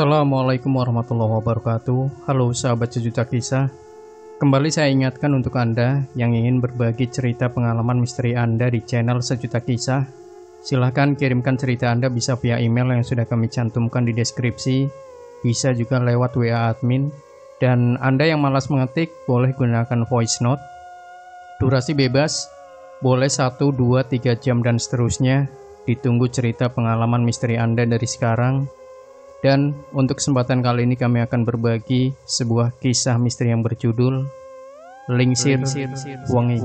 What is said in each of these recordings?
Assalamualaikum warahmatullahi wabarakatuh. Halo sahabat sejuta kisah. Kembali saya ingatkan untuk Anda yang ingin berbagi cerita pengalaman misteri Anda di channel Sejuta Kisah. Silahkan kirimkan cerita Anda bisa via email yang sudah kami cantumkan di deskripsi. Bisa juga lewat WA admin. Dan Anda yang malas mengetik boleh gunakan voice note. Durasi bebas, boleh 1, 2, 3 jam dan seterusnya. Ditunggu cerita pengalaman misteri Anda dari sekarang. Dan untuk kesempatan kali ini kami akan berbagi sebuah kisah misteri yang berjudul Lingsir Wengi.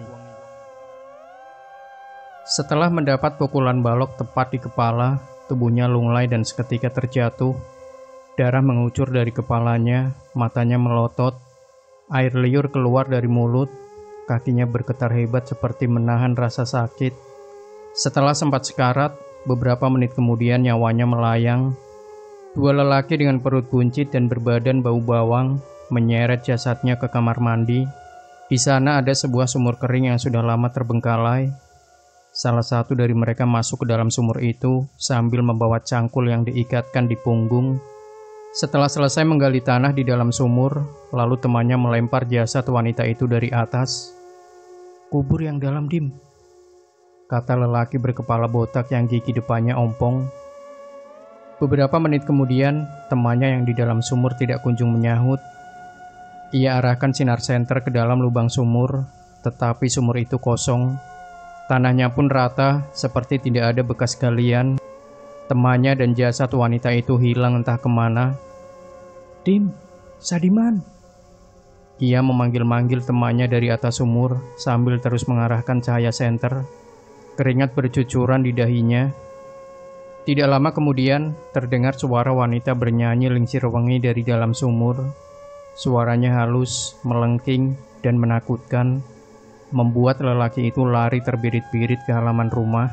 Setelah mendapat pukulan balok tepat di kepala, tubuhnya lunglai dan seketika terjatuh. Darah mengucur dari kepalanya, matanya melotot, air liur keluar dari mulut, kakinya bergetar hebat seperti menahan rasa sakit. Setelah sempat sekarat, beberapa menit kemudian nyawanya melayang. Dua lelaki dengan perut buncit dan berbadan bau bawang menyeret jasadnya ke kamar mandi. Di sana ada sebuah sumur kering yang sudah lama terbengkalai. Salah satu dari mereka masuk ke dalam sumur itu sambil membawa cangkul yang diikatkan di punggung. Setelah selesai menggali tanah di dalam sumur, lalu temannya melempar jasad wanita itu dari atas. "Kubur yang dalam, Dim," kata lelaki berkepala botak yang gigi depannya ompong. Beberapa menit kemudian, temannya yang di dalam sumur tidak kunjung menyahut. Ia arahkan sinar senter ke dalam lubang sumur, tetapi sumur itu kosong. Tanahnya pun rata, seperti tidak ada bekas galian. Temannya dan jasad wanita itu hilang entah kemana. "Dim, Sadiman!" Ia memanggil-manggil temannya dari atas sumur sambil terus mengarahkan cahaya senter. Keringat bercucuran di dahinya. Tidak lama kemudian, terdengar suara wanita bernyanyi Lingsir Wengi dari dalam sumur. Suaranya halus, melengking, dan menakutkan, membuat lelaki itu lari terbirit-birit ke halaman rumah.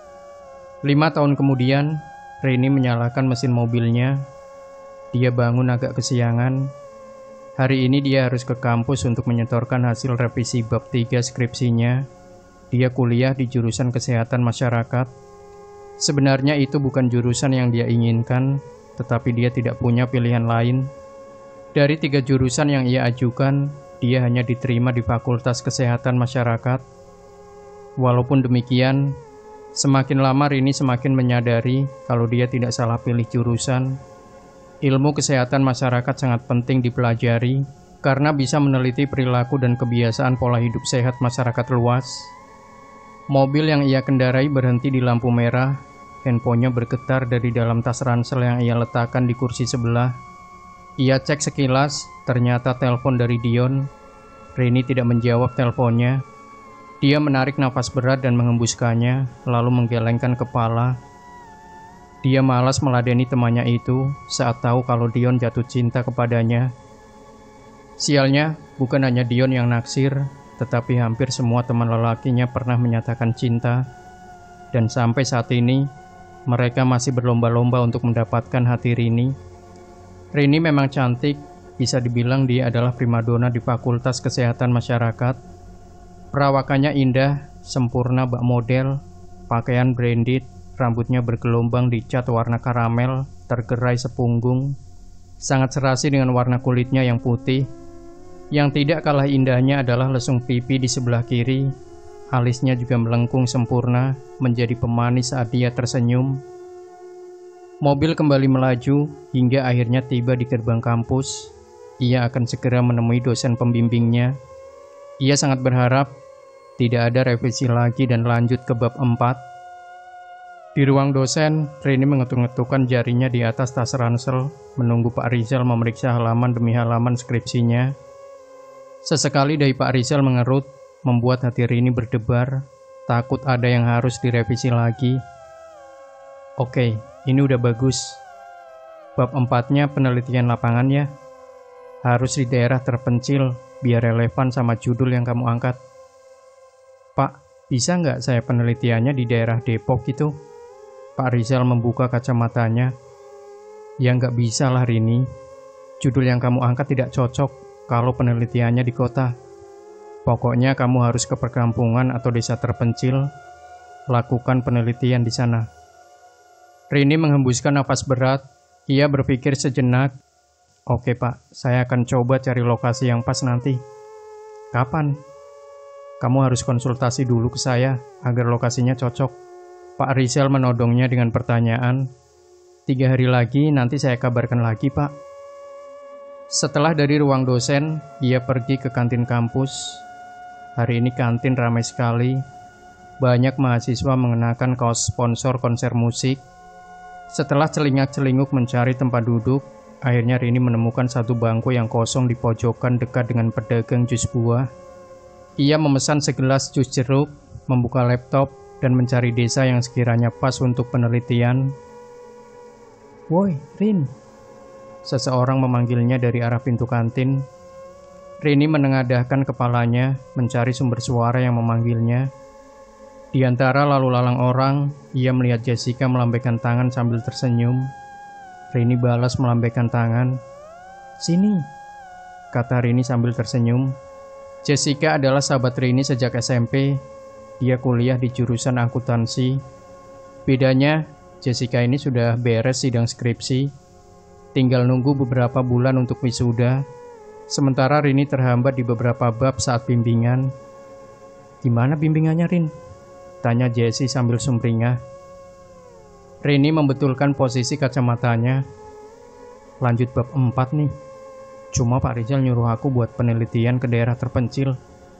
5 tahun kemudian, Rini menyalakan mesin mobilnya. Dia bangun agak kesiangan. Hari ini dia harus ke kampus untuk menyetorkan hasil revisi bab 3 skripsinya. Dia kuliah di jurusan Kesehatan Masyarakat. Sebenarnya itu bukan jurusan yang dia inginkan, tetapi dia tidak punya pilihan lain. Dari 3 jurusan yang ia ajukan, dia hanya diterima di Fakultas Kesehatan Masyarakat. Walaupun demikian, semakin lama Rini semakin menyadari kalau dia tidak salah pilih jurusan. Ilmu kesehatan masyarakat sangat penting dipelajari, karena bisa meneliti perilaku dan kebiasaan pola hidup sehat masyarakat luas. Mobil yang ia kendarai berhenti di lampu merah. Handphonenya bergetar dari dalam tas ransel yang ia letakkan di kursi sebelah. Ia cek sekilas, ternyata telepon dari Dion. Rini tidak menjawab teleponnya. Dia menarik nafas berat dan menghembuskannya, lalu menggelengkan kepala. Dia malas meladeni temannya itu saat tahu kalau Dion jatuh cinta kepadanya. Sialnya, bukan hanya Dion yang naksir, tetapi hampir semua teman lelakinya pernah menyatakan cinta. Dan sampai saat ini, mereka masih berlomba-lomba untuk mendapatkan hati Rini. Rini memang cantik, bisa dibilang dia adalah primadona di Fakultas Kesehatan Masyarakat. Perawakannya indah, sempurna bak model, pakaian branded, rambutnya bergelombang dicat warna karamel, tergerai sepunggung. Sangat serasi dengan warna kulitnya yang putih. Yang tidak kalah indahnya adalah lesung pipi di sebelah kiri. Alisnya juga melengkung sempurna, menjadi pemanis saat dia tersenyum. Mobil kembali melaju, hingga akhirnya tiba di gerbang kampus. Ia akan segera menemui dosen pembimbingnya. Ia sangat berharap tidak ada revisi lagi dan lanjut ke bab 4. Di ruang dosen, Rini mengetuk-ngetukkan jarinya di atas tas ransel, menunggu Pak Rizal memeriksa halaman demi halaman skripsinya. Sesekali dahi Pak Rizal mengerut, membuat hati Rini berdebar, takut ada yang harus direvisi lagi. Oke, ini udah bagus. Bab 4-nya penelitian lapangan ya. Harus di daerah terpencil, biar relevan sama judul yang kamu angkat. Pak, bisa nggak saya penelitiannya di daerah Depok gitu? Pak Rizal membuka kacamatanya. Ya nggak bisa lah Rini. Judul yang kamu angkat tidak cocok kalau penelitiannya di kota. Pokoknya kamu harus ke perkampungan atau desa terpencil, lakukan penelitian di sana. Rini menghembuskan napas berat. Ia berpikir sejenak. Oke Pak, saya akan coba cari lokasi yang pas nanti. Kapan? Kamu harus konsultasi dulu ke saya agar lokasinya cocok. Pak Rizal menodongnya dengan pertanyaan. 3 hari lagi nanti saya kabarkan lagi Pak. Setelah dari ruang dosen, ia pergi ke kantin kampus. Hari ini kantin ramai sekali. Banyak mahasiswa mengenakan kaos sponsor konser musik. Setelah celingak-celinguk mencari tempat duduk, akhirnya Rini menemukan satu bangku yang kosong di pojokan dekat dengan pedagang jus buah. Ia memesan segelas jus jeruk, membuka laptop, dan mencari desa yang sekiranya pas untuk penelitian. Woi, Rin. Seseorang memanggilnya dari arah pintu kantin. Rini menengadahkan kepalanya, mencari sumber suara yang memanggilnya. Di antara lalu lalang orang, ia melihat Jessica melambaikan tangan sambil tersenyum. Rini balas melambaikan tangan. Sini, kata Rini sambil tersenyum. Jessica adalah sahabat Rini sejak SMP. Dia kuliah di jurusan akuntansi. Bedanya, Jessica ini sudah beres sidang skripsi. Tinggal nunggu beberapa bulan untuk wisuda. Sementara Rini terhambat di beberapa bab saat bimbingan. Gimana bimbingannya, Rin? Tanya Jessie sambil sumringah. Rini membetulkan posisi kacamatanya. Lanjut bab 4 nih. Cuma Pak Rizal nyuruh aku buat penelitian ke daerah terpencil.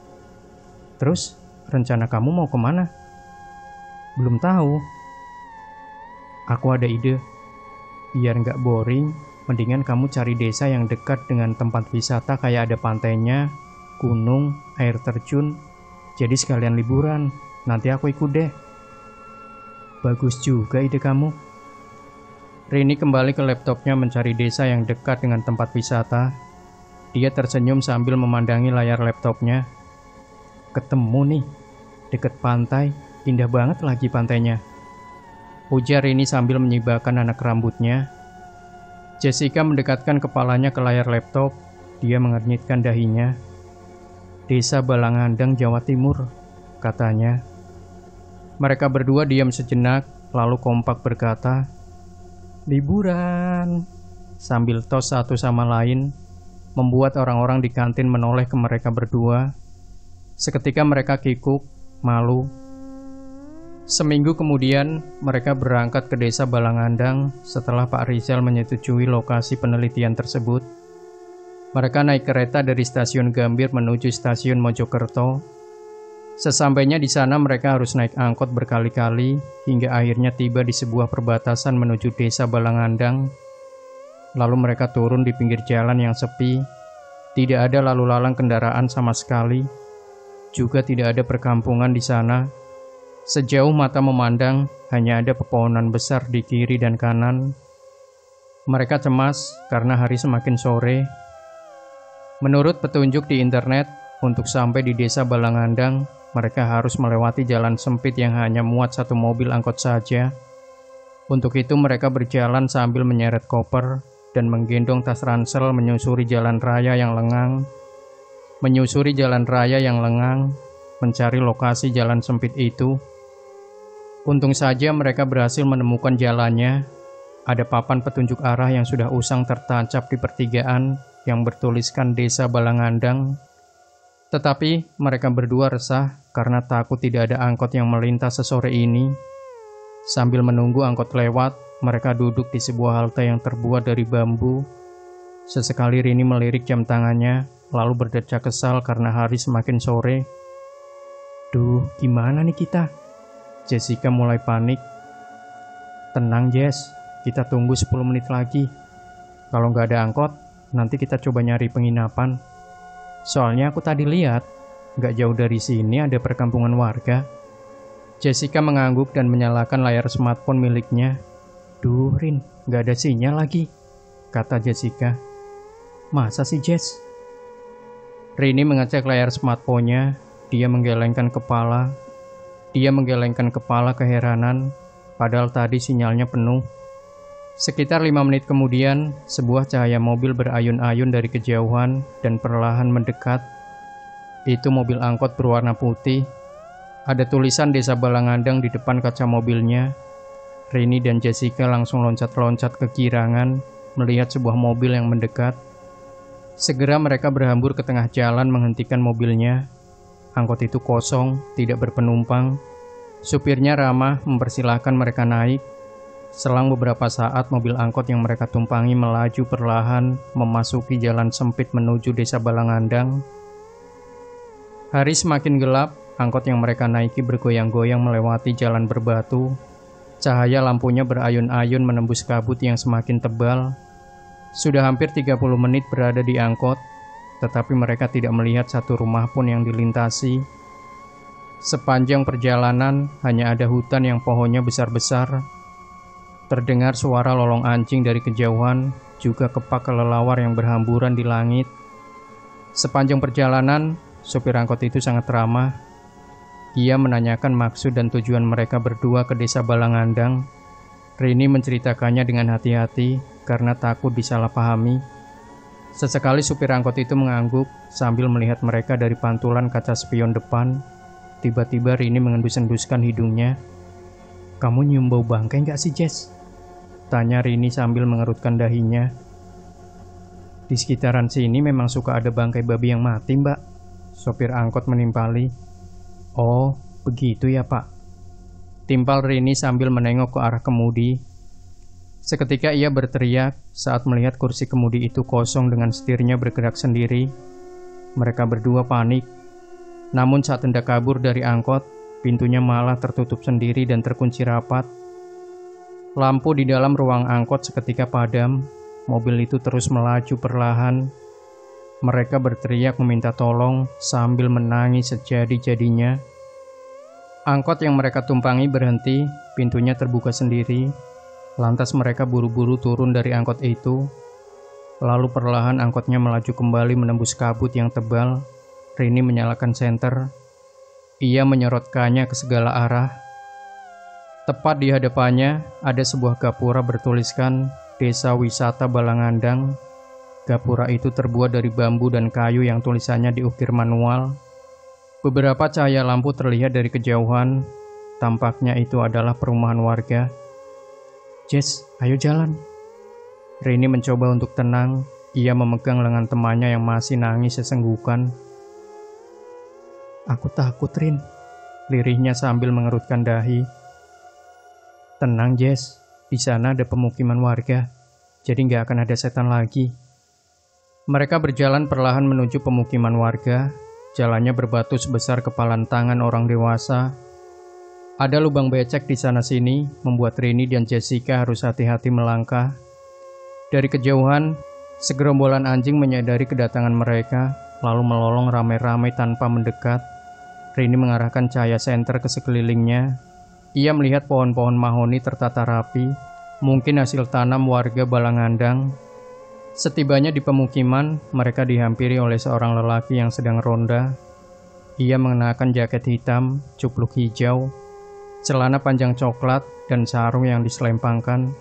Terus, rencana kamu mau kemana? Belum tahu. Aku ada ide. Biar nggak boring, mendingan kamu cari desa yang dekat dengan tempat wisata kayak ada pantainya, gunung, air terjun. Jadi sekalian liburan. Nanti aku ikut deh. Bagus juga ide kamu. Rini kembali ke laptopnya mencari desa yang dekat dengan tempat wisata. Dia tersenyum sambil memandangi layar laptopnya. Ketemu nih, deket pantai, indah banget lagi pantainya. Ujar Rini sambil menyibakkan anak rambutnya. Jessica mendekatkan kepalanya ke layar laptop. Dia mengernyitkan dahinya. Desa Balangandang, Jawa Timur, katanya. Mereka berdua diam sejenak, lalu kompak berkata, liburan, sambil tos satu sama lain, membuat orang-orang di kantin menoleh ke mereka berdua. Seketika mereka kikuk, malu. Seminggu kemudian, mereka berangkat ke desa Balangandang setelah Pak Rizal menyetujui lokasi penelitian tersebut. Mereka naik kereta dari stasiun Gambir menuju stasiun Mojokerto. Sesampainya di sana mereka harus naik angkot berkali-kali hingga akhirnya tiba di sebuah perbatasan menuju desa Balangandang. Lalu mereka turun di pinggir jalan yang sepi. Tidak ada lalu lalang kendaraan sama sekali. Juga tidak ada perkampungan di sana. Sejauh mata memandang, hanya ada pepohonan besar di kiri dan kanan. Mereka cemas karena hari semakin sore. Menurut petunjuk di internet, untuk sampai di desa Balangandang, mereka harus melewati jalan sempit yang hanya muat satu mobil angkot saja. Untuk itu mereka berjalan sambil menyeret koper dan menggendong tas ransel menyusuri jalan raya yang lengang. Mencari lokasi jalan sempit itu. Untung saja mereka berhasil menemukan jalannya. Ada papan petunjuk arah yang sudah usang tertancap di pertigaan yang bertuliskan Desa Balangandang. Tetapi mereka berdua resah karena takut tidak ada angkot yang melintas sesore ini. Sambil menunggu angkot lewat, mereka duduk di sebuah halte yang terbuat dari bambu. Sesekali Rini melirik jam tangannya, lalu berdecak kesal karena hari semakin sore. Duh, gimana nih kita? Jessica mulai panik. Tenang Jess, kita tunggu 10 menit lagi. Kalau nggak ada angkot, nanti kita coba nyari penginapan. Soalnya aku tadi lihat, nggak jauh dari sini ada perkampungan warga. Jessica mengangguk dan menyalakan layar smartphone miliknya. Duh Rin, nggak ada sinyal lagi, kata Jessica. Masa sih Jess? Rini mengecek layar smartphone-nya. Dia menggelengkan kepala keheranan, padahal tadi sinyalnya penuh. Sekitar 5 menit kemudian, sebuah cahaya mobil berayun-ayun dari kejauhan dan perlahan mendekat. Itu mobil angkot berwarna putih. Ada tulisan Desa Balangandang di depan kaca mobilnya. Rini dan Jessica langsung loncat-loncat kegirangan melihat sebuah mobil yang mendekat. Segera mereka berhambur ke tengah jalan menghentikan mobilnya. Angkot itu kosong, tidak berpenumpang. Supirnya ramah mempersilahkan mereka naik. Selang beberapa saat, mobil angkot yang mereka tumpangi melaju perlahan memasuki jalan sempit menuju desa Balangandang. Hari semakin gelap, angkot yang mereka naiki bergoyang-goyang melewati jalan berbatu. Cahaya lampunya berayun-ayun menembus kabut yang semakin tebal. Sudah hampir 30 menit berada di angkot, tetapi mereka tidak melihat satu rumah pun yang dilintasi. Sepanjang perjalanan, hanya ada hutan yang pohonnya besar-besar. Terdengar suara lolong anjing dari kejauhan, juga kepak kelelawar yang berhamburan di langit. Sepanjang perjalanan, sopir angkot itu sangat ramah. Ia menanyakan maksud dan tujuan mereka berdua ke desa Balangandang. Rini menceritakannya dengan hati-hati karena takut disalahpahami. Sesekali supir angkot itu mengangguk sambil melihat mereka dari pantulan kaca spion depan. Tiba-tiba Rini mengendus-enduskan hidungnya. "Kamu nyium bau bangkai nggak sih, Jess?" tanya Rini sambil mengerutkan dahinya. "Di sekitaran sini memang suka ada bangkai babi yang mati, Mbak," sopir angkot menimpali. "Oh, begitu ya, Pak," timpal Rini sambil menengok ke arah kemudi. Seketika ia berteriak saat melihat kursi kemudi itu kosong dengan setirnya bergerak sendiri. Mereka berdua panik. Namun saat hendak kabur dari angkot, pintunya malah tertutup sendiri dan terkunci rapat. Lampu di dalam ruang angkot seketika padam. Mobil itu terus melaju perlahan. Mereka berteriak meminta tolong sambil menangis sejadi-jadinya. Angkot yang mereka tumpangi berhenti, pintunya terbuka sendiri. Lantas mereka buru-buru turun dari angkot itu. Lalu perlahan angkotnya melaju kembali menembus kabut yang tebal. Rini menyalakan senter. Ia menyorotkannya ke segala arah. Tepat di hadapannya ada sebuah gapura bertuliskan Desa Wisata Balangandang. Gapura itu terbuat dari bambu dan kayu yang tulisannya diukir manual. Beberapa cahaya lampu terlihat dari kejauhan. Tampaknya itu adalah perumahan warga. "Jess, ayo jalan." Rini mencoba untuk tenang. Ia memegang lengan temannya yang masih nangis sesenggukan. "Aku takut, Rin," lirihnya sambil mengerutkan dahi. "Tenang, Jess. Di sana ada pemukiman warga, jadi nggak akan ada setan lagi." Mereka berjalan perlahan menuju pemukiman warga. Jalannya berbatu sebesar kepalan tangan orang dewasa. Ada lubang becek di sana-sini, membuat Rini dan Jessica harus hati-hati melangkah. Dari kejauhan, segerombolan anjing menyadari kedatangan mereka, lalu melolong ramai-ramai tanpa mendekat. Rini mengarahkan cahaya senter ke sekelilingnya. Ia melihat pohon-pohon mahoni tertata rapi, mungkin hasil tanam warga Balangandang. Setibanya di pemukiman, mereka dihampiri oleh seorang lelaki yang sedang ronda. Ia mengenakan jaket hitam, cupluk hijau, celana panjang coklat, dan sarung yang diselempangkan.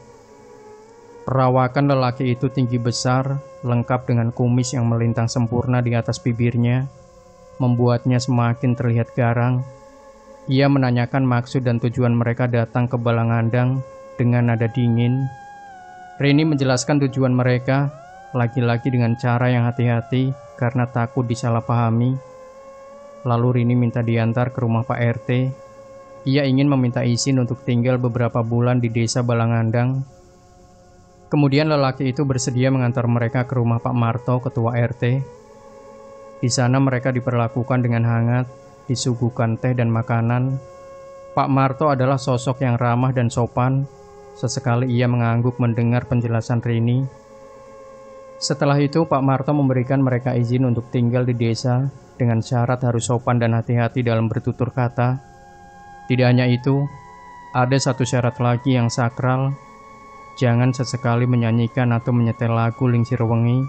Perawakan lelaki itu tinggi besar, lengkap dengan kumis yang melintang sempurna di atas bibirnya, membuatnya semakin terlihat garang. Ia menanyakan maksud dan tujuan mereka datang ke Balangandang dengan nada dingin. Rini menjelaskan tujuan mereka, lagi-lagi dengan cara yang hati-hati karena takut disalahpahami. Lalu Rini minta diantar ke rumah Pak RT. Ia ingin meminta izin untuk tinggal beberapa bulan di desa Balangandang. Kemudian lelaki itu bersedia mengantar mereka ke rumah Pak Marto, ketua RT. Di sana mereka diperlakukan dengan hangat, disuguhkan teh dan makanan. Pak Marto adalah sosok yang ramah dan sopan. Sesekali ia mengangguk mendengar penjelasan Rini. Setelah itu Pak Marto memberikan mereka izin untuk tinggal di desa dengan syarat harus sopan dan hati-hati dalam bertutur kata. Tidak hanya itu, ada satu syarat lagi yang sakral. Jangan sesekali menyanyikan atau menyetel lagu Lingsir Wengi.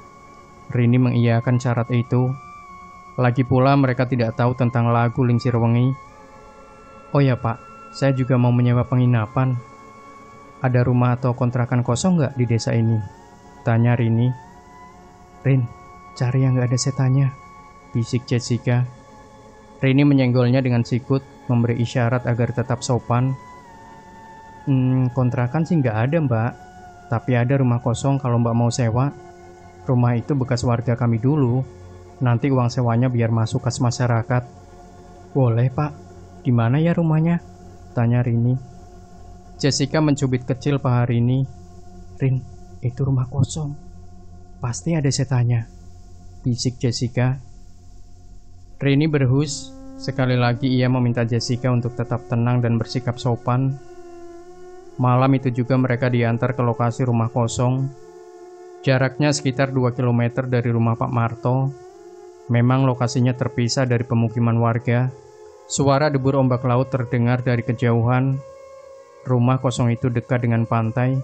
Rini mengiyakan syarat itu. Lagi pula mereka tidak tahu tentang lagu Lingsir Wengi. "Oh ya Pak, saya juga mau menyewa penginapan. Ada rumah atau kontrakan kosong nggak di desa ini?" tanya Rini. "Rin, cari yang nggak ada setannya," bisik Jessica. Rini menyenggolnya dengan sikut, memberi isyarat agar tetap sopan. Kontrakan sih nggak ada mbak, tapi ada rumah kosong kalau mbak mau sewa. Rumah itu bekas warga kami dulu, nanti uang sewanya biar masuk kas masyarakat. Boleh pak, di mana ya rumahnya? Tanya Rini. Jessica mencubit kecil paha Rini. Rin, itu rumah kosong. Pasti ada setannya, bisik Jessica. Rini berhus. Sekali lagi ia meminta Jessica untuk tetap tenang dan bersikap sopan. Malam itu juga mereka diantar ke lokasi rumah kosong. Jaraknya sekitar 2 km dari rumah Pak Marto. Memang lokasinya terpisah dari pemukiman warga. Suara debur ombak laut terdengar dari kejauhan. Rumah kosong itu dekat dengan pantai.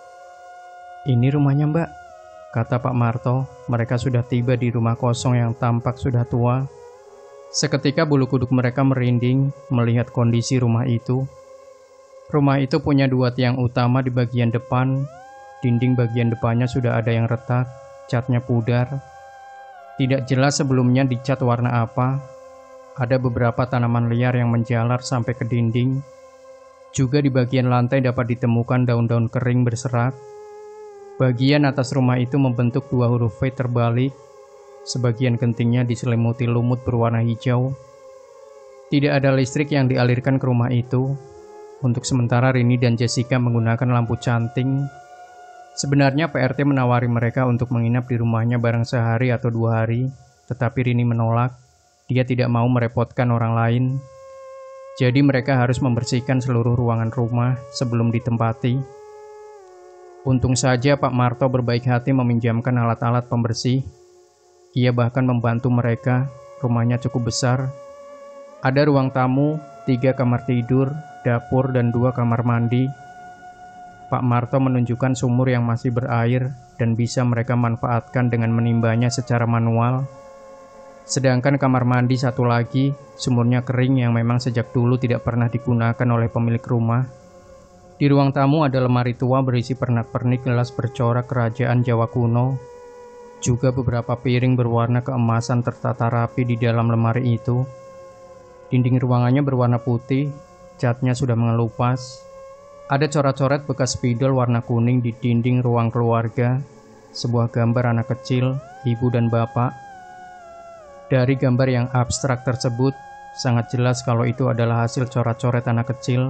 Ini rumahnya mbak, kata Pak Marto. Mereka sudah tiba di rumah kosong yang tampak sudah tua. Seketika bulu kuduk mereka merinding melihat kondisi rumah itu. Rumah itu punya 2 tiang utama di bagian depan. Dinding bagian depannya sudah ada yang retak, catnya pudar. Tidak jelas sebelumnya dicat warna apa. Ada beberapa tanaman liar yang menjalar sampai ke dinding. Juga di bagian lantai dapat ditemukan daun-daun kering berserak. Bagian atas rumah itu membentuk 2 huruf V terbalik. Sebagian gentingnya diselimuti lumut berwarna hijau. Tidak ada listrik yang dialirkan ke rumah itu. Untuk sementara Rini dan Jessica menggunakan lampu canting. Sebenarnya PRT menawari mereka untuk menginap di rumahnya bareng sehari atau 2 hari, tetapi Rini menolak. Dia tidak mau merepotkan orang lain. Jadi mereka harus membersihkan seluruh ruangan rumah sebelum ditempati. Untung saja Pak Marto berbaik hati meminjamkan alat-alat pembersih. Ia bahkan membantu mereka. Rumahnya cukup besar. Ada ruang tamu, 3 kamar tidur, dapur, dan 2 kamar mandi. Pak Marto menunjukkan sumur yang masih berair dan bisa mereka manfaatkan dengan menimbanya secara manual. Sedangkan kamar mandi satu lagi, sumurnya kering yang memang sejak dulu tidak pernah digunakan oleh pemilik rumah. Di ruang tamu ada lemari tua berisi pernak-pernik gelas bercorak kerajaan Jawa kuno. Juga beberapa piring berwarna keemasan tertata rapi di dalam lemari itu. Dinding ruangannya berwarna putih, catnya sudah mengelupas. Ada coret-coret bekas spidol warna kuning di dinding ruang keluarga. Sebuah gambar anak kecil, ibu dan bapak. Dari gambar yang abstrak tersebut, sangat jelas kalau itu adalah hasil coret-coret anak kecil.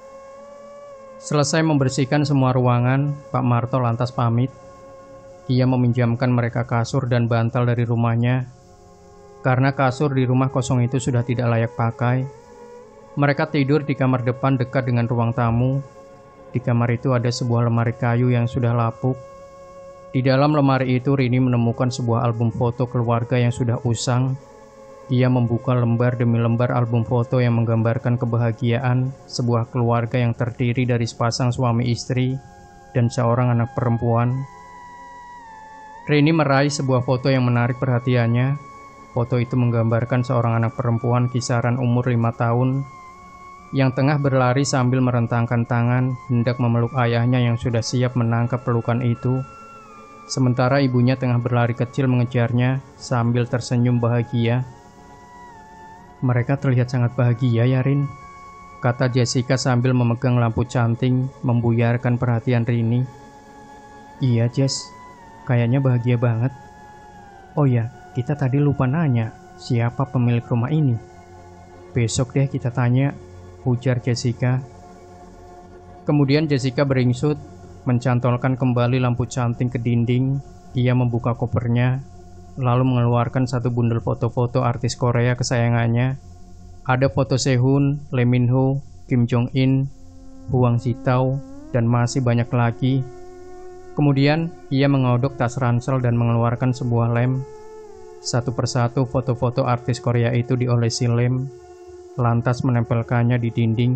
Selesai membersihkan semua ruangan, Pak Marto lantas pamit. Ia meminjamkan mereka kasur dan bantal dari rumahnya. Karena kasur di rumah kosong itu sudah tidak layak pakai, mereka tidur di kamar depan dekat dengan ruang tamu. Di kamar itu ada sebuah lemari kayu yang sudah lapuk. Di dalam lemari itu Rini menemukan sebuah album foto keluarga yang sudah usang. Ia membuka lembar demi lembar album foto yang menggambarkan kebahagiaan sebuah keluarga yang terdiri dari sepasang suami istri dan seorang anak perempuan. Rini meraih sebuah foto yang menarik perhatiannya. Foto itu menggambarkan seorang anak perempuan kisaran umur 5 tahun yang tengah berlari sambil merentangkan tangan hendak memeluk ayahnya yang sudah siap menangkap pelukan itu. Sementara ibunya tengah berlari kecil mengejarnya sambil tersenyum bahagia. Mereka terlihat sangat bahagia ya Rin, kata Jessica sambil memegang lampu canting membuyarkan perhatian Rini. Iya Jess, kayaknya bahagia banget. Oh ya, kita tadi lupa nanya siapa pemilik rumah ini. Besok deh kita tanya, ujar Jessica. Kemudian Jessica beringsut, mencantolkan kembali lampu canting ke dinding. Ia membuka kopernya, lalu mengeluarkan satu bundel foto-foto artis Korea kesayangannya. Ada foto Sehun, Lee Min Ho, Kim Jong In, Huang Zitao, dan masih banyak lagi. Kemudian ia mengodok tas ransel dan mengeluarkan sebuah lem. Satu persatu foto-foto artis Korea itu diolesi lem, lantas menempelkannya di dinding.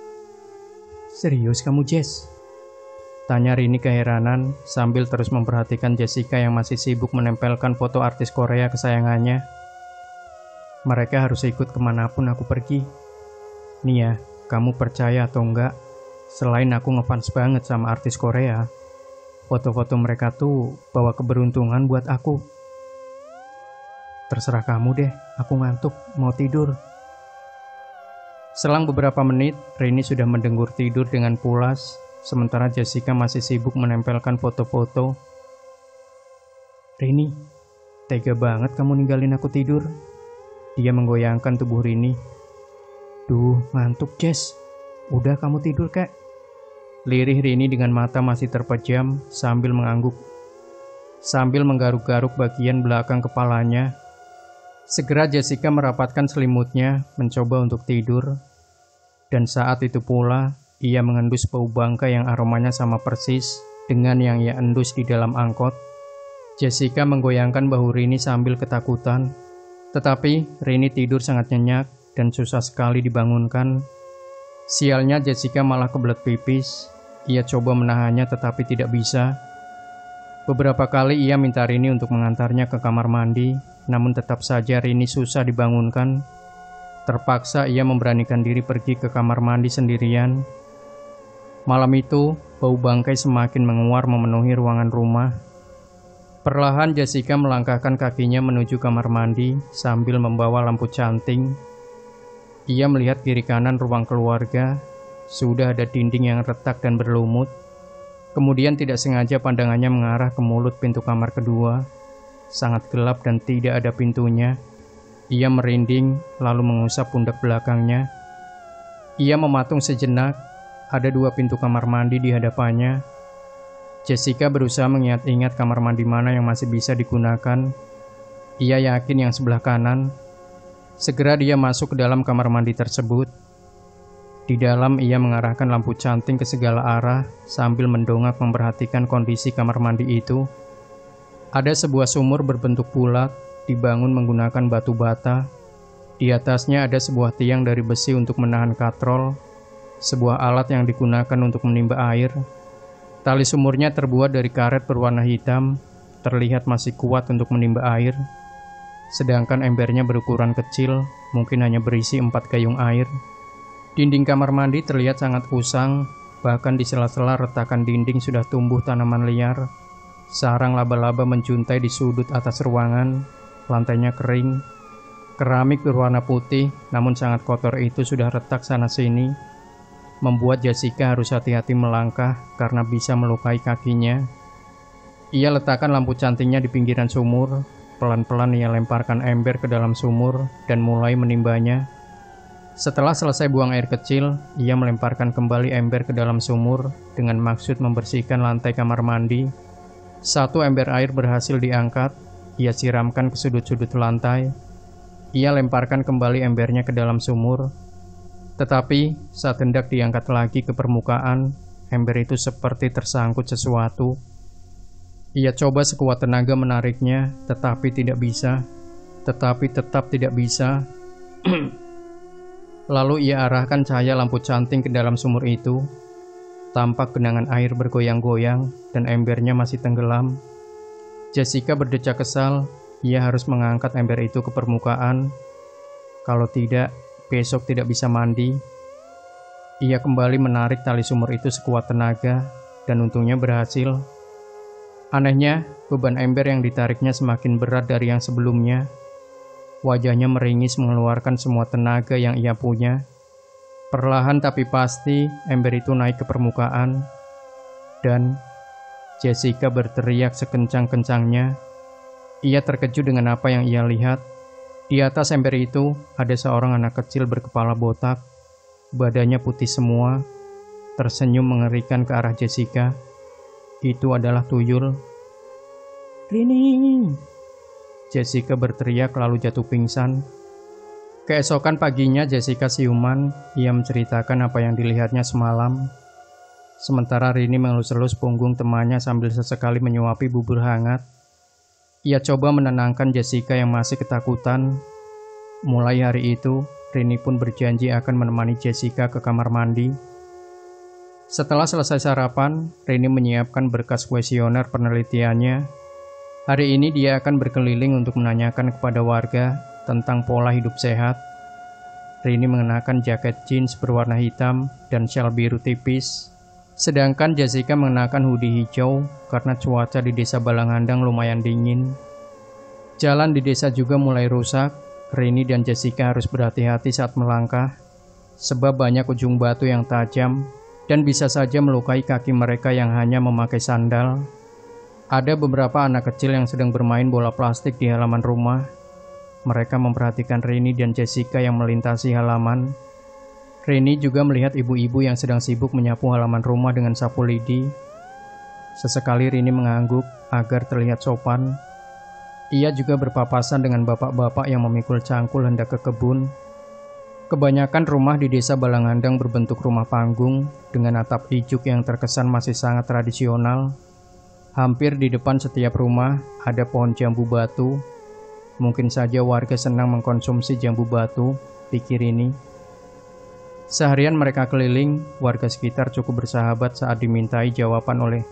Serius kamu Jess? Tanya Rini keheranan sambil terus memperhatikan Jessica yang masih sibuk menempelkan foto artis Korea kesayangannya. Mereka harus ikut kemanapun aku pergi. Nih ya, kamu percaya atau enggak, selain aku ngefans banget sama artis Korea, foto-foto mereka tuh bawa keberuntungan buat aku. Terserah kamu deh, aku ngantuk, mau tidur. Selang beberapa menit, Rini sudah mendengkur tidur dengan pulas, sementara Jessica masih sibuk menempelkan foto-foto. "Rini, tega banget kamu ninggalin aku tidur." Dia menggoyangkan tubuh Rini. "Duh, ngantuk Jess. Udah kamu tidur kek." Lirih Rini dengan mata masih terpejam sambil mengangguk. Sambil menggaruk-garuk bagian belakang kepalanya. Segera Jessica merapatkan selimutnya, mencoba untuk tidur. Dan saat itu pula, ia mengendus bau bangkai yang aromanya sama persis dengan yang ia endus di dalam angkot. Jessica menggoyangkan bahu Rini sambil ketakutan. Tetapi Rini tidur sangat nyenyak dan susah sekali dibangunkan. Sialnya Jessica malah kebelet pipis. Ia coba menahannya tetapi tidak bisa. Beberapa kali ia minta Rini untuk mengantarnya ke kamar mandi, namun tetap saja Rini susah dibangunkan. Terpaksa ia memberanikan diri pergi ke kamar mandi sendirian. Malam itu, bau bangkai semakin menguar memenuhi ruangan rumah. Perlahan Jessica melangkahkan kakinya menuju kamar mandi sambil membawa lampu canting. Ia melihat kiri kanan ruang keluarga, sudah ada dinding yang retak dan berlumut. Kemudian tidak sengaja pandangannya mengarah ke mulut pintu kamar kedua. Sangat gelap dan tidak ada pintunya. Ia merinding, lalu mengusap pundak belakangnya. Ia mematung sejenak, ada 2 pintu kamar mandi di hadapannya. Jessica berusaha mengingat-ingat kamar mandi mana yang masih bisa digunakan. Ia yakin yang sebelah kanan. Segera dia masuk ke dalam kamar mandi tersebut. Di dalam ia mengarahkan lampu canting ke segala arah sambil mendongak memperhatikan kondisi kamar mandi itu. Ada sebuah sumur berbentuk bulat, dibangun menggunakan batu bata. Di atasnya ada sebuah tiang dari besi untuk menahan katrol, sebuah alat yang digunakan untuk menimba air. Tali sumurnya terbuat dari karet berwarna hitam, terlihat masih kuat untuk menimba air. Sedangkan embernya berukuran kecil, mungkin hanya berisi 4 gayung air. Dinding kamar mandi terlihat sangat usang, bahkan di sela-sela retakan dinding sudah tumbuh tanaman liar. Sarang laba-laba menjuntai di sudut atas ruangan. Lantainya kering, keramik berwarna putih, namun sangat kotor itu sudah retak sana-sini, membuat Jessica harus hati-hati melangkah karena bisa melukai kakinya. Ia letakkan lampu cantingnya di pinggiran sumur, pelan-pelan ia lemparkan ember ke dalam sumur dan mulai menimbanya. Setelah selesai buang air kecil, ia melemparkan kembali ember ke dalam sumur dengan maksud membersihkan lantai kamar mandi. 1 ember air berhasil diangkat. Ia siramkan ke sudut-sudut lantai. Ia lemparkan kembali embernya ke dalam sumur. Tetapi saat hendak diangkat lagi ke permukaan, ember itu seperti tersangkut sesuatu. Ia coba sekuat tenaga menariknya, tetapi tidak bisa. Tetap tidak bisa. Lalu ia arahkan cahaya lampu canting ke dalam sumur itu. Tampak genangan air bergoyang-goyang dan embernya masih tenggelam. Jessica berdecak kesal, ia harus mengangkat ember itu ke permukaan. Kalau tidak, besok tidak bisa mandi. Ia kembali menarik tali sumur itu sekuat tenaga, dan untungnya berhasil. Anehnya, beban ember yang ditariknya semakin berat dari yang sebelumnya. Wajahnya meringis mengeluarkan semua tenaga yang ia punya. Perlahan tapi pasti, ember itu naik ke permukaan. Dan Jessica berteriak sekencang-kencangnya. Ia terkejut dengan apa yang ia lihat. Di atas ember itu ada seorang anak kecil berkepala botak, badannya putih semua, tersenyum mengerikan ke arah Jessica. Itu adalah tuyul. "Rini!" Jessica berteriak lalu jatuh pingsan. Keesokan paginya Jessica siuman, ia menceritakan apa yang dilihatnya semalam. Sementara Rini mengelus-elus punggung temannya sambil sesekali menyuapi bubur hangat. Ia coba menenangkan Jessica yang masih ketakutan. Mulai hari itu, Rini pun berjanji akan menemani Jessica ke kamar mandi. Setelah selesai sarapan, Rini menyiapkan berkas kuesioner penelitiannya. Hari ini dia akan berkeliling untuk menanyakan kepada warga tentang pola hidup sehat. Rini mengenakan jaket jeans berwarna hitam dan syal biru tipis. Sedangkan Jessica mengenakan hoodie hijau karena cuaca di desa Balangandang lumayan dingin. Jalan di desa juga mulai rusak. Rini dan Jessica harus berhati-hati saat melangkah. sebab banyak ujung batu yang tajam dan bisa saja melukai kaki mereka yang hanya memakai sandal. Ada beberapa anak kecil yang sedang bermain bola plastik di halaman rumah. Mereka memperhatikan Rini dan Jessica yang melintasi halaman. Rini juga melihat ibu-ibu yang sedang sibuk menyapu halaman rumah dengan sapu lidi. Sesekali Rini mengangguk agar terlihat sopan. Ia juga berpapasan dengan bapak-bapak yang memikul cangkul hendak ke kebun. Kebanyakan rumah di desa Balangandang berbentuk rumah panggung dengan atap ijuk yang terkesan masih sangat tradisional. Hampir di depan setiap rumah ada pohon jambu batu. Mungkin saja warga senang mengkonsumsi jambu batu, pikir ini. Seharian mereka keliling, warga sekitar cukup bersahabat saat diminta jawaban oleh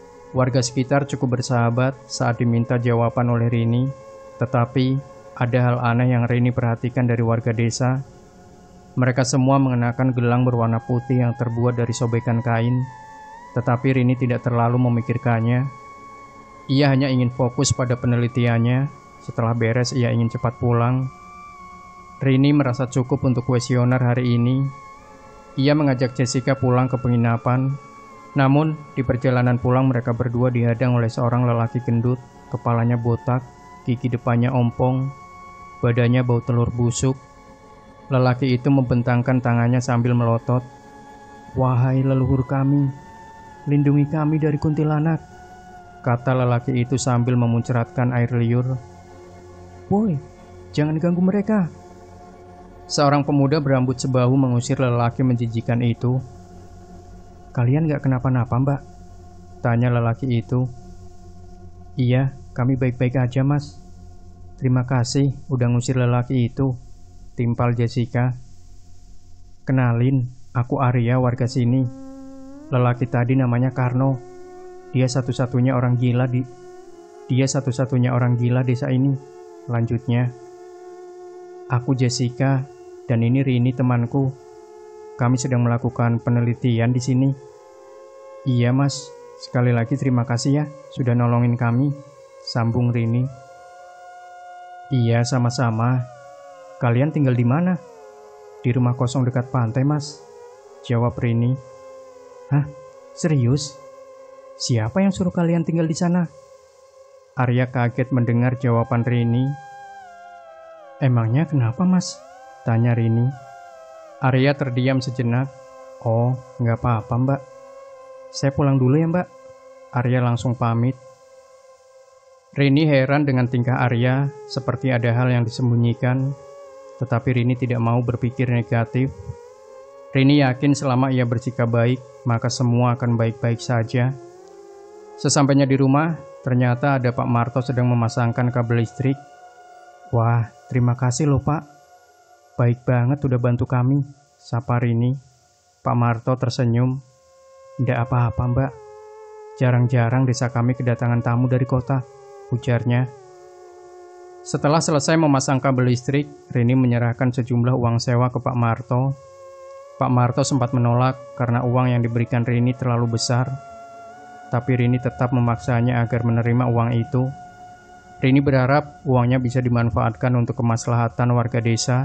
Rini. Tetapi ada hal aneh yang Rini perhatikan dari warga desa. Mereka semua mengenakan gelang berwarna putih yang terbuat dari sobekan kain, tetapi Rini tidak terlalu memikirkannya. Ia hanya ingin fokus pada penelitiannya. Setelah beres, ia ingin cepat pulang. Rini merasa cukup untuk kuesioner hari ini. Ia mengajak Jessica pulang ke penginapan. Namun, di perjalanan pulang mereka berdua dihadang oleh seorang lelaki gendut, kepalanya botak, gigi depannya ompong, badannya bau telur busuk. Lelaki itu membentangkan tangannya sambil melotot. "Wahai leluhur kami, lindungi kami dari kuntilanak," kata lelaki itu sambil memuncratkan air liur. "Woi, jangan ganggu mereka." Seorang pemuda berambut sebahu mengusir lelaki menjijikan itu. "Kalian gak kenapa-napa, Mbak?" tanya lelaki itu. "Iya, kami baik-baik aja, Mas. Terima kasih udah ngusir lelaki itu," timpal Jessica. "Kenalin, aku Arya, warga sini. Lelaki tadi namanya Karno. Dia satu-satunya orang gila desa ini," lanjutnya. "Aku Jessica, dan ini Rini temanku. Kami sedang melakukan penelitian di sini." "Iya Mas, sekali lagi terima kasih ya sudah nolongin kami," sambung Rini. "Iya, sama-sama. Kalian tinggal di mana?" "Di rumah kosong dekat pantai, Mas," jawab Rini. "Hah? Serius? Siapa yang suruh kalian tinggal di sana?" Arya kaget mendengar jawaban Rini. "Emangnya kenapa, Mas?" tanya Rini. Arya terdiam sejenak. "Oh, nggak apa-apa, Mbak. Saya pulang dulu ya, Mbak." Arya langsung pamit. Rini heran dengan tingkah Arya, seperti ada hal yang disembunyikan. Tetapi Rini tidak mau berpikir negatif. Rini yakin selama ia bersikap baik, maka semua akan baik-baik saja. Sesampainya di rumah, ternyata ada Pak Marto sedang memasangkan kabel listrik. "Wah, terima kasih loh Pak. Baik banget udah bantu kami," sapa Rini. Pak Marto tersenyum. "Nggak apa-apa Mbak. Jarang-jarang desa kami kedatangan tamu dari kota," ujarnya. Setelah selesai memasang kabel listrik, Rini menyerahkan sejumlah uang sewa ke Pak Marto. Pak Marto sempat menolak karena uang yang diberikan Rini terlalu besar. Tapi Rini tetap memaksanya agar menerima uang itu. Rini berharap uangnya bisa dimanfaatkan untuk kemaslahatan warga desa.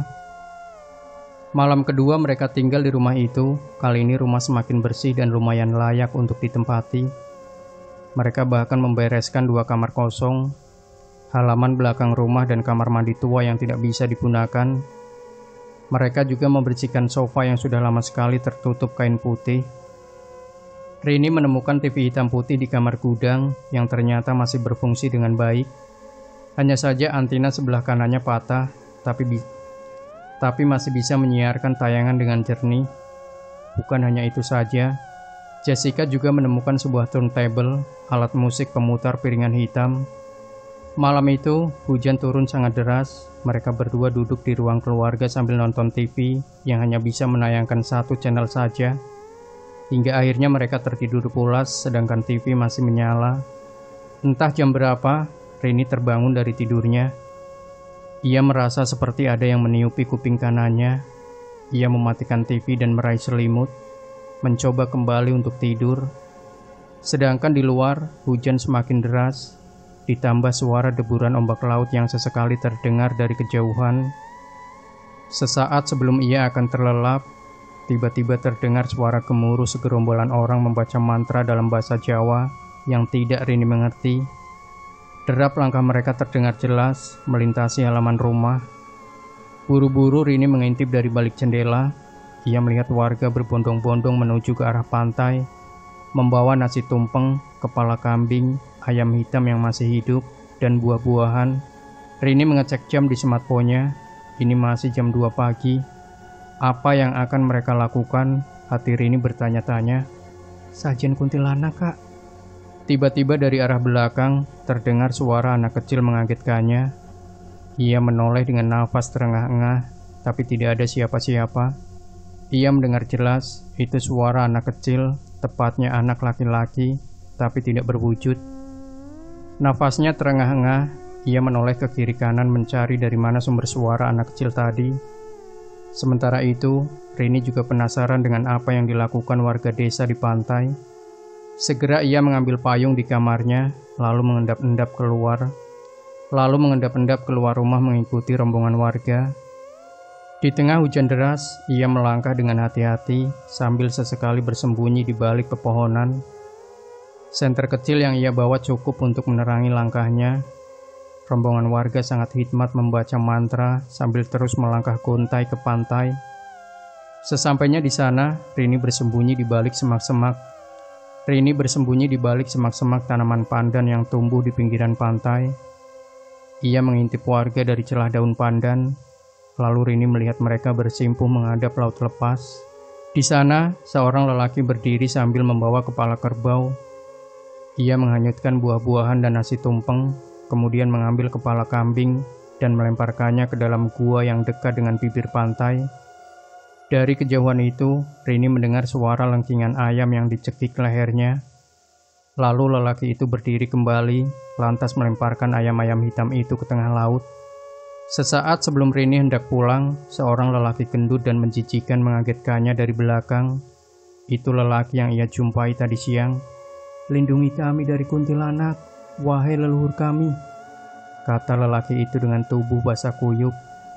Malam kedua mereka tinggal di rumah itu. Kali ini rumah semakin bersih dan lumayan layak untuk ditempati. Mereka bahkan membereskan 2 kamar kosong, halaman belakang rumah dan kamar mandi tua yang tidak bisa digunakan. Mereka juga membersihkan sofa yang sudah lama sekali tertutup kain putih. Rini menemukan TV hitam putih di kamar gudang yang ternyata masih berfungsi dengan baik. Hanya saja antena sebelah kanannya patah, tapi masih bisa menyiarkan tayangan dengan jernih. Bukan hanya itu saja, Jessica juga menemukan sebuah turntable, alat musik pemutar piringan hitam. Malam itu, hujan turun sangat deras. Mereka berdua duduk di ruang keluarga sambil nonton TV yang hanya bisa menayangkan 1 channel saja. Hingga akhirnya mereka tertidur pulas sedangkan TV masih menyala. Entah jam berapa, Rini terbangun dari tidurnya. Ia merasa seperti ada yang meniupi kuping kanannya. Ia mematikan TV dan meraih selimut, mencoba kembali untuk tidur. Sedangkan di luar, hujan semakin deras. Ditambah suara deburan ombak laut yang sesekali terdengar dari kejauhan. Sesaat sebelum ia akan terlelap, tiba-tiba terdengar suara gemuruh segerombolan orang membaca mantra dalam bahasa Jawa yang tidak Rini mengerti. Derap langkah mereka terdengar jelas melintasi halaman rumah. Buru-buru Rini mengintip dari balik jendela. Ia melihat warga berbondong-bondong menuju ke arah pantai, membawa nasi tumpeng, kepala kambing, ayam hitam yang masih hidup, dan buah-buahan. Rini mengecek jam di smartphone-nya. Ini masih jam 2 pagi. Apa yang akan mereka lakukan? Hati Rini bertanya-tanya. Sajian kuntilanak, Kak. Tiba-tiba dari arah belakang terdengar suara anak kecil mengagetkannya. Ia menoleh dengan nafas terengah-engah, tapi tidak ada siapa-siapa. Ia mendengar jelas itu suara anak kecil, tepatnya anak laki-laki, tapi tidak berwujud. Nafasnya terengah-engah, ia menoleh ke kiri kanan mencari dari mana sumber suara anak kecil tadi. Sementara itu, Rini juga penasaran dengan apa yang dilakukan warga desa di pantai. Segera ia mengambil payung di kamarnya, lalu mengendap-endap keluar rumah mengikuti rombongan warga. Di tengah hujan deras, ia melangkah dengan hati-hati sambil sesekali bersembunyi di balik pepohonan. Senter kecil yang ia bawa cukup untuk menerangi langkahnya. Rombongan warga sangat hikmat membaca mantra sambil terus melangkah gontai ke pantai. Sesampainya di sana, Rini bersembunyi di balik semak-semak tanaman pandan yang tumbuh di pinggiran pantai. Ia mengintip warga dari celah daun pandan, lalu Rini melihat mereka bersimpuh menghadap laut lepas. Di sana, seorang lelaki berdiri sambil membawa kepala kerbau. Ia menghanyutkan buah-buahan dan nasi tumpeng, kemudian mengambil kepala kambing dan melemparkannya ke dalam gua yang dekat dengan bibir pantai. Dari kejauhan itu, Rini mendengar suara lengkingan ayam yang dicekik lehernya. Lalu lelaki itu berdiri kembali, lantas melemparkan ayam-ayam hitam itu ke tengah laut. Sesaat sebelum Rini hendak pulang, seorang lelaki gendut dan menjijikan mengagetkannya dari belakang. Itu lelaki yang ia jumpai tadi siang. "Lindungi kami dari kuntilanak, wahai leluhur kami," kata lelaki itu dengan tubuh basah kuyup.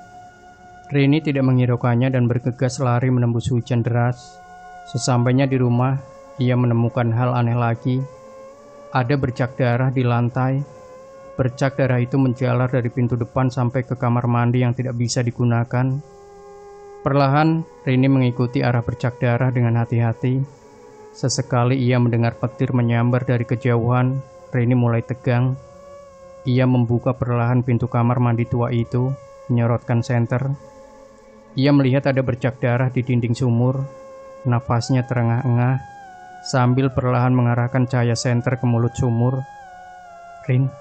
Rini tidak menghiraukannya dan bergegas lari menembus hujan deras. Sesampainya di rumah, ia menemukan hal aneh lagi. Ada bercak darah di lantai. Bercak darah itu menjalar dari pintu depan sampai ke kamar mandi yang tidak bisa digunakan. Perlahan, Rini mengikuti arah bercak darah dengan hati-hati. Sesekali ia mendengar petir menyambar dari kejauhan. Rini mulai tegang. Ia membuka perlahan pintu kamar mandi tua itu, menyorotkan senter. Ia melihat ada bercak darah di dinding sumur. Napasnya terengah-engah, sambil perlahan mengarahkan cahaya senter ke mulut sumur. "Rin."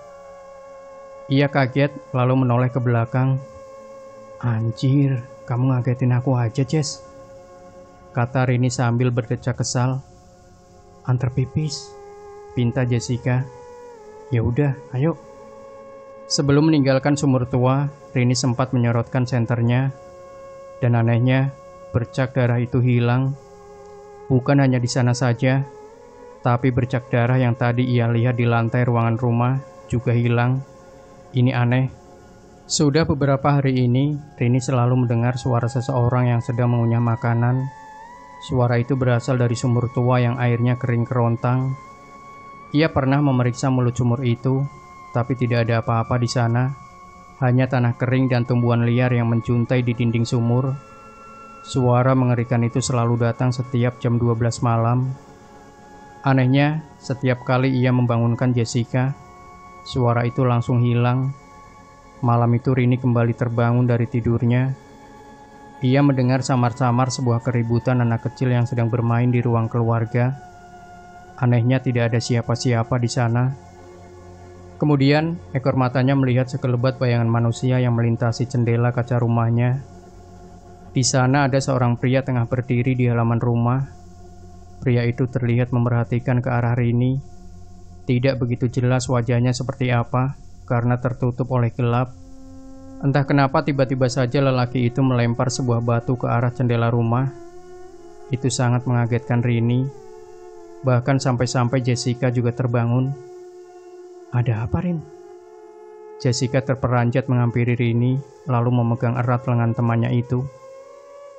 Ia kaget, lalu menoleh ke belakang. "Anjir, kamu ngagetin aku aja, Jess," kata Rini sambil berdecak kesal. "Antar pipis," pinta Jessica. "Ya udah, ayo." Sebelum meninggalkan sumur tua, Rini sempat menyorotkan senternya. Dan anehnya, bercak darah itu hilang. Bukan hanya di sana saja, tapi bercak darah yang tadi ia lihat di lantai ruangan rumah juga hilang. Ini aneh. Sudah beberapa hari ini, Rini selalu mendengar suara seseorang yang sedang mengunyah makanan. Suara itu berasal dari sumur tua yang airnya kering kerontang. Ia pernah memeriksa mulut sumur itu, tapi tidak ada apa-apa di sana. Hanya tanah kering dan tumbuhan liar yang menjuntai di dinding sumur. Suara mengerikan itu selalu datang setiap jam 12 malam. Anehnya, setiap kali ia membangunkan Jessica, suara itu langsung hilang. Malam itu Rini kembali terbangun dari tidurnya. Ia mendengar samar-samar sebuah keributan anak kecil yang sedang bermain di ruang keluarga. Anehnya tidak ada siapa-siapa di sana. Kemudian, ekor matanya melihat sekelebat bayangan manusia yang melintasi jendela kaca rumahnya. Di sana ada seorang pria tengah berdiri di halaman rumah. Pria itu terlihat memerhatikan ke arah Rini. Tidak begitu jelas wajahnya seperti apa, karena tertutup oleh gelap. Entah kenapa tiba-tiba saja lelaki itu melempar sebuah batu ke arah jendela rumah. Itu sangat mengagetkan Rini. Bahkan sampai-sampai Jessica juga terbangun. "Ada apa, Rin?" Jessica terperanjat menghampiri Rini, lalu memegang erat lengan temannya itu.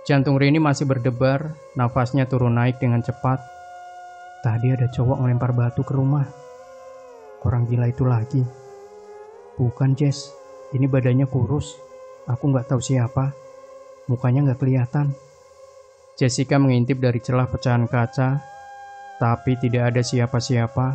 Jantung Rini masih berdebar, nafasnya turun naik dengan cepat. Tadi ada cowok ngelempar batu ke rumah. Orang gila itu lagi. Bukan, Jess. Ini badannya kurus. Aku nggak tahu siapa. Mukanya nggak kelihatan. Jessica mengintip dari celah pecahan kaca, tapi tidak ada siapa-siapa.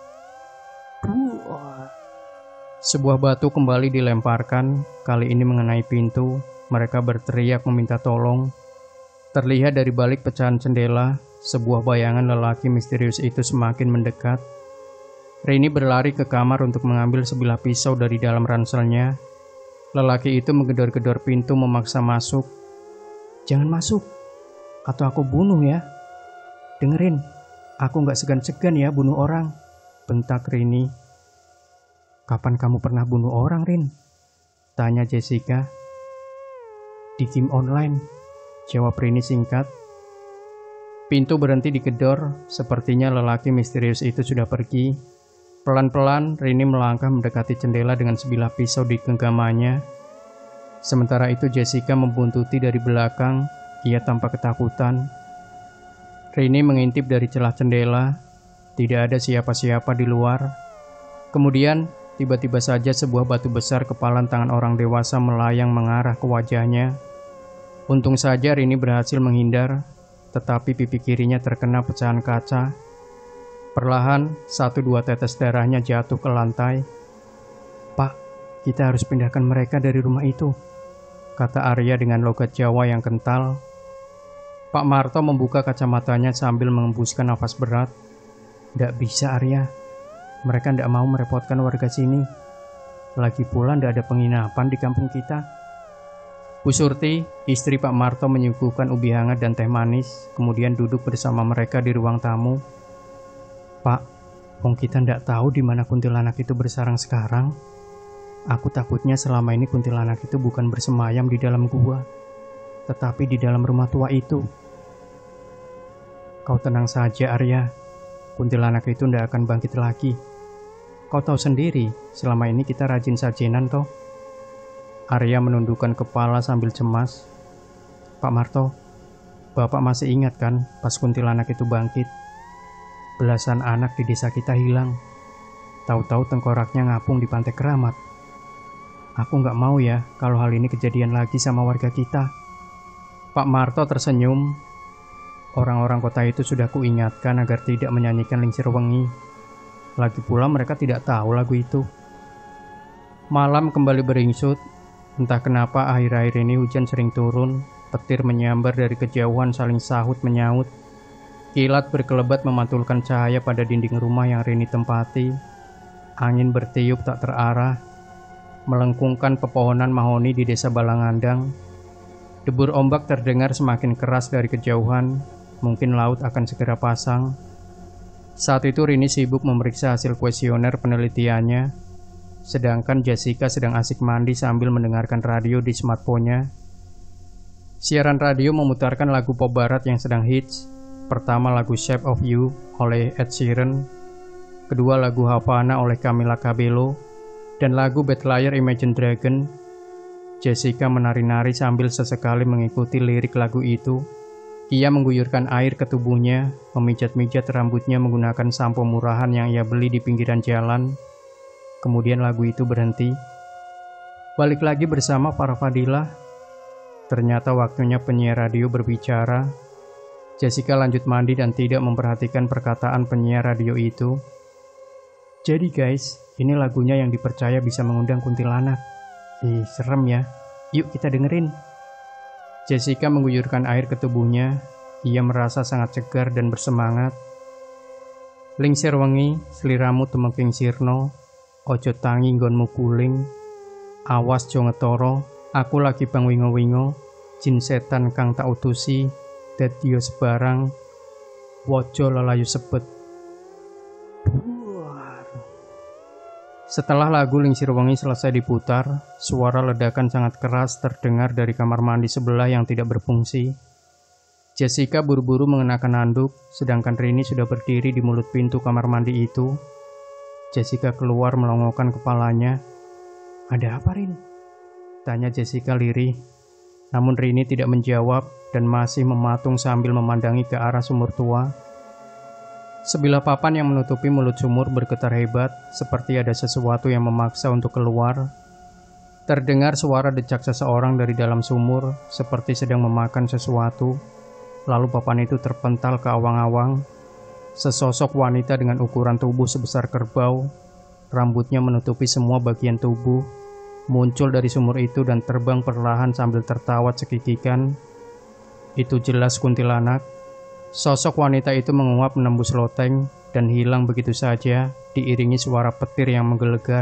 Sebuah batu kembali dilemparkan, kali ini mengenai pintu. Mereka berteriak meminta tolong. Terlihat dari balik pecahan jendela, sebuah bayangan lelaki misterius itu semakin mendekat. Rini berlari ke kamar untuk mengambil sebilah pisau dari dalam ranselnya. Lelaki itu menggedor-gedor pintu memaksa masuk. Jangan masuk, atau aku bunuh ya. Dengerin, aku gak segan-segan ya bunuh orang, bentak Rini. Kapan kamu pernah bunuh orang, Rin? Tanya Jessica. Di game online, jawab Rini singkat. Pintu berhenti digedor, sepertinya lelaki misterius itu sudah pergi. Pelan-pelan, Rini melangkah mendekati jendela dengan sebilah pisau di genggamannya. Sementara itu Jessica membuntuti dari belakang, ia tampak ketakutan. Rini mengintip dari celah jendela, tidak ada siapa-siapa di luar. Kemudian, tiba-tiba saja sebuah batu besar kepalan tangan orang dewasa melayang mengarah ke wajahnya. Untung saja Rini berhasil menghindar, tetapi pipi kirinya terkena pecahan kaca. Perlahan, 1-2 tetes darahnya jatuh ke lantai. Pak, kita harus pindahkan mereka dari rumah itu, kata Arya dengan logat Jawa yang kental. Pak Marto membuka kacamatanya sambil mengembuskan nafas berat. Nggak bisa, Arya. Mereka nggak mau merepotkan warga sini. Lagi pula nggak ada penginapan di kampung kita. Bu Surti, istri Pak Marto menyuguhkan ubi hangat dan teh manis, kemudian duduk bersama mereka di ruang tamu. Pak, wong kita ndak tahu di mana kuntilanak itu bersarang sekarang. Aku takutnya selama ini kuntilanak itu bukan bersemayam di dalam gua, tetapi di dalam rumah tua itu. Kau tenang saja, Arya. Kuntilanak itu ndak akan bangkit lagi. Kau tahu sendiri, selama ini kita rajin sajenan toh. Arya menundukkan kepala sambil cemas. Pak Marto, Bapak masih ingat kan pas kuntilanak itu bangkit? Belasan anak di desa kita hilang. Tahu-tahu tengkoraknya ngapung di Pantai Keramat. Aku nggak mau ya kalau hal ini kejadian lagi sama warga kita. Pak Marto tersenyum. Orang-orang kota itu sudah kuingatkan agar tidak menyanyikan Lingsir Wengi. Lagi pula mereka tidak tahu lagu itu. Malam kembali beringsut. Entah kenapa akhir-akhir ini hujan sering turun, petir menyambar dari kejauhan saling sahut menyaut. Kilat berkelebat memantulkan cahaya pada dinding rumah yang Rini tempati. Angin bertiup tak terarah, melengkungkan pepohonan mahoni di desa Balangandang. Debur ombak terdengar semakin keras dari kejauhan, mungkin laut akan segera pasang. Saat itu Rini sibuk memeriksa hasil kuesioner penelitiannya. Sedangkan Jessica sedang asik mandi sambil mendengarkan radio di smartphone-nya. Siaran radio memutarkan lagu pop barat yang sedang hits. Pertama lagu Shape of You oleh Ed Sheeran, kedua lagu Havana oleh Camila Cabello, dan lagu Bad Liar Imagine Dragon. Jessica menari-nari sambil sesekali mengikuti lirik lagu itu. Ia mengguyurkan air ke tubuhnya, memijat-mijat rambutnya menggunakan sampo murahan yang ia beli di pinggiran jalan. Kemudian lagu itu berhenti. Balik lagi bersama para Fadilah. Ternyata waktunya penyiar radio berbicara. Jessica lanjut mandi dan tidak memperhatikan perkataan penyiar radio itu. Jadi guys, ini lagunya yang dipercaya bisa mengundang kuntilanak. Serem ya. Yuk kita dengerin. Jessica mengguyurkan air ke tubuhnya. Ia merasa sangat segar dan bersemangat. Lingsir Wengi, sliramu tumengking sirno. Ojo tangi nggonmu kuling, awas jo ngetoro, aku lagi bang wingo-wingo, jin setan kang tak utusi, dadya sebarang, wojo lelayu sebet. Setelah lagu Lingsir Wengi selesai diputar, suara ledakan sangat keras terdengar dari kamar mandi sebelah yang tidak berfungsi. Jessica buru-buru mengenakan handuk, sedangkan Rini sudah berdiri di mulut pintu kamar mandi itu. Jessica keluar melongokkan kepalanya. Ada apa, Rin? Tanya Jessica lirih. Namun Rini tidak menjawab dan masih mematung sambil memandangi ke arah sumur tua. Sebilah papan yang menutupi mulut sumur bergetar hebat, seperti ada sesuatu yang memaksa untuk keluar. Terdengar suara decak seseorang dari dalam sumur, seperti sedang memakan sesuatu. Lalu papan itu terpental ke awang-awang. Sesosok wanita dengan ukuran tubuh sebesar kerbau, rambutnya menutupi semua bagian tubuh, muncul dari sumur itu dan terbang perlahan sambil tertawa cekikikan. Itu jelas kuntilanak. Sosok wanita itu menguap menembus loteng dan hilang begitu saja, diiringi suara petir yang menggelegar.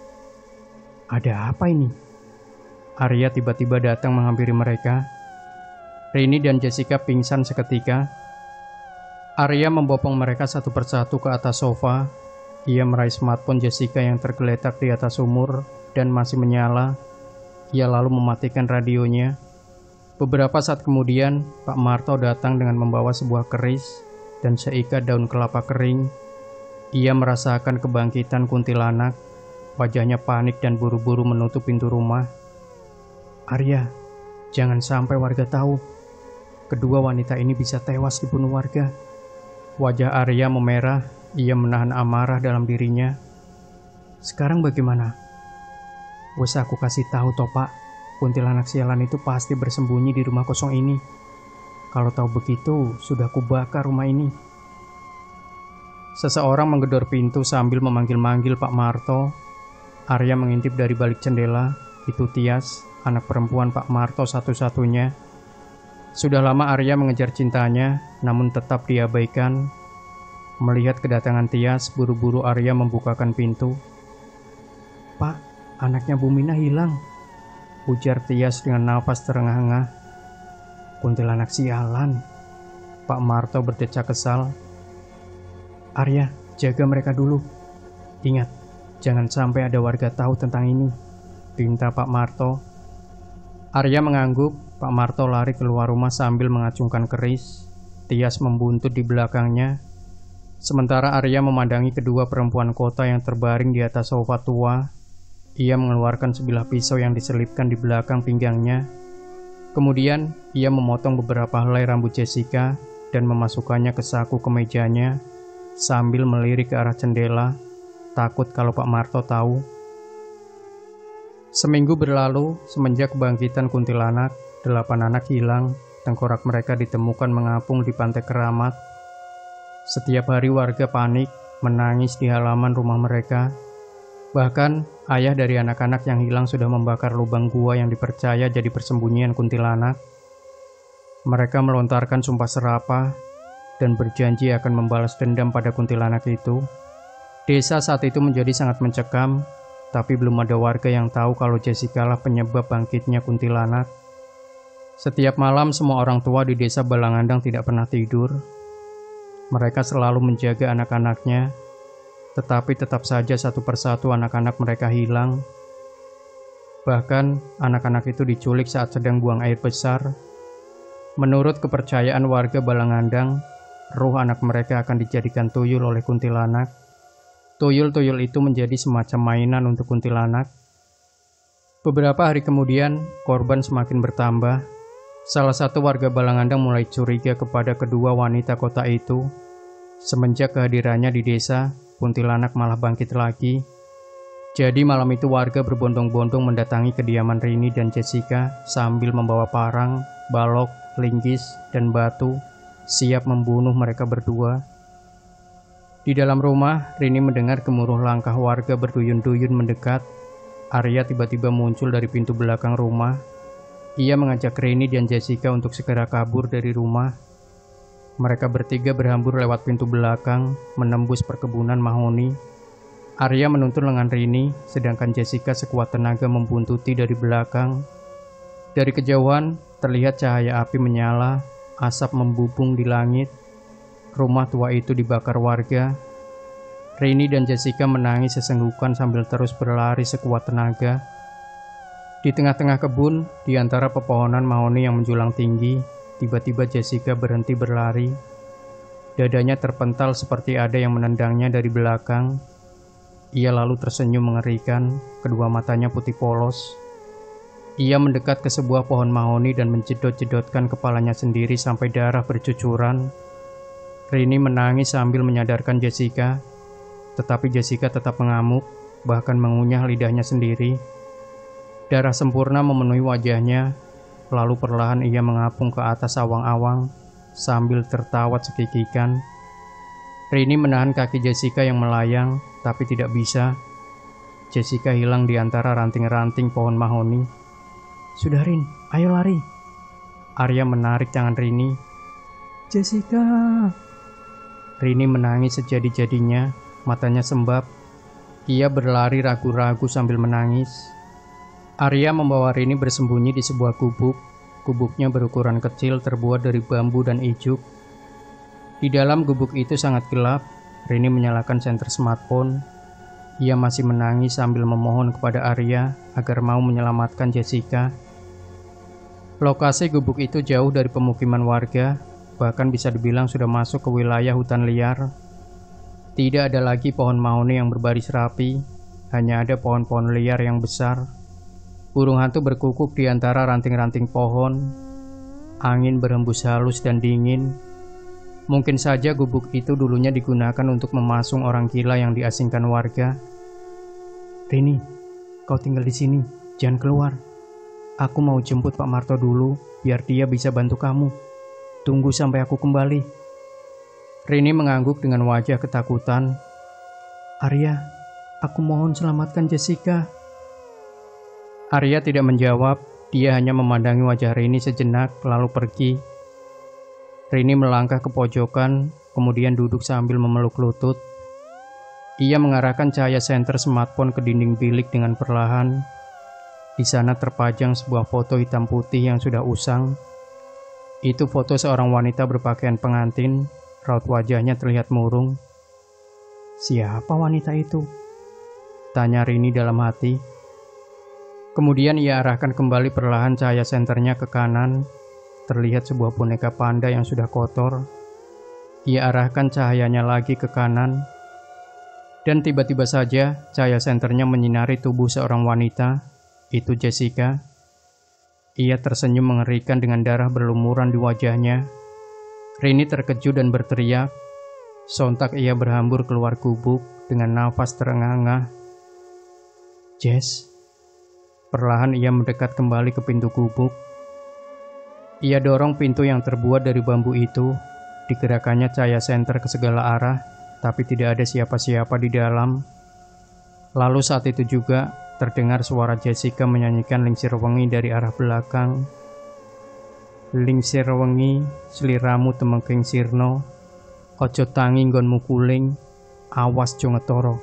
Ada apa ini? Arya tiba-tiba datang menghampiri mereka. Rini dan Jessica pingsan seketika. Arya membopong mereka satu persatu ke atas sofa. Ia meraih smartphone Jessica yang tergeletak di atas sumur dan masih menyala. Ia lalu mematikan radionya. Beberapa saat kemudian, Pak Marto datang dengan membawa sebuah keris dan seikat daun kelapa kering. Ia merasakan kebangkitan kuntilanak. Wajahnya panik dan buru-buru menutup pintu rumah. Arya, jangan sampai warga tahu. Kedua wanita ini bisa tewas dibunuh warga. Wajah Arya memerah. Ia menahan amarah dalam dirinya. Sekarang bagaimana? Wes aku kasih tahu toh Pak. Kuntilanak sialan itu pasti bersembunyi di rumah kosong ini. Kalau tahu begitu, sudah kubakar rumah ini. Seseorang menggedor pintu sambil memanggil-manggil Pak Marto. Arya mengintip dari balik jendela. Itu Tias, anak perempuan Pak Marto satu-satunya. Sudah lama Arya mengejar cintanya, namun tetap diabaikan. Melihat kedatangan Tias, buru-buru Arya membukakan pintu. Pak, anaknya Bu Mina hilang. Ujar Tias dengan nafas terengah-engah. Kuntilanak sialan. Pak Marto berdecak kesal. Arya, jaga mereka dulu. Ingat, jangan sampai ada warga tahu tentang ini, pinta Pak Marto. Arya mengangguk. Pak Marto lari keluar rumah sambil mengacungkan keris. Tias membuntut di belakangnya. Sementara Arya memandangi kedua perempuan kota yang terbaring di atas sofa tua. Ia mengeluarkan sebilah pisau yang diselipkan di belakang pinggangnya. Kemudian, ia memotong beberapa helai rambut Jessica dan memasukkannya ke saku kemejanya sambil melirik ke arah jendela, takut kalau Pak Marto tahu. Seminggu berlalu, semenjak kebangkitan kuntilanak, 8 anak hilang, tengkorak mereka ditemukan mengapung di pantai Keramat. Setiap hari warga panik, menangis di halaman rumah mereka. Bahkan, ayah dari anak-anak yang hilang sudah membakar lubang gua yang dipercaya jadi persembunyian kuntilanak. Mereka melontarkan sumpah serapah dan berjanji akan membalas dendam pada kuntilanak itu. Desa saat itu menjadi sangat mencekam, tapi belum ada warga yang tahu kalau Jessica lah penyebab bangkitnya kuntilanak. Setiap malam semua orang tua di desa Balangandang tidak pernah tidur. Mereka selalu menjaga anak-anaknya. Tetapi tetap saja satu persatu anak-anak mereka hilang. Bahkan, anak-anak itu diculik saat sedang buang air besar. Menurut kepercayaan warga Balangandang, ruh anak mereka akan dijadikan tuyul oleh kuntilanak. Tuyul-tuyul itu menjadi semacam mainan untuk kuntilanak. Beberapa hari kemudian, korban semakin bertambah. Salah satu warga Balangandang mulai curiga kepada kedua wanita kota itu. Semenjak kehadirannya di desa, kuntilanak malah bangkit lagi. Jadi malam itu warga berbondong-bondong mendatangi kediaman Rini dan Jessica sambil membawa parang, balok, linggis, dan batu, siap membunuh mereka berdua. Di dalam rumah, Rini mendengar gemuruh langkah warga berduyun-duyun mendekat. Arya tiba-tiba muncul dari pintu belakang rumah. Ia mengajak Rini dan Jessica untuk segera kabur dari rumah. Mereka bertiga berhambur lewat pintu belakang, menembus perkebunan mahoni. Arya menuntun lengan Rini, sedangkan Jessica sekuat tenaga membuntuti dari belakang. Dari kejauhan, terlihat cahaya api menyala, asap membubung di langit. Rumah tua itu dibakar warga. Rini dan Jessica menangis sesenggukan sambil terus berlari sekuat tenaga. Di tengah-tengah kebun, di antara pepohonan mahoni yang menjulang tinggi, tiba-tiba Jessica berhenti berlari. Dadanya terpental seperti ada yang menendangnya dari belakang. Ia lalu tersenyum mengerikan, kedua matanya putih polos. Ia mendekat ke sebuah pohon mahoni dan menjedot-jedotkan kepalanya sendiri sampai darah bercucuran. Rini menangis sambil menyadarkan Jessica, tetapi Jessica tetap mengamuk, bahkan mengunyah lidahnya sendiri. Darah sempurna memenuhi wajahnya, lalu perlahan ia mengapung ke atas awang-awang sambil tertawa cekikikan. Rini menahan kaki Jessica yang melayang, tapi tidak bisa. Jessica hilang di antara ranting-ranting pohon mahoni. "Sudah Rin, ayo lari." Arya menarik tangan Rini. "Jessica." Rini menangis sejadi-jadinya, matanya sembab. Ia berlari ragu-ragu sambil menangis. Arya membawa Rini bersembunyi di sebuah gubuk. Gubuknya berukuran kecil, terbuat dari bambu dan ijuk. Di dalam gubuk itu sangat gelap. Rini menyalakan senter smartphone. Ia masih menangis sambil memohon kepada Arya agar mau menyelamatkan Jessica. Lokasi gubuk itu jauh dari pemukiman warga, bahkan bisa dibilang sudah masuk ke wilayah hutan liar. Tidak ada lagi pohon mahoni yang berbaris rapi, hanya ada pohon-pohon liar yang besar. Burung hantu berkukuk di antara ranting-ranting pohon. Angin berhembus halus dan dingin. Mungkin saja gubuk itu dulunya digunakan untuk memasung orang gila yang diasingkan warga. "Rini, kau tinggal di sini, jangan keluar. Aku mau jemput Pak Marto dulu, biar dia bisa bantu kamu. Tunggu sampai aku kembali." Rini mengangguk dengan wajah ketakutan. "Arya, aku mohon selamatkan Jessica." Arya tidak menjawab, dia hanya memandangi wajah Rini sejenak lalu pergi. Rini melangkah ke pojokan, kemudian duduk sambil memeluk lutut. Ia mengarahkan cahaya senter smartphone ke dinding bilik dengan perlahan. Di sana terpajang sebuah foto hitam putih yang sudah usang. Itu foto seorang wanita berpakaian pengantin, raut wajahnya terlihat murung. "Siapa wanita itu?" tanya Rini dalam hati. Kemudian ia arahkan kembali perlahan cahaya senternya ke kanan. Terlihat sebuah boneka panda yang sudah kotor. Ia arahkan cahayanya lagi ke kanan. Dan tiba-tiba saja cahaya senternya menyinari tubuh seorang wanita. Itu Jessica. Ia tersenyum mengerikan dengan darah berlumuran di wajahnya. Rini terkejut dan berteriak. Sontak ia berhambur keluar gubuk dengan nafas terengah-engah. "Jess." Perlahan ia mendekat kembali ke pintu gubuk. Ia dorong pintu yang terbuat dari bambu itu. Digerakkannya cahaya senter ke segala arah, tapi tidak ada siapa-siapa di dalam. Lalu saat itu juga terdengar suara Jessica menyanyikan Lingsir Wengi dari arah belakang. "Lingsir wengi, sliramu temengking sirno, ojo tangi nggon mukuling, awas jo ngetoro.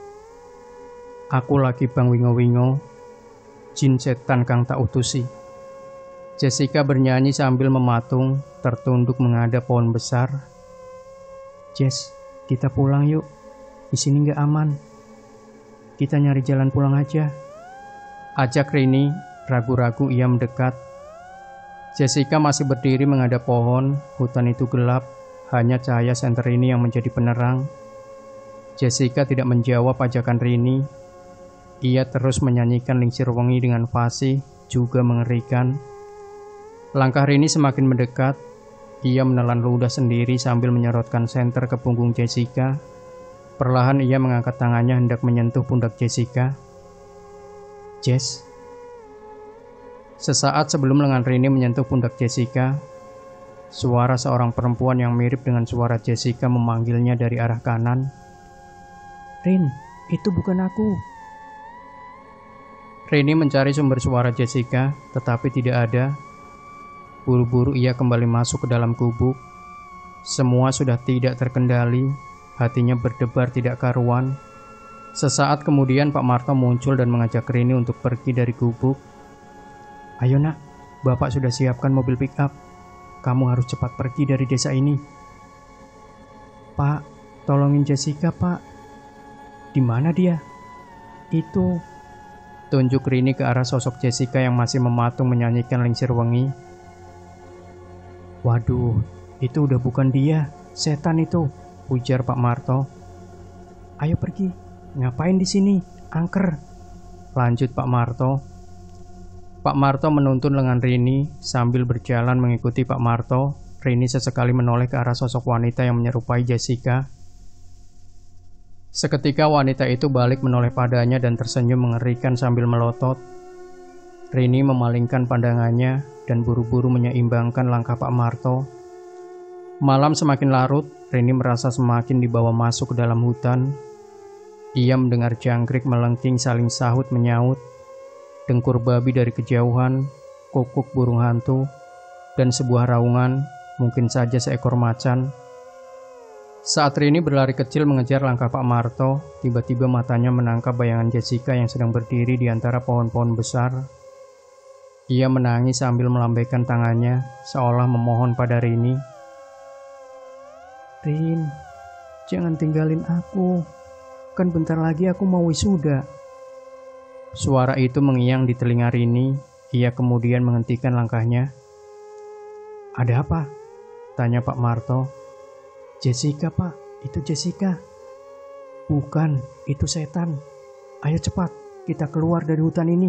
Aku lagi bang wingo-wingo, jin setan kang tak utusi." Jessica bernyanyi sambil mematung, tertunduk menghadap pohon besar. "Jess, kita pulang yuk. Di sini nggak aman. Kita nyari jalan pulang aja." Ajak Rini, ragu-ragu ia mendekat. Jessica masih berdiri menghadap pohon. Hutan itu gelap, hanya cahaya senter Rini yang menjadi penerang. Jessica tidak menjawab ajakan Rini. Ia terus menyanyikan Lingsir Wengi dengan fasih, juga mengerikan. Langkah Rini semakin mendekat. Ia menelan ludah sendiri sambil menyorotkan senter ke punggung Jessica. Perlahan ia mengangkat tangannya hendak menyentuh pundak Jessica. "Jess." Sesaat sebelum lengan Rini menyentuh pundak Jessica, suara seorang perempuan yang mirip dengan suara Jessica memanggilnya dari arah kanan. "Rin, itu bukan aku." Rini mencari sumber suara Jessica, tetapi tidak ada. Buru-buru ia kembali masuk ke dalam gubuk. Semua sudah tidak terkendali, hatinya berdebar tidak karuan. Sesaat kemudian Pak Marto muncul dan mengajak Rini untuk pergi dari gubuk. "Ayo nak, Bapak sudah siapkan mobil pick-up. Kamu harus cepat pergi dari desa ini." "Pak, tolongin Jessica, Pak." "Di mana dia?" "Itu." Tunjuk Rini ke arah sosok Jessica yang masih mematung menyanyikan Lingsir Wengi. "Waduh, itu udah bukan dia, setan itu," ujar Pak Marto. "Ayo pergi, ngapain di sini? Angker," lanjut Pak Marto. Pak Marto menuntun lengan Rini. Sambil berjalan mengikuti Pak Marto, Rini sesekali menoleh ke arah sosok wanita yang menyerupai Jessica. Seketika wanita itu balik menoleh padanya dan tersenyum mengerikan sambil melotot. Rini memalingkan pandangannya dan buru-buru menyeimbangkan langkah Pak Marto. Malam semakin larut, Rini merasa semakin dibawa masuk ke dalam hutan. Ia mendengar jangkrik melengking saling sahut menyaut, dengkur babi dari kejauhan, kukuk burung hantu, dan sebuah raungan, mungkin saja seekor macan. Saat Rini berlari kecil mengejar langkah Pak Marto, tiba-tiba matanya menangkap bayangan Jessica yang sedang berdiri di antara pohon-pohon besar. Ia menangis sambil melambaikan tangannya, seolah memohon pada Rini. "Rin, jangan tinggalin aku. Kan bentar lagi aku mau wisuda." Suara itu mengiang di telinga Rini. Ia kemudian menghentikan langkahnya. "Ada apa?" tanya Pak Marto. "Jessica, Pak. Itu Jessica." "Bukan, itu setan. Ayo cepat, kita keluar dari hutan ini."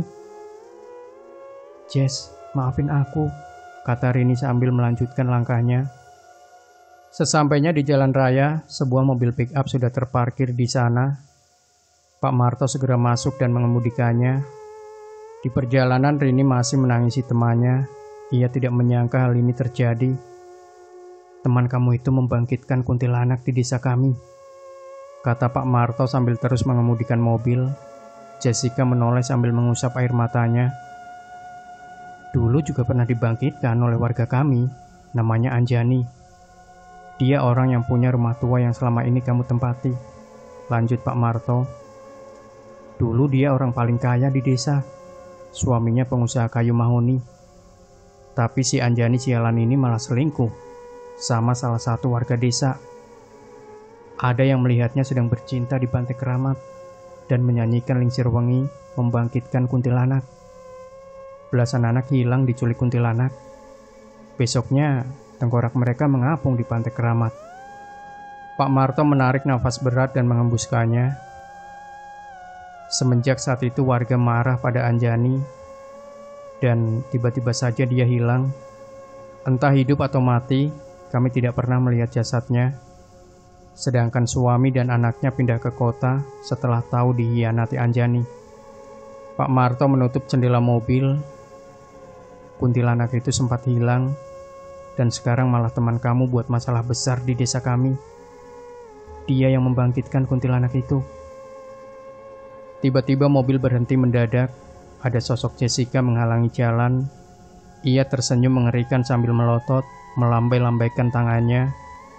"Jess, maafin aku," kata Rini sambil melanjutkan langkahnya. Sesampainya di jalan raya, sebuah mobil pick-up sudah terparkir di sana. Pak Marto segera masuk dan mengemudikannya. Di perjalanan Rini masih menangisi temannya. Ia tidak menyangka hal ini terjadi. "Teman kamu itu membangkitkan kuntilanak di desa kami," kata Pak Marto sambil terus mengemudikan mobil. Jessica menoleh sambil mengusap air matanya. "Dulu juga pernah dibangkitkan oleh warga kami, namanya Anjani. Dia orang yang punya rumah tua yang selama ini kamu tempati," lanjut Pak Marto. "Dulu dia orang paling kaya di desa, suaminya pengusaha kayu mahoni. Tapi si Anjani sialan ini malah selingkuh sama salah satu warga desa. Ada yang melihatnya sedang bercinta di Pantai Keramat dan menyanyikan lingsir wengi membangkitkan kuntilanak. Belasan anak hilang diculik kuntilanak. Besoknya tengkorak mereka mengapung di Pantai Keramat." Pak Marto menarik nafas berat dan mengembuskannya. Semenjak saat itu warga marah pada Anjani dan tiba-tiba saja dia hilang. Entah hidup atau mati, kami tidak pernah melihat jasadnya. Sedangkan suami dan anaknya pindah ke kota setelah tahu dihianati Anjani. Pak Marto menutup jendela mobil. "Kuntilanak itu sempat hilang, dan sekarang malah teman kamu buat masalah besar di desa kami. Dia yang membangkitkan kuntilanak itu." Tiba-tiba mobil berhenti mendadak. Ada sosok Jessica menghalangi jalan. Ia tersenyum mengerikan sambil melotot, melambai-lambaikan tangannya.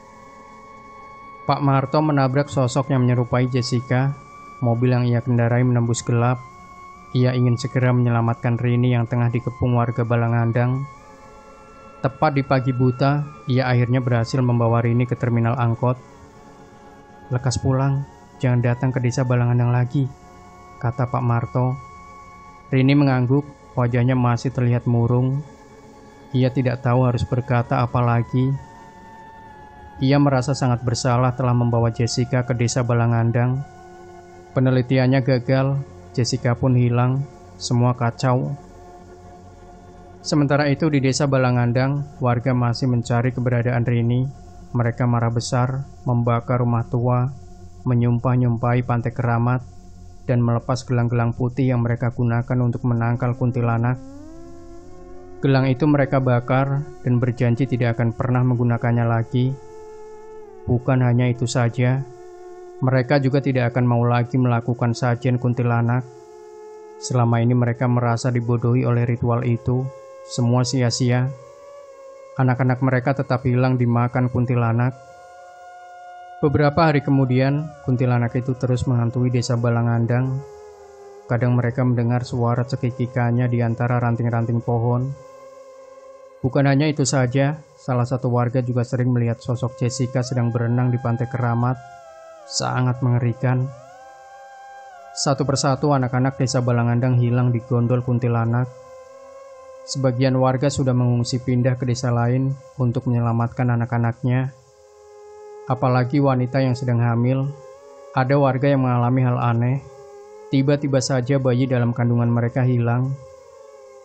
Pak Marto menabrak sosok yang menyerupai Jessica. Mobil yang ia kendarai menembus gelap. Ia ingin segera menyelamatkan Rini yang tengah dikepung warga Balangandang. Tepat di pagi buta, ia akhirnya berhasil membawa Rini ke terminal angkot. "Lekas pulang, jangan datang ke desa Balangandang lagi," kata Pak Marto. Rini mengangguk, wajahnya masih terlihat murung. Ia tidak tahu harus berkata apa lagi. Ia merasa sangat bersalah telah membawa Jessica ke desa Balangandang. Penelitiannya gagal, Jessica pun hilang, semua kacau. Sementara itu di desa Balangandang, warga masih mencari keberadaan Rini. Mereka marah besar, membakar rumah tua, menyumpah-nyumpahi Pantai Keramat, dan melepas gelang-gelang putih yang mereka gunakan untuk menangkal kuntilanak. Gelang itu mereka bakar dan berjanji tidak akan pernah menggunakannya lagi. Bukan hanya itu saja, mereka juga tidak akan mau lagi melakukan sajian kuntilanak. Selama ini mereka merasa dibodohi oleh ritual itu, semua sia-sia. Anak-anak mereka tetap hilang dimakan kuntilanak. Beberapa hari kemudian, kuntilanak itu terus menghantui desa Balangandang. Kadang mereka mendengar suara cekikikannya di antara ranting-ranting pohon. Bukan hanya itu saja, salah satu warga juga sering melihat sosok Jessica sedang berenang di Pantai Keramat. Sangat mengerikan. Satu persatu anak-anak desa Balangandang hilang di gondol kuntilanak. Sebagian warga sudah mengungsi pindah ke desa lain untuk menyelamatkan anak-anaknya. Apalagi wanita yang sedang hamil. Ada warga yang mengalami hal aneh. Tiba-tiba saja bayi dalam kandungan mereka hilang.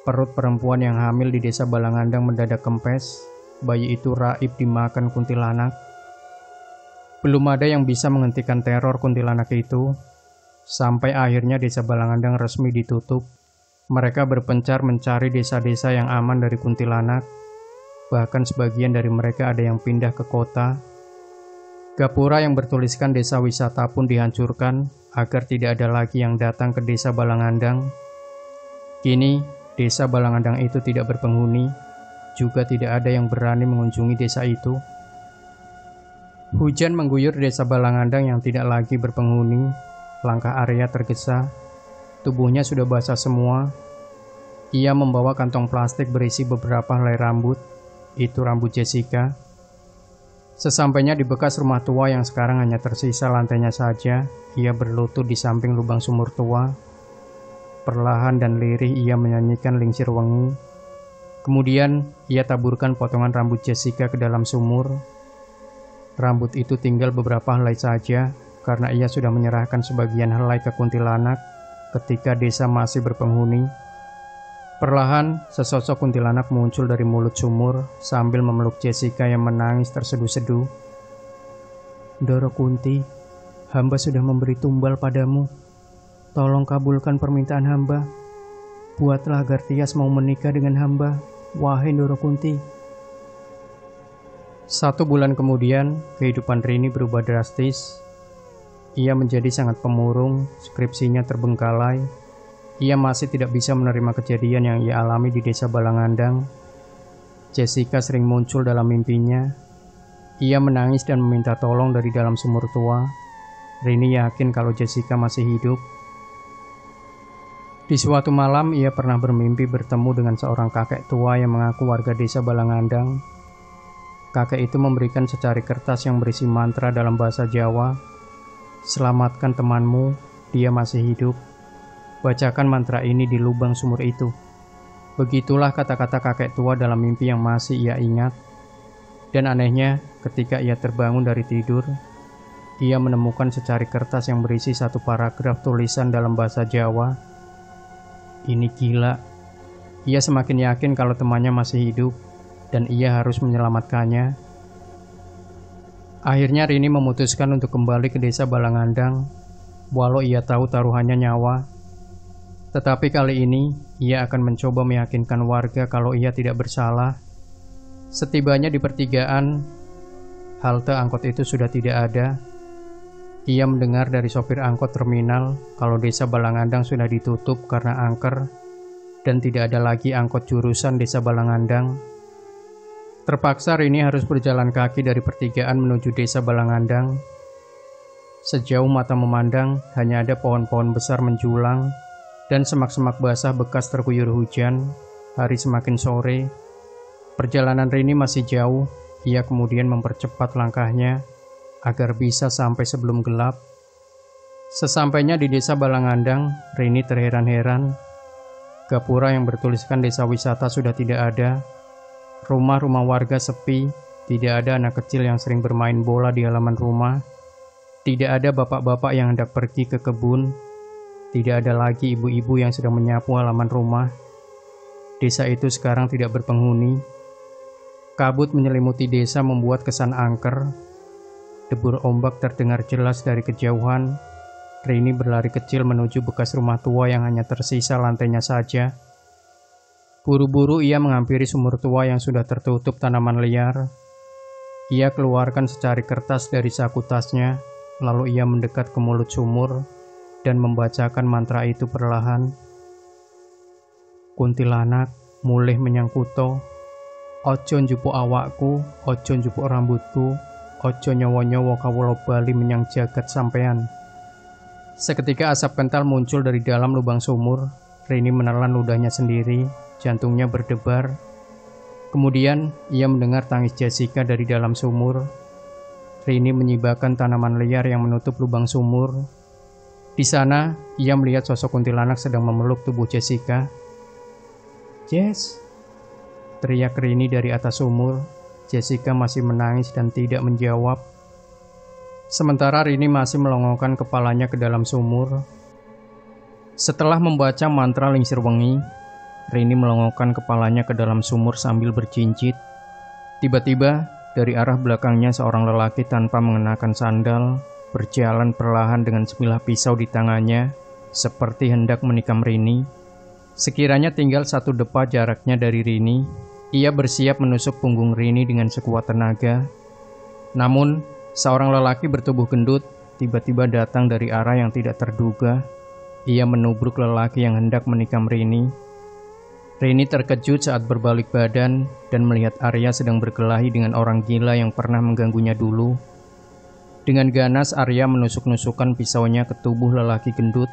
Perut perempuan yang hamil di desa Balangandang mendadak kempes. Bayi itu raib dimakan kuntilanak. Belum ada yang bisa menghentikan teror kuntilanak itu. Sampai akhirnya desa Balangandang resmi ditutup. Mereka berpencar mencari desa-desa yang aman dari kuntilanak. Bahkan sebagian dari mereka ada yang pindah ke kota. Gapura yang bertuliskan desa wisata pun dihancurkan agar tidak ada lagi yang datang ke desa Balangandang. Kini, desa Balangandang itu tidak berpenghuni, juga tidak ada yang berani mengunjungi desa itu. Hujan mengguyur desa Balangandang yang tidak lagi berpenghuni. Langkah Arya tergesa, tubuhnya sudah basah semua. Ia membawa kantong plastik berisi beberapa helai rambut, itu rambut Jessica. Sesampainya di bekas rumah tua yang sekarang hanya tersisa lantainya saja, ia berlutut di samping lubang sumur tua. Perlahan dan lirih ia menyanyikan Lingsir Wengi. Kemudian ia taburkan potongan rambut Jessica ke dalam sumur. Rambut itu tinggal beberapa helai saja karena ia sudah menyerahkan sebagian helai ke kuntilanak ketika desa masih berpenghuni. Perlahan sesosok kuntilanak muncul dari mulut sumur sambil memeluk Jessica yang menangis terseduh-seduh. "Doro Kunti, hamba sudah memberi tumbal padamu. Tolong kabulkan permintaan hamba. Buatlah agar Tias mau menikah dengan hamba, wahai Doro Kunti." 1 bulan kemudian, kehidupan Rini berubah drastis. Ia menjadi sangat pemurung, skripsinya terbengkalai. Ia masih tidak bisa menerima kejadian yang ia alami di desa Balangandang. Jessica sering muncul dalam mimpinya. Ia menangis dan meminta tolong dari dalam sumur tua. Rini yakin kalau Jessica masih hidup. Di suatu malam, ia pernah bermimpi bertemu dengan seorang kakek tua yang mengaku warga desa Balangandang. Kakek itu memberikan secari kertas yang berisi mantra dalam bahasa Jawa. "Selamatkan temanmu, dia masih hidup. Bacakan mantra ini di lubang sumur itu." Begitulah kata-kata kakek tua dalam mimpi yang masih ia ingat. Dan anehnya, ketika ia terbangun dari tidur, ia menemukan secari kertas yang berisi 1 paragraf tulisan dalam bahasa Jawa. Ini gila. Ia semakin yakin kalau temannya masih hidup, dan ia harus menyelamatkannya. Akhirnya Rini memutuskan untuk kembali ke desa Balangandang, walau ia tahu taruhannya nyawa. Tetapi kali ini, ia akan mencoba meyakinkan warga kalau ia tidak bersalah. Setibanya di pertigaan, halte angkot itu sudah tidak ada. Ia mendengar dari sopir angkot terminal kalau desa Balangandang sudah ditutup karena angker dan tidak ada lagi angkot jurusan desa Balangandang. Terpaksa Rini harus berjalan kaki dari pertigaan menuju desa Balangandang. Sejauh mata memandang, hanya ada pohon-pohon besar menjulang dan semak-semak basah bekas terguyur hujan. Hari semakin sore. Perjalanan Rini masih jauh. Ia kemudian mempercepat langkahnya agar bisa sampai sebelum gelap. Sesampainya di desa Balangandang, Rini terheran-heran. Gapura yang bertuliskan desa wisata sudah tidak ada. Rumah-rumah warga sepi, tidak ada anak kecil yang sering bermain bola di halaman rumah. Tidak ada bapak-bapak yang hendak pergi ke kebun. Tidak ada lagi ibu-ibu yang sedang menyapu halaman rumah. Desa itu sekarang tidak berpenghuni. Kabut menyelimuti desa membuat kesan angker. Debur ombak terdengar jelas dari kejauhan. Rini berlari kecil menuju bekas rumah tua yang hanya tersisa lantainya saja. Buru-buru ia menghampiri sumur tua yang sudah tertutup tanaman liar. Ia keluarkan secari kertas dari saku tasnya, lalu ia mendekat ke mulut sumur dan membacakan mantra itu perlahan. "Kuntilanak, mulih menyang kuto. Ojo njupuk awakku, ojo njupuk rambutku. Ojo nyowo-nyowo kawula bali menyang jagat sampean." Seketika asap kental muncul dari dalam lubang sumur. Rini menelan ludahnya sendiri, jantungnya berdebar. Kemudian ia mendengar tangis Jessica dari dalam sumur. Rini menyibakkan tanaman liar yang menutup lubang sumur. Di sana, ia melihat sosok kuntilanak sedang memeluk tubuh Jessica. "Jess!" teriak Rini dari atas sumur. Jessica masih menangis dan tidak menjawab. Sementara Rini masih melongokkan kepalanya ke dalam sumur. Setelah membaca mantra Lingsir Wengi, Rini melongokkan kepalanya ke dalam sumur sambil bercincit. Tiba-tiba, dari arah belakangnya seorang lelaki tanpa mengenakan sandal berjalan perlahan dengan sebilah pisau di tangannya, seperti hendak menikam Rini. Sekiranya tinggal satu depa jaraknya dari Rini, ia bersiap menusuk punggung Rini dengan sekuat tenaga. Namun, seorang lelaki bertubuh gendut tiba-tiba datang dari arah yang tidak terduga. Ia menubruk lelaki yang hendak menikam Rini. Rini terkejut saat berbalik badan dan melihat Arya sedang berkelahi dengan orang gila yang pernah mengganggunya dulu. Dengan ganas Arya menusuk-nusukkan pisaunya ke tubuh lelaki gendut.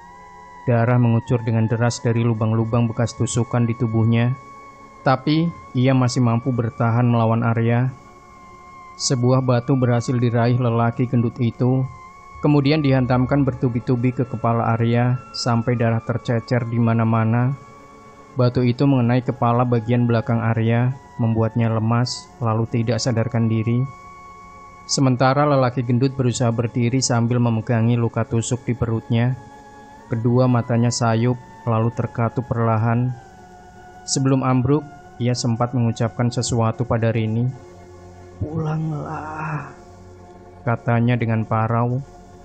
Darah mengucur dengan deras dari lubang-lubang bekas tusukan di tubuhnya. Tapi ia masih mampu bertahan melawan Arya. Sebuah batu berhasil diraih lelaki gendut itu, kemudian dihantamkan bertubi-tubi ke kepala Arya sampai darah tercecer di mana-mana. Batu itu mengenai kepala bagian belakang Arya, membuatnya lemas lalu tidak sadarkan diri. Sementara lelaki gendut berusaha berdiri sambil memegangi luka tusuk di perutnya. Kedua matanya sayup lalu terkatup perlahan. Sebelum ambruk, ia sempat mengucapkan sesuatu pada Rini. "Pulanglah," katanya dengan parau.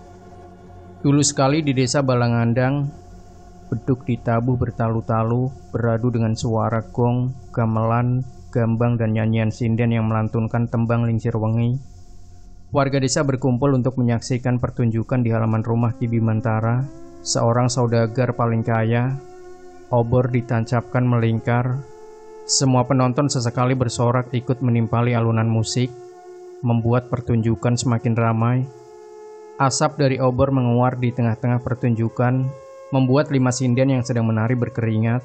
Dulu sekali di desa Balangandang, beduk ditabuh bertalu-talu beradu dengan suara gong, gamelan, gambang, dan nyanyian sinden yang melantunkan tembang Lingsir Wengi. Warga desa berkumpul untuk menyaksikan pertunjukan di halaman rumah Ki Bimantara, seorang saudagar paling kaya. Obor ditancapkan melingkar. Semua penonton sesekali bersorak ikut menimpali alunan musik, membuat pertunjukan semakin ramai. Asap dari obor menguar di tengah-tengah pertunjukan, membuat 5 sinden yang sedang menari berkeringat.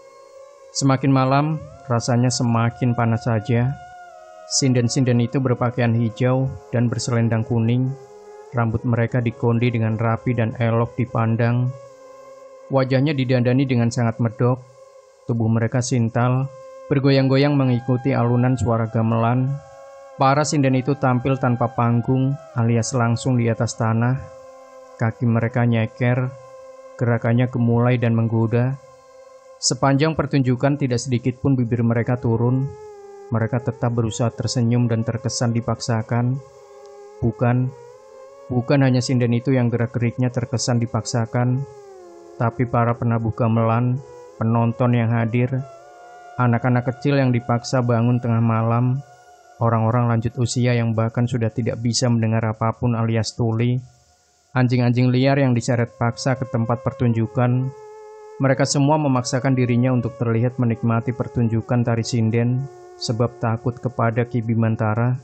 Semakin malam, rasanya semakin panas saja. Sinden-sinden itu berpakaian hijau dan berselendang kuning. Rambut mereka dikondi dengan rapi dan elok dipandang. Wajahnya didandani dengan sangat medok. Tubuh mereka sintal, bergoyang-goyang mengikuti alunan suara gamelan. Para sinden itu tampil tanpa panggung alias langsung di atas tanah. Kaki mereka nyeker, gerakannya gemulai dan menggoda. Sepanjang pertunjukan tidak sedikit pun bibir mereka turun. Mereka tetap berusaha tersenyum dan terkesan dipaksakan. Bukan hanya sinden itu yang gerak-geriknya terkesan dipaksakan, tapi para penabuh gamelan, penonton yang hadir, anak-anak kecil yang dipaksa bangun tengah malam, orang-orang lanjut usia yang bahkan sudah tidak bisa mendengar apapun alias tuli, anjing-anjing liar yang diseret paksa ke tempat pertunjukan. Mereka semua memaksakan dirinya untuk terlihat menikmati pertunjukan tari sinden, sebab takut kepada Ki Bimantara.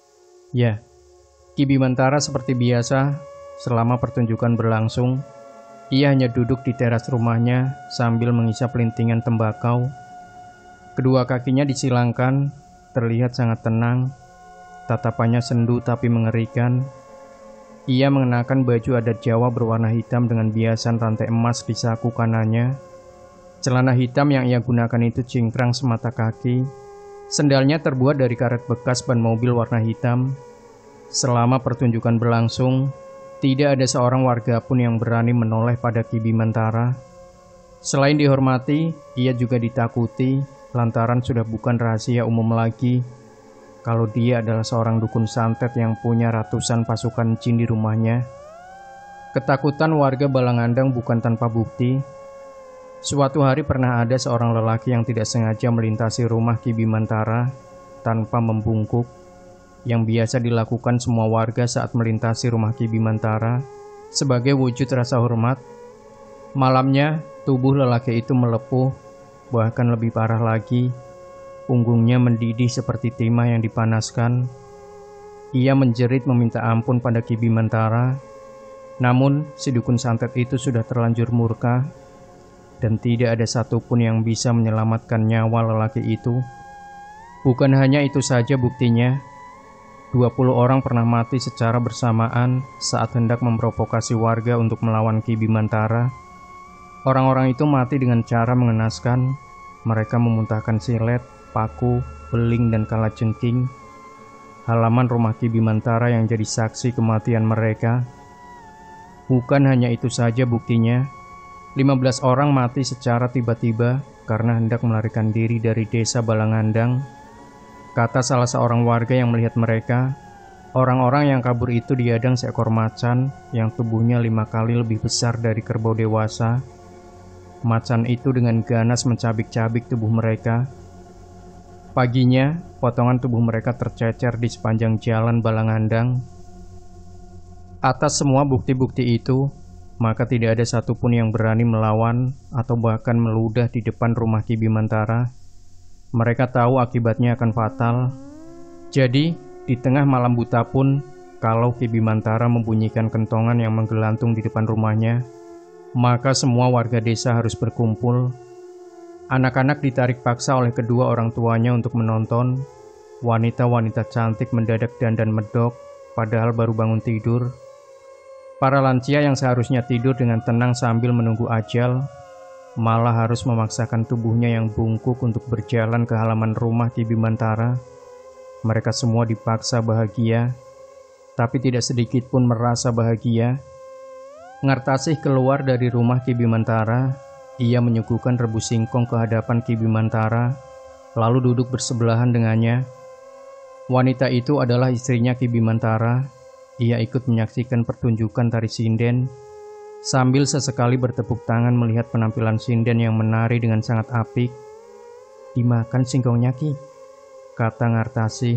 Ya, Ki Bimantara seperti biasa, selama pertunjukan berlangsung, ia hanya duduk di teras rumahnya sambil mengisap lintingan tembakau. Kedua kakinya disilangkan, terlihat sangat tenang. Tatapannya sendu tapi mengerikan. Ia mengenakan baju adat Jawa berwarna hitam dengan biasan rantai emas di saku kanannya. Celana hitam yang ia gunakan itu cingkrang semata kaki. Sendalnya terbuat dari karet bekas ban mobil warna hitam. Selama pertunjukan berlangsung, tidak ada seorang warga pun yang berani menoleh pada Ki Bimantara. Selain dihormati, ia juga ditakuti lantaran sudah bukan rahasia umum lagi kalau dia adalah seorang dukun santet yang punya ratusan pasukan jin di rumahnya. Ketakutan warga Balangandang bukan tanpa bukti. Suatu hari pernah ada seorang lelaki yang tidak sengaja melintasi rumah Ki Bimantara tanpa membungkuk, yang biasa dilakukan semua warga saat melintasi rumah Ki Bimantara sebagai wujud rasa hormat. Malamnya, tubuh lelaki itu melepuh, bahkan lebih parah lagi, punggungnya mendidih seperti timah yang dipanaskan. Ia menjerit meminta ampun pada Ki Bimantara. Namun, si dukun santet itu sudah terlanjur murka, dan tidak ada satupun yang bisa menyelamatkan nyawa lelaki itu. Bukan hanya itu saja buktinya, 20 orang pernah mati secara bersamaan saat hendak memprovokasi warga untuk melawan Ki Bimantara. Orang-orang itu mati dengan cara mengenaskan. Mereka memuntahkan silet, paku, beling, dan kalajengking. Halaman rumah Ki Bimantara yang jadi saksi kematian mereka. Bukan hanya itu saja buktinya, 15 orang mati secara tiba-tiba karena hendak melarikan diri dari desa Balangandang. Kata salah seorang warga yang melihat mereka, orang-orang yang kabur itu diadang seekor macan yang tubuhnya 5 kali lebih besar dari kerbau dewasa. Macan itu dengan ganas mencabik-cabik tubuh mereka. Paginya, potongan tubuh mereka tercecer di sepanjang jalan Balangandang. Atas semua bukti-bukti itu, maka tidak ada satupun yang berani melawan atau bahkan meludah di depan rumah Ki Bimantara. Mereka tahu akibatnya akan fatal. Jadi, di tengah malam buta pun, kalau Ki Bimantara membunyikan kentongan yang menggelantung di depan rumahnya, maka semua warga desa harus berkumpul. Anak-anak ditarik paksa oleh kedua orang tuanya untuk menonton. Wanita-wanita cantik mendadak dandan medok, padahal baru bangun tidur. Para lansia yang seharusnya tidur dengan tenang sambil menunggu ajal, malah harus memaksakan tubuhnya yang bungkuk untuk berjalan ke halaman rumah Ki Bimantara. Mereka semua dipaksa bahagia, tapi tidak sedikit pun merasa bahagia. Ngartasih keluar dari rumah Ki Bimantara. Ia menyuguhkan rebus singkong ke hadapan Ki Bimantara, lalu duduk bersebelahan dengannya. Wanita itu adalah istrinya Ki Bimantara. Ia ikut menyaksikan pertunjukan tari sinden, sambil sesekali bertepuk tangan melihat penampilan sinden yang menari dengan sangat apik. "Dimakan singkongnya, Ki," kata Ngartasi.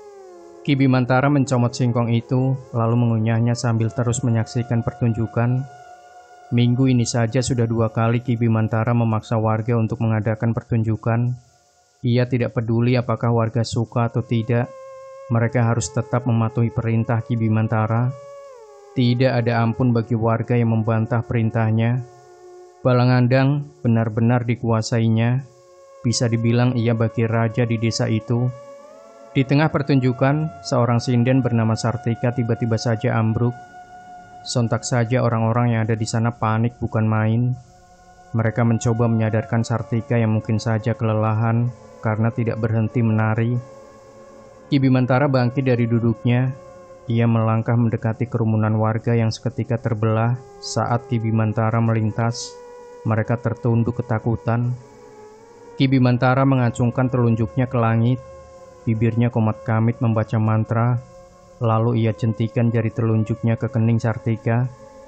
Ki Bimantara mencomot singkong itu, lalu mengunyahnya sambil terus menyaksikan pertunjukan. Minggu ini saja sudah 2 kali Ki Bimantara memaksa warga untuk mengadakan pertunjukan. Ia tidak peduli apakah warga suka atau tidak, mereka harus tetap mematuhi perintah Ki Bimantara. Tidak ada ampun bagi warga yang membantah perintahnya. Balangandang benar-benar dikuasainya. Bisa dibilang ia bagi raja di desa itu. Di tengah pertunjukan, seorang sinden bernama Sartika tiba-tiba saja ambruk. Sontak saja orang-orang yang ada di sana panik bukan main. Mereka mencoba menyadarkan Sartika yang mungkin saja kelelahan karena tidak berhenti menari. Ki Bimantara bangkit dari duduknya. Ia melangkah mendekati kerumunan warga yang seketika terbelah saat Ki Bimantara melintas. Mereka tertunduk ketakutan. Ki Bimantara mengacungkan telunjuknya ke langit. Bibirnya komat kamit membaca mantra. Lalu ia jentikan jari telunjuknya ke kening Sartika.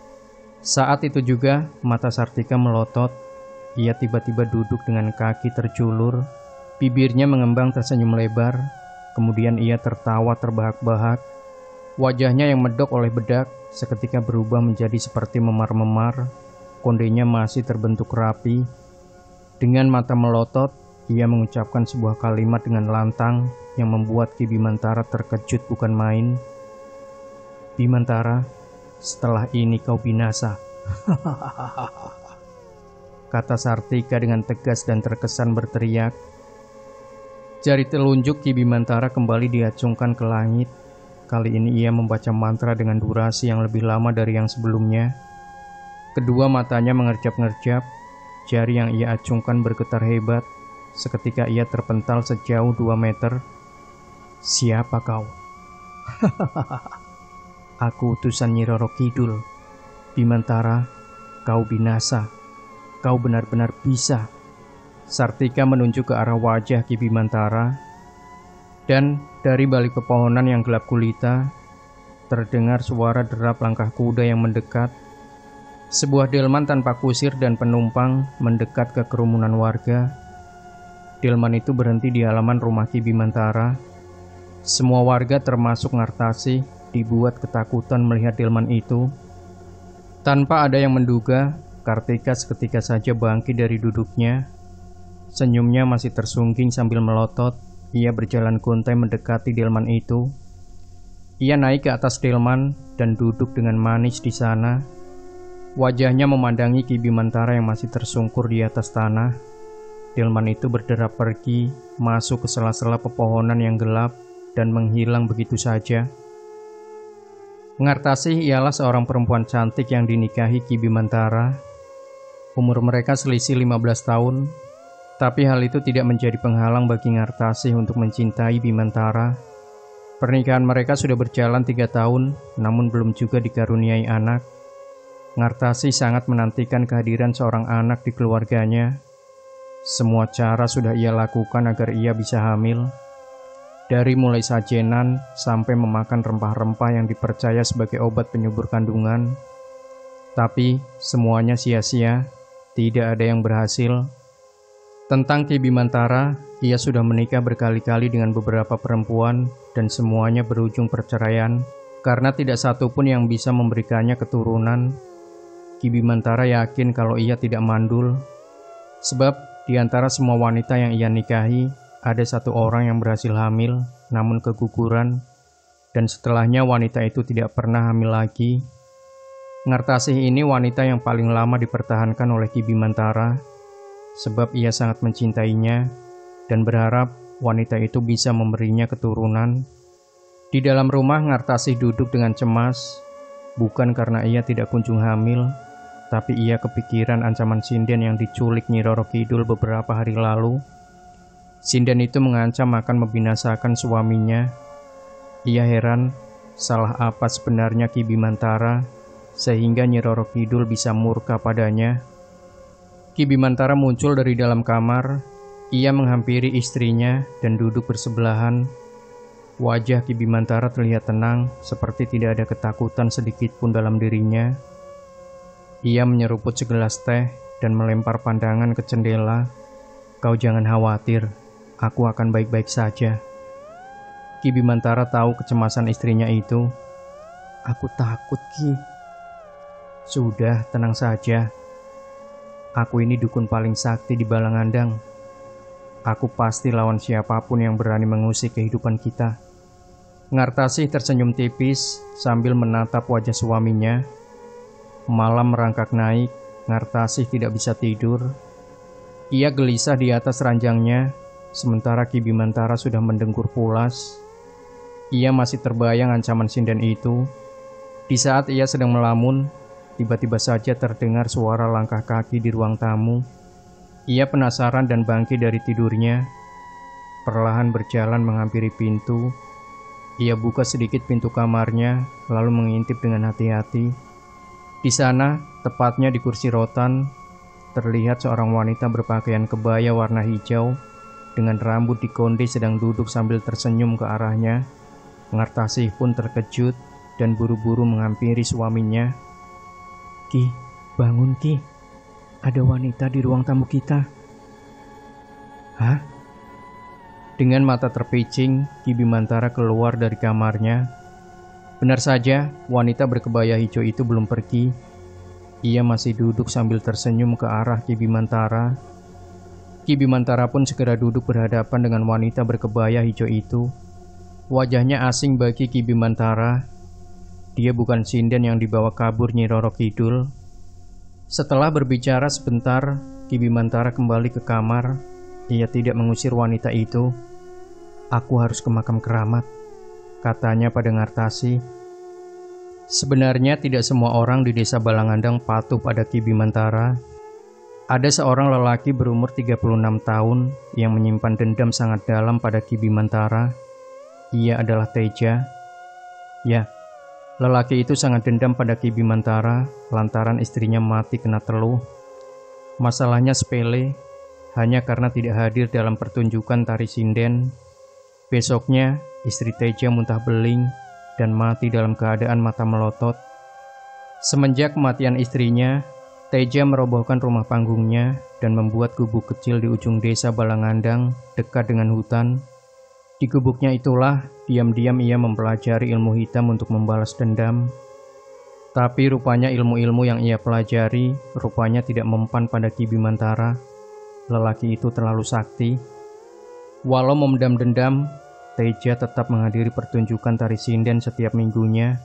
Saat itu juga mata Sartika melotot. Ia tiba-tiba duduk dengan kaki terjulur. Bibirnya mengembang tersenyum lebar. Kemudian ia tertawa terbahak-bahak. Wajahnya yang medok oleh bedak seketika berubah menjadi seperti memar-memar. Kondenya masih terbentuk rapi. Dengan mata melotot, ia mengucapkan sebuah kalimat dengan lantang yang membuat Ki Bimantara terkejut bukan main. "Bimantara, setelah ini kau binasa," kata Sartika dengan tegas dan terkesan berteriak. Jari telunjuk Ki Bimantara kembali diacungkan ke langit. Kali ini ia membaca mantra dengan durasi yang lebih lama dari yang sebelumnya. Kedua matanya mengerjap-ngerjap. Jari yang ia acungkan bergetar hebat. Seketika ia terpental sejauh 2 meter. "Siapa kau?" "Aku utusan Nyi Roro Kidul. Bimantara, kau binasa. Kau benar-benar bisa." Sartika menunjuk ke arah wajah Ki Bimantara. Dan dari balik pepohonan yang gelap gulita, terdengar suara derap langkah kuda yang mendekat. Sebuah delman tanpa kusir dan penumpang mendekat ke kerumunan warga. Delman itu berhenti di halaman rumah Ki Bimantara. Semua warga termasuk Ngartasi dibuat ketakutan melihat delman itu. Tanpa ada yang menduga, Kartika seketika saja bangkit dari duduknya. Senyumnya masih tersungging sambil melotot. Ia berjalan gontai mendekati delman itu. Ia naik ke atas delman dan duduk dengan manis di sana. Wajahnya memandangi Ki Bimantara yang masih tersungkur di atas tanah. Delman itu berderap pergi, masuk ke sela-sela pepohonan yang gelap dan menghilang begitu saja. Ngartasi ialah seorang perempuan cantik yang dinikahi Ki Bimantara. Umur mereka selisih 15 tahun, tapi hal itu tidak menjadi penghalang bagi Ngartasi untuk mencintai Bimantara. Pernikahan mereka sudah berjalan 3 tahun, namun belum juga dikaruniai anak. Ngartasi sangat menantikan kehadiran seorang anak di keluarganya. Semua cara sudah ia lakukan agar ia bisa hamil. Dari mulai sajenan sampai memakan rempah-rempah yang dipercaya sebagai obat penyubur kandungan. Tapi semuanya sia-sia, tidak ada yang berhasil. Tentang Ki Bimantara, ia sudah menikah berkali-kali dengan beberapa perempuan dan semuanya berujung perceraian karena tidak satu pun yang bisa memberikannya keturunan. Ki Bimantara yakin kalau ia tidak mandul, sebab di antara semua wanita yang ia nikahi, ada satu orang yang berhasil hamil namun keguguran, dan setelahnya wanita itu tidak pernah hamil lagi. Ngartasih ini wanita yang paling lama dipertahankan oleh Ki Bimantara, sebab ia sangat mencintainya dan berharap wanita itu bisa memberinya keturunan. Di dalam rumah Ngartasih duduk dengan cemas, bukan karena ia tidak kunjung hamil, tapi ia kepikiran ancaman sinden yang diculik Nyi Roro Kidul beberapa hari lalu. Sinden itu mengancam akan membinasakan suaminya. Ia heran, salah apa sebenarnya Ki Bimantara sehingga Nyi Roro Kidul bisa murka padanya. Ki Bimantara muncul dari dalam kamar. Ia menghampiri istrinya dan duduk bersebelahan. Wajah Ki Bimantara terlihat tenang, seperti tidak ada ketakutan sedikit pun dalam dirinya. Ia menyeruput segelas teh dan melempar pandangan ke jendela. "Kau jangan khawatir, aku akan baik-baik saja." Ki Bimantara tahu kecemasan istrinya itu. "Aku takut, Ki." "Sudah, tenang saja. Aku ini dukun paling sakti di Balangandang. Aku pasti lawan siapapun yang berani mengusik kehidupan kita." Ngartasih tersenyum tipis sambil menatap wajah suaminya. Malam merangkak naik, Ngartasih tidak bisa tidur. Ia gelisah di atas ranjangnya, sementara Ki Bimantara sudah mendengkur pulas. Ia masih terbayang ancaman sinden itu. Di saat ia sedang melamun, tiba-tiba saja terdengar suara langkah kaki di ruang tamu. Ia penasaran dan bangkit dari tidurnya. Perlahan berjalan menghampiri pintu. Ia buka sedikit pintu kamarnya, lalu mengintip dengan hati-hati. Di sana, tepatnya di kursi rotan, terlihat seorang wanita berpakaian kebaya warna hijau dengan rambut dikonde sedang duduk sambil tersenyum ke arahnya. Ngartasih pun terkejut dan buru-buru menghampiri suaminya. "Ki, bangun Ki. Ada wanita di ruang tamu kita." "Hah?" Dengan mata terpicing, Ki Bimantara keluar dari kamarnya. Benar saja, wanita berkebaya hijau itu belum pergi. Ia masih duduk sambil tersenyum ke arah Ki Bimantara. Ki Bimantara pun segera duduk berhadapan dengan wanita berkebaya hijau itu. Wajahnya asing bagi Ki Bimantara. Dia bukan sinden yang dibawa kabur Nyi Roro Kidul. Setelah berbicara sebentar, Ki Bimantara kembali ke kamar. Ia tidak mengusir wanita itu. "Aku harus ke makam keramat," katanya pada Ngartasih. Sebenarnya tidak semua orang di desa Balangandang patuh pada Ki Bimantara. Ada seorang lelaki berumur 36 tahun yang menyimpan dendam sangat dalam pada Ki Bimantara. Ia adalah Teja. Ya, lelaki itu sangat dendam pada Ki Bimantara lantaran istrinya mati kena teluh. Masalahnya sepele, hanya karena tidak hadir dalam pertunjukan tari sinden. Besoknya, istri Teja muntah beling dan mati dalam keadaan mata melotot. Semenjak kematian istrinya, Teja merobohkan rumah panggungnya dan membuat gubuk kecil di ujung desa Balangandang dekat dengan hutan. Di gubuknya itulah, diam-diam ia mempelajari ilmu hitam untuk membalas dendam. Tapi rupanya ilmu-ilmu yang ia pelajari rupanya tidak mempan pada Ki Bimantara. Lelaki itu terlalu sakti. Walau memendam dendam, Teja tetap menghadiri pertunjukan tari sinden setiap minggunya.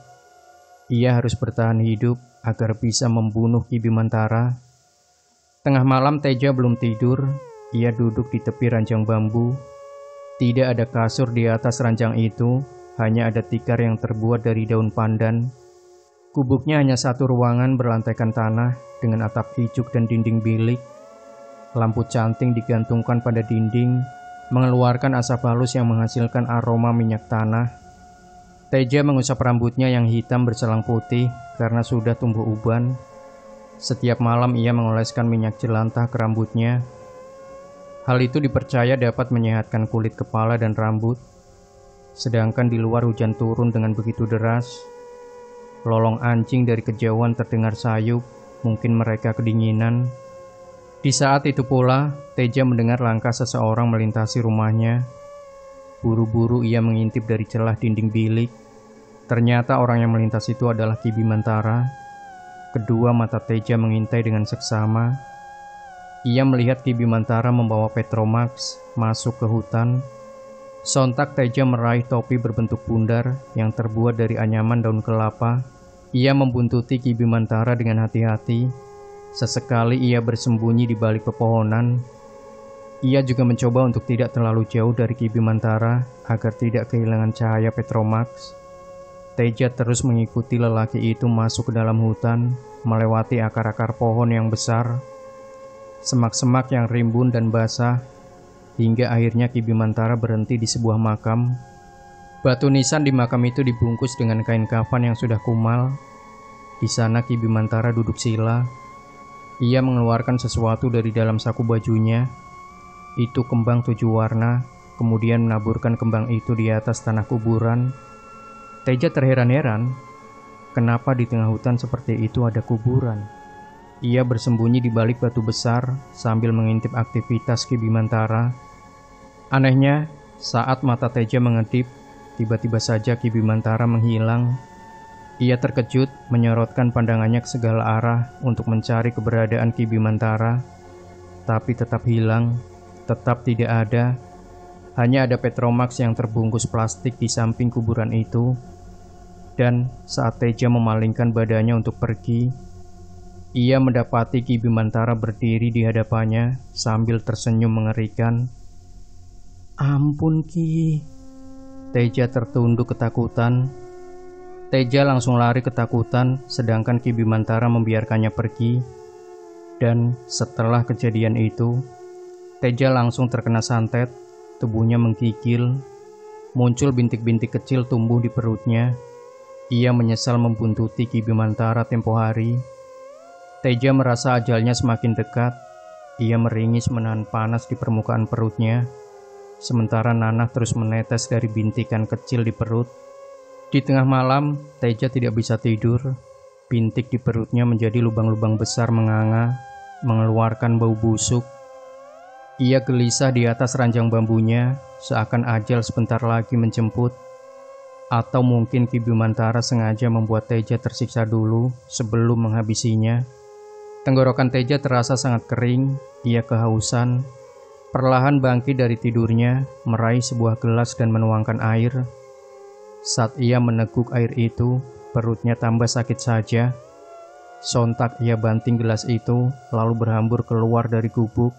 Ia harus bertahan hidup agar bisa membunuh Ki Bimantara. Tengah malam Teja belum tidur. Ia duduk di tepi ranjang bambu. Tidak ada kasur di atas ranjang itu, hanya ada tikar yang terbuat dari daun pandan. Gubuknya hanya satu ruangan berlantaikan tanah dengan atap ijuk dan dinding bilik. Lampu canting digantungkan pada dinding, mengeluarkan asap halus yang menghasilkan aroma minyak tanah. Teja mengusap rambutnya yang hitam berselang putih karena sudah tumbuh uban. Setiap malam ia mengoleskan minyak jelantah ke rambutnya. Hal itu dipercaya dapat menyehatkan kulit kepala dan rambut. Sedangkan di luar hujan turun dengan begitu deras. Lolong anjing dari kejauhan terdengar sayup, mungkin mereka kedinginan. Di saat itu pula, Teja mendengar langkah seseorang melintasi rumahnya. Buru-buru ia mengintip dari celah dinding bilik. Ternyata orang yang melintas itu adalah Ki Bimantara. Kedua mata Teja mengintai dengan seksama. Ia melihat Ki Bimantara membawa Petromax masuk ke hutan. Sontak Teja meraih topi berbentuk bundar yang terbuat dari anyaman daun kelapa. Ia membuntuti Ki Bimantara dengan hati-hati. Sesekali ia bersembunyi di balik pepohonan. Ia juga mencoba untuk tidak terlalu jauh dari Ki Bimantara agar tidak kehilangan cahaya Petromax. Teja terus mengikuti lelaki itu masuk ke dalam hutan, melewati akar-akar pohon yang besar, semak-semak yang rimbun dan basah, hingga akhirnya Ki Bimantara berhenti di sebuah makam. Batu nisan di makam itu dibungkus dengan kain kafan yang sudah kumal. Di sana Ki Bimantara duduk sila. Ia mengeluarkan sesuatu dari dalam saku bajunya. Itu kembang 7 warna, kemudian menaburkan kembang itu di atas tanah kuburan. Teja terheran-heran, kenapa di tengah hutan seperti itu ada kuburan? Ia bersembunyi di balik batu besar sambil mengintip aktivitas Ki Bimantara. Anehnya, saat mata Teja mengedip, tiba-tiba saja Ki Bimantara menghilang. Ia terkejut, menyorotkan pandangannya ke segala arah untuk mencari keberadaan Ki Bimantara, tapi tetap hilang, tetap tidak ada. Hanya ada Petromax yang terbungkus plastik di samping kuburan itu. Dan saat Teja memalingkan badannya untuk pergi, ia mendapati Ki Bimantara berdiri di hadapannya sambil tersenyum mengerikan. "Ampun Ki." Teja tertunduk ketakutan. Teja langsung lari ketakutan, sedangkan Ki Bimantara membiarkannya pergi. Dan setelah kejadian itu, Teja langsung terkena santet, tubuhnya menggigil, muncul bintik-bintik kecil tumbuh di perutnya. Ia menyesal membuntuti Ki Bimantara tempo hari. Teja merasa ajalnya semakin dekat. Ia meringis menahan panas di permukaan perutnya, sementara nanah terus menetes dari bintikan kecil di perut. Di tengah malam, Teja tidak bisa tidur. Bintik di perutnya menjadi lubang-lubang besar menganga, mengeluarkan bau busuk. Ia gelisah di atas ranjang bambunya, seakan ajal sebentar lagi menjemput. Atau mungkin Ki Bimantara sengaja membuat Teja tersiksa dulu sebelum menghabisinya. Tenggorokan Teja terasa sangat kering, ia kehausan. Perlahan bangkit dari tidurnya, meraih sebuah gelas dan menuangkan air. Saat ia meneguk air itu, perutnya tambah sakit saja. Sontak ia banting gelas itu, lalu berhambur keluar dari gubuk.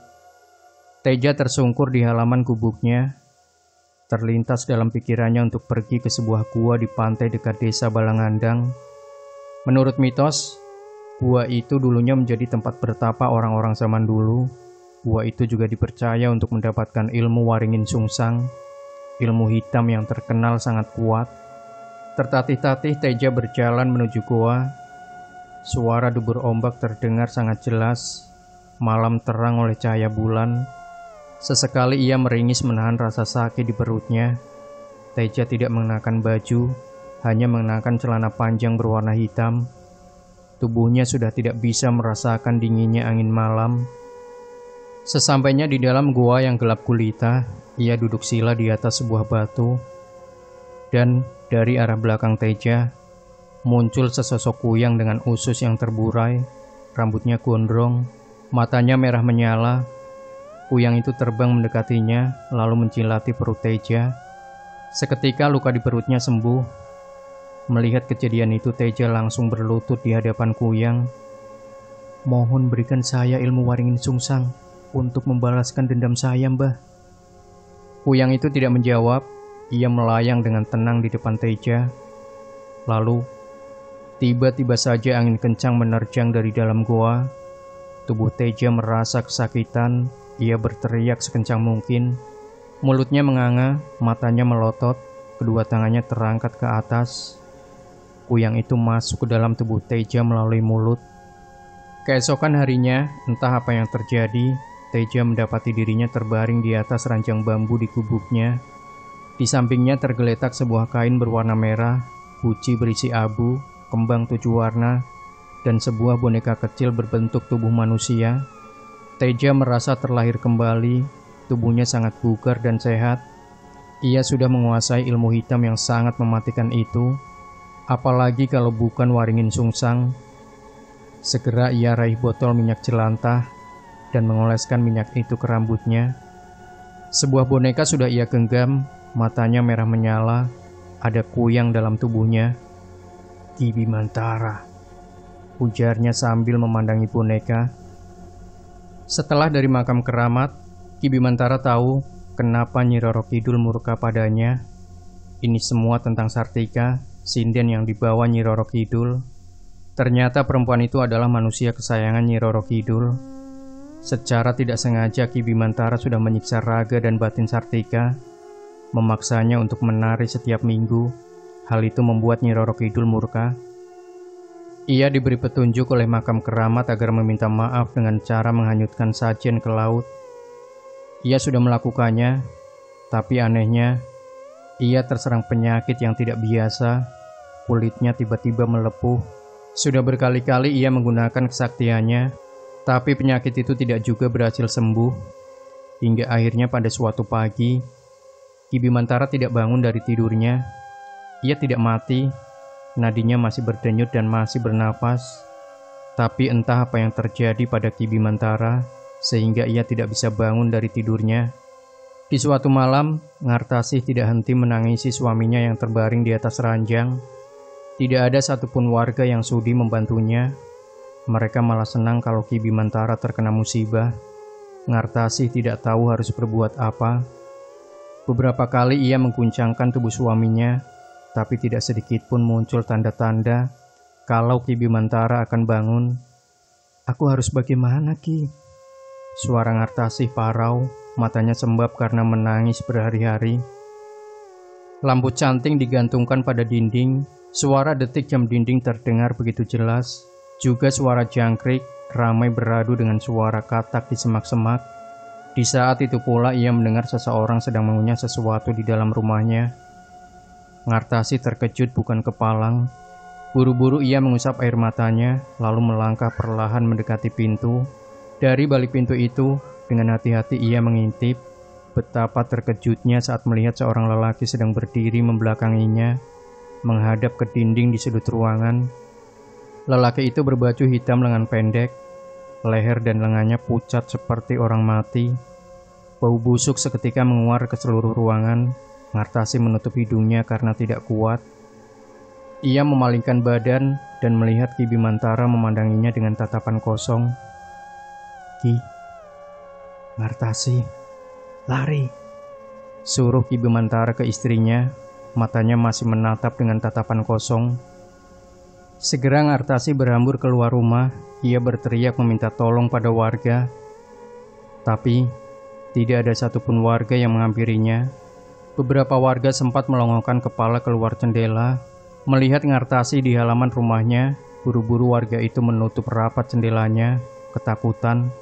Teja tersungkur di halaman gubuknya. Terlintas dalam pikirannya untuk pergi ke sebuah gua di pantai dekat desa Balangandang. Menurut mitos, gua itu dulunya menjadi tempat bertapa orang-orang zaman dulu. Gua itu juga dipercaya untuk mendapatkan ilmu Waringin Sungsang, ilmu hitam yang terkenal sangat kuat. Tertatih-tatih Teja berjalan menuju gua. Suara debur ombak terdengar sangat jelas. Malam terang oleh cahaya bulan. Sesekali ia meringis menahan rasa sakit di perutnya. Teja tidak mengenakan baju, hanya mengenakan celana panjang berwarna hitam. Tubuhnya sudah tidak bisa merasakan dinginnya angin malam. Sesampainya di dalam gua yang gelap gulita, ia duduk sila di atas sebuah batu. Dan dari arah belakang Teja, muncul sesosok kuyang dengan usus yang terburai, rambutnya gondrong, matanya merah menyala. Kuyang itu terbang mendekatinya, lalu mencilati perut Teja. Seketika luka di perutnya sembuh. Melihat kejadian itu, Teja langsung berlutut di hadapan kuyang. "Mohon berikan saya ilmu Waringin Sungsang untuk membalaskan dendam saya, Mbah." Kuyang itu tidak menjawab. Ia melayang dengan tenang di depan Teja. Lalu, tiba-tiba saja angin kencang menerjang dari dalam goa. Tubuh Teja merasa kesakitan. Ia berteriak sekencang mungkin. Mulutnya menganga, matanya melotot, kedua tangannya terangkat ke atas. Kuyang itu masuk ke dalam tubuh Teja melalui mulut. Keesokan harinya, entah apa yang terjadi, Teja mendapati dirinya terbaring di atas ranjang bambu di gubuknya. Di sampingnya tergeletak sebuah kain berwarna merah, guci berisi abu, kembang 7 warna, dan sebuah boneka kecil berbentuk tubuh manusia. Teja merasa terlahir kembali, tubuhnya sangat bugar dan sehat. Ia sudah menguasai ilmu hitam yang sangat mematikan itu, apalagi kalau bukan waringin sungsang. Segera ia raih botol minyak jelantah dan mengoleskan minyak itu ke rambutnya. Sebuah boneka sudah ia genggam, matanya merah menyala, ada kuyang dalam tubuhnya. Ki Bimantara, ujarnya sambil memandangi boneka. Setelah dari makam keramat, Ki Bimantara tahu kenapa Nyi Roro Kidul murka padanya. Ini semua tentang Sartika, sinden yang dibawa Nyi Roro Kidul. Ternyata perempuan itu adalah manusia kesayangan Nyi Roro Kidul. Secara tidak sengaja Ki Bimantara sudah menyiksa raga dan batin Sartika, memaksanya untuk menari setiap minggu. Hal itu membuat Nyi Roro Kidul murka. Ia diberi petunjuk oleh makam keramat agar meminta maaf dengan cara menghanyutkan sajen ke laut. Ia sudah melakukannya, tapi anehnya, ia terserang penyakit yang tidak biasa. Kulitnya tiba-tiba melepuh. Sudah berkali-kali ia menggunakan kesaktiannya, tapi penyakit itu tidak juga berhasil sembuh. Hingga akhirnya pada suatu pagi, Ki Bimantara tidak bangun dari tidurnya. Ia tidak mati, nadinya masih berdenyut dan masih bernafas. Tapi entah apa yang terjadi pada Ki Bimantara, sehingga ia tidak bisa bangun dari tidurnya. Di suatu malam, Ngartasih tidak henti menangisi suaminya yang terbaring di atas ranjang. Tidak ada satupun warga yang sudi membantunya. Mereka malah senang kalau Ki Bimantara terkena musibah. Ngartasih tidak tahu harus berbuat apa. Beberapa kali ia mengguncangkan tubuh suaminya, tapi tidak sedikit pun muncul tanda-tanda kalau Ki Bimantara akan bangun. "Aku harus bagaimana, Ki?" Suara Ngartasih parau, matanya sembab karena menangis berhari-hari. Lampu canting digantungkan pada dinding. Suara detik jam dinding terdengar begitu jelas. Juga suara jangkrik ramai beradu dengan suara katak di semak-semak. Di saat itu pula ia mendengar seseorang sedang mengunyah sesuatu di dalam rumahnya. Ngartasih terkejut bukan kepalang. Buru-buru ia mengusap air matanya, lalu melangkah perlahan mendekati pintu. Dari balik pintu itu, dengan hati-hati ia mengintip. Betapa terkejutnya saat melihat seorang lelaki sedang berdiri membelakanginya, menghadap ke dinding di sudut ruangan. Lelaki itu berbaju hitam lengan pendek, leher dan lengannya pucat seperti orang mati. Bau busuk seketika menguar ke seluruh ruangan. Ngartasih menutup hidungnya karena tidak kuat. Ia memalingkan badan dan melihat Ki Bimantara memandanginya dengan tatapan kosong. "Ki, Ngartasih, lari!" suruh Ki Bimantara ke istrinya. Matanya masih menatap dengan tatapan kosong. Segera Ngartasih berhambur keluar rumah. Ia berteriak meminta tolong pada warga. Tapi tidak ada satupun warga yang menghampirinya. Beberapa warga sempat melongokkan kepala keluar jendela. Melihat Ngartasih di halaman rumahnya, buru-buru warga itu menutup rapat jendelanya, ketakutan.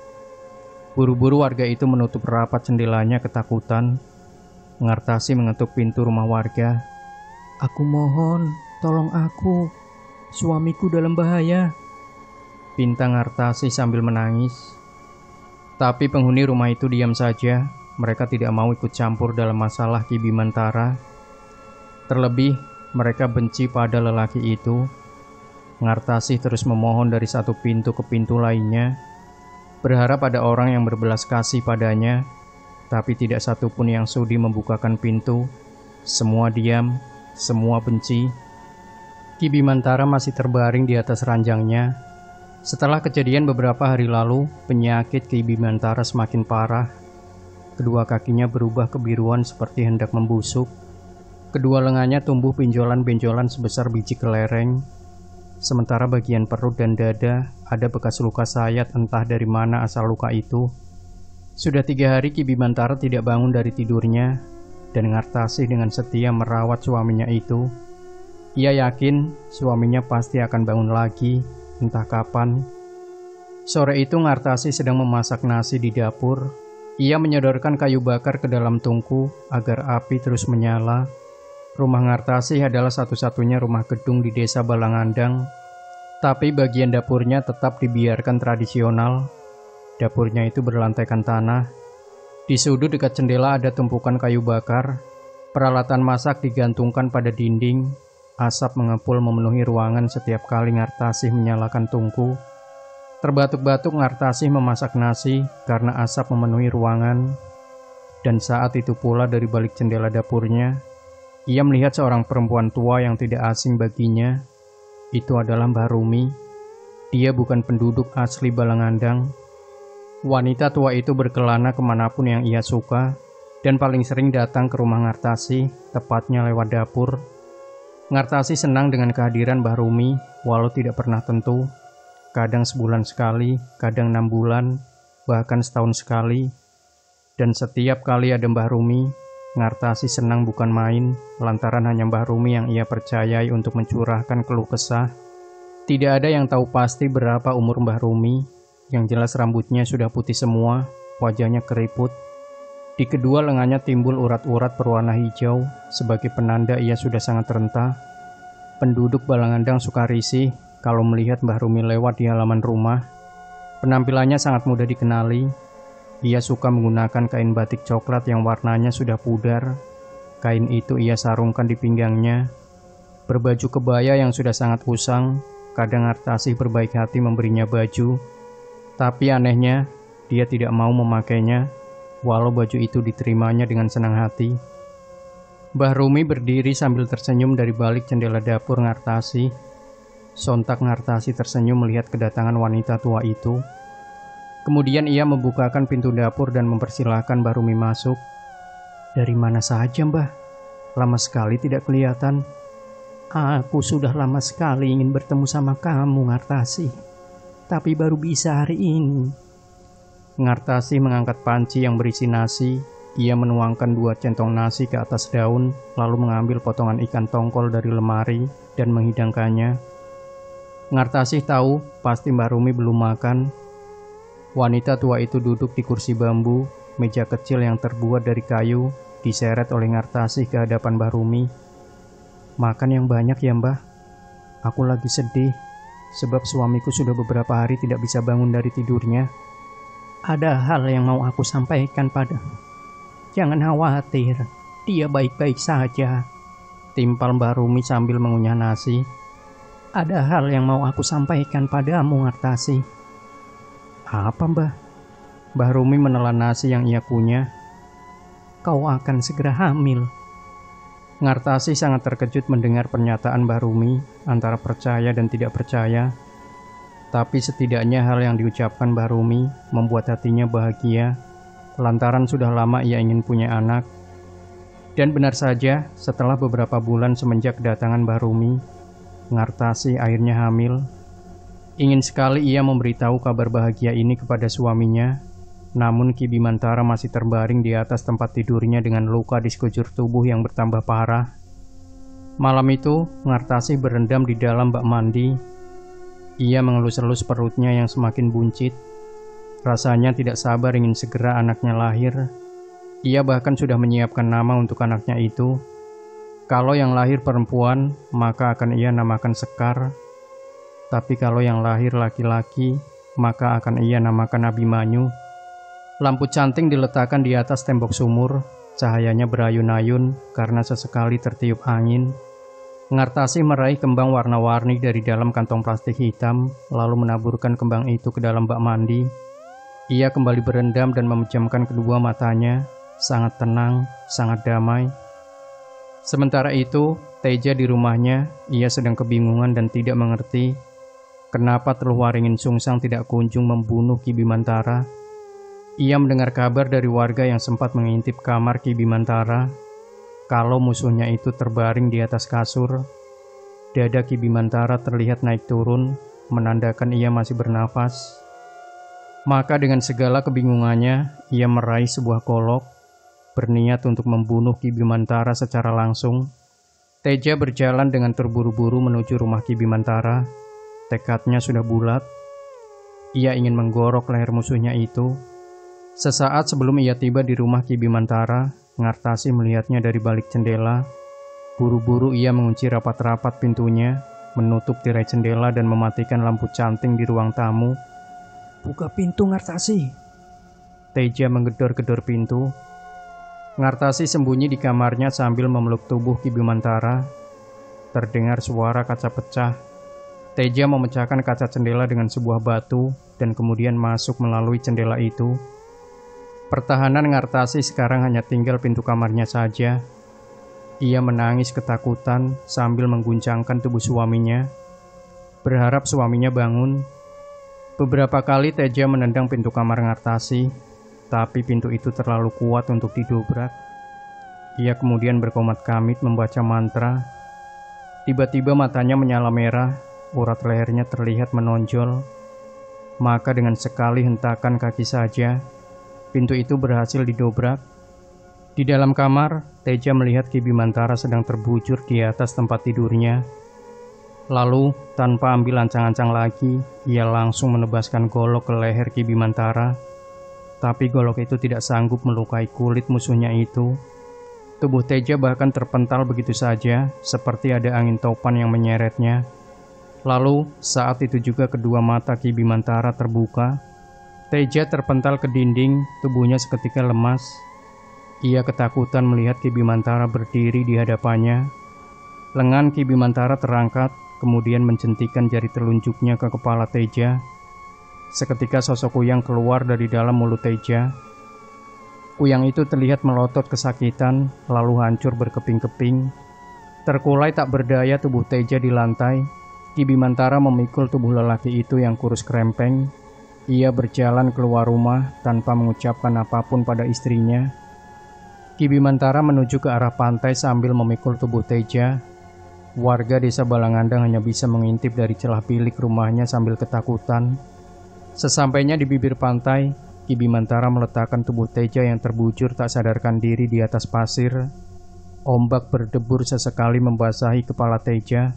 Ngartasih mengetuk pintu rumah warga. "Aku mohon, tolong aku. Suamiku dalam bahaya," pinta Ngartasih sambil menangis. Tapi penghuni rumah itu diam saja. Mereka tidak mau ikut campur dalam masalah Ki Bimantara. Terlebih, mereka benci pada lelaki itu. Ngartasih terus memohon dari satu pintu ke pintu lainnya, berharap ada orang yang berbelas kasih padanya. Tapi tidak satupun yang sudi membukakan pintu. Semua diam, semua benci. Ki Bimantara masih terbaring di atas ranjangnya. Setelah kejadian beberapa hari lalu, penyakit Ki Bimantara semakin parah. Kedua kakinya berubah kebiruan seperti hendak membusuk. Kedua lengannya tumbuh benjolan-benjolan sebesar biji kelereng. Sementara bagian perut dan dada ada bekas luka sayat, entah dari mana asal luka itu. Sudah 3 hari Ki Bimantara tidak bangun dari tidurnya, dan Ngartasih dengan setia merawat suaminya itu. Ia yakin suaminya pasti akan bangun lagi, entah kapan. Sore itu Ngartasi sedang memasak nasi di dapur. Ia menyodorkan kayu bakar ke dalam tungku agar api terus menyala. Rumah Ngartasi adalah satu-satunya rumah gedung di desa Balangandang, tapi bagian dapurnya tetap dibiarkan tradisional. Dapurnya itu berlantaikan tanah. Di sudut dekat jendela ada tumpukan kayu bakar. Peralatan masak digantungkan pada dinding. Asap mengepul memenuhi ruangan setiap kali Ngartasi menyalakan tungku. Terbatuk-batuk Ngartasi memasak nasi karena asap memenuhi ruangan. Dan saat itu pula dari balik jendela dapurnya, ia melihat seorang perempuan tua yang tidak asing baginya. Itu adalah Mbah Rumi. Dia bukan penduduk asli Balangandang. Wanita tua itu berkelana kemanapun yang ia suka, dan paling sering datang ke rumah Ngartasi, tepatnya lewat dapur. Ngartasi senang dengan kehadiran Mbah Rumi, walau tidak pernah tentu. Kadang sebulan sekali, kadang 6 bulan, bahkan setahun sekali. Dan setiap kali ada Mbah Rumi, Ngartasi senang bukan main, lantaran hanya Mbah Rumi yang ia percayai untuk mencurahkan keluh kesah. Tidak ada yang tahu pasti berapa umur Mbah Rumi, yang jelas rambutnya sudah putih semua, wajahnya keriput. Di kedua lengannya timbul urat-urat berwarna hijau, sebagai penanda ia sudah sangat renta. Penduduk Balangandang suka risih kalau melihat Mbah Rumi lewat di halaman rumah. Penampilannya sangat mudah dikenali. Ia suka menggunakan kain batik coklat yang warnanya sudah pudar. Kain itu ia sarungkan di pinggangnya. Berbaju kebaya yang sudah sangat usang. Kadang Ngartasi berbaik hati memberinya baju. Tapi anehnya, dia tidak mau memakainya, walau baju itu diterimanya dengan senang hati. Mbah Rumi berdiri sambil tersenyum dari balik jendela dapur Ngartasi. Sontak Ngartasi tersenyum melihat kedatangan wanita tua itu. Kemudian ia membukakan pintu dapur dan mempersilahkan Mbah Rumi masuk. "Dari mana saja, Mbah? Lama sekali tidak kelihatan." "Aku sudah lama sekali ingin bertemu sama kamu, Ngartasi. Tapi baru bisa hari ini." Ngartasi mengangkat panci yang berisi nasi. Ia menuangkan 2 centong nasi ke atas daun, lalu mengambil potongan ikan tongkol dari lemari dan menghidangkannya. Ngartasi tahu pasti Mbah Rumi belum makan. Wanita tua itu duduk di kursi bambu, meja kecil yang terbuat dari kayu, diseret oleh Ngartasi ke hadapan Mbah Rumi. "Makan yang banyak ya, Mbah. Aku lagi sedih, sebab suamiku sudah beberapa hari tidak bisa bangun dari tidurnya." "Ada hal yang mau aku sampaikan padamu. Jangan khawatir, dia baik-baik saja," timpal Mbah Rumi sambil mengunyah nasi. "Ada hal yang mau aku sampaikan padamu, Ngartasi." "Apa, Mbah?" Mbah Rumi menelan nasi yang ia kunyah. "Kau akan segera hamil." Ngartasi sangat terkejut mendengar pernyataan Mbah Rumi, antara percaya dan tidak percaya. Tapi setidaknya hal yang diucapkan Mbah Rumi membuat hatinya bahagia, lantaran sudah lama ia ingin punya anak. Dan benar saja, setelah beberapa bulan semenjak kedatangan Mbah Rumi, Ngartasi akhirnya hamil. Ingin sekali ia memberitahu kabar bahagia ini kepada suaminya, namun Ki Bimantara masih terbaring di atas tempat tidurnya dengan luka di sekujur tubuh yang bertambah parah. Malam itu, Ngartasi berendam di dalam bak mandi. Ia mengelus-elus perutnya yang semakin buncit. Rasanya tidak sabar ingin segera anaknya lahir. Ia bahkan sudah menyiapkan nama untuk anaknya itu. Kalau yang lahir perempuan, maka akan ia namakan Sekar. Tapi kalau yang lahir laki-laki, maka akan ia namakan Abimanyu. Lampu canting diletakkan di atas tembok sumur. Cahayanya berayun-ayun karena sesekali tertiup angin. Ngartasi meraih kembang warna-warni dari dalam kantong plastik hitam, lalu menaburkan kembang itu ke dalam bak mandi. Ia kembali berendam dan memejamkan kedua matanya, sangat tenang, sangat damai. Sementara itu, Teja di rumahnya, ia sedang kebingungan dan tidak mengerti kenapa Teluhwaringin Sungsang tidak kunjung membunuh Ki Bimantara. Ia mendengar kabar dari warga yang sempat mengintip kamar Ki Bimantara, kalau musuhnya itu terbaring di atas kasur. Dada Ki Bimantara terlihat naik turun, menandakan ia masih bernafas. Maka dengan segala kebingungannya, ia meraih sebuah golok, berniat untuk membunuh Ki Bimantara secara langsung. Teja berjalan dengan terburu-buru menuju rumah Ki Bimantara. Tekadnya sudah bulat. Ia ingin menggorok leher musuhnya itu. Sesaat sebelum ia tiba di rumah Ki Bimantara, Ngartasi melihatnya dari balik jendela. Buru-buru ia mengunci rapat-rapat pintunya, menutup tirai jendela dan mematikan lampu canting di ruang tamu. "Buka pintu, Ngartasi!" Teja menggedor-gedor pintu. Ngartasi sembunyi di kamarnya sambil memeluk tubuh Ki Bimantara. Terdengar suara kaca pecah. Teja memecahkan kaca jendela dengan sebuah batu dan kemudian masuk melalui jendela itu. Pertahanan Ngartasi sekarang hanya tinggal pintu kamarnya saja. Ia menangis ketakutan sambil mengguncangkan tubuh suaminya, berharap suaminya bangun. Beberapa kali Teja menendang pintu kamar Ngartasi, tapi pintu itu terlalu kuat untuk didobrak. Ia kemudian berkomat kamit membaca mantra. Tiba-tiba matanya menyala merah, urat lehernya terlihat menonjol. Maka dengan sekali hentakan kaki saja, pintu itu berhasil didobrak. Di dalam kamar, Teja melihat Ki Bimantara sedang terbujur di atas tempat tidurnya. Lalu, tanpa ambil ancang-ancang lagi, ia langsung menebaskan golok ke leher Ki Bimantara. Tapi golok itu tidak sanggup melukai kulit musuhnya itu. Tubuh Teja bahkan terpental begitu saja, seperti ada angin topan yang menyeretnya. Lalu, saat itu juga kedua mata Ki Bimantara terbuka. Teja terpental ke dinding, tubuhnya seketika lemas. Ia ketakutan melihat Ki Bimantara berdiri di hadapannya. Lengan Ki Bimantara terangkat, kemudian menjentikan jari telunjuknya ke kepala Teja. Seketika sosok Kuyang keluar dari dalam mulut Teja. Kuyang itu terlihat melotot kesakitan, lalu hancur berkeping-keping. Terkulai tak berdaya tubuh Teja di lantai. Ki Bimantara memikul tubuh lelaki itu yang kurus krempeng. Ia berjalan keluar rumah tanpa mengucapkan apapun pada istrinya. Ki Bimantara menuju ke arah pantai sambil memikul tubuh Teja. Warga desa Balangandang hanya bisa mengintip dari celah bilik rumahnya sambil ketakutan. Sesampainya di bibir pantai, Ki Bimantara meletakkan tubuh Teja yang terbujur tak sadarkan diri di atas pasir. Ombak berdebur sesekali membasahi kepala Teja.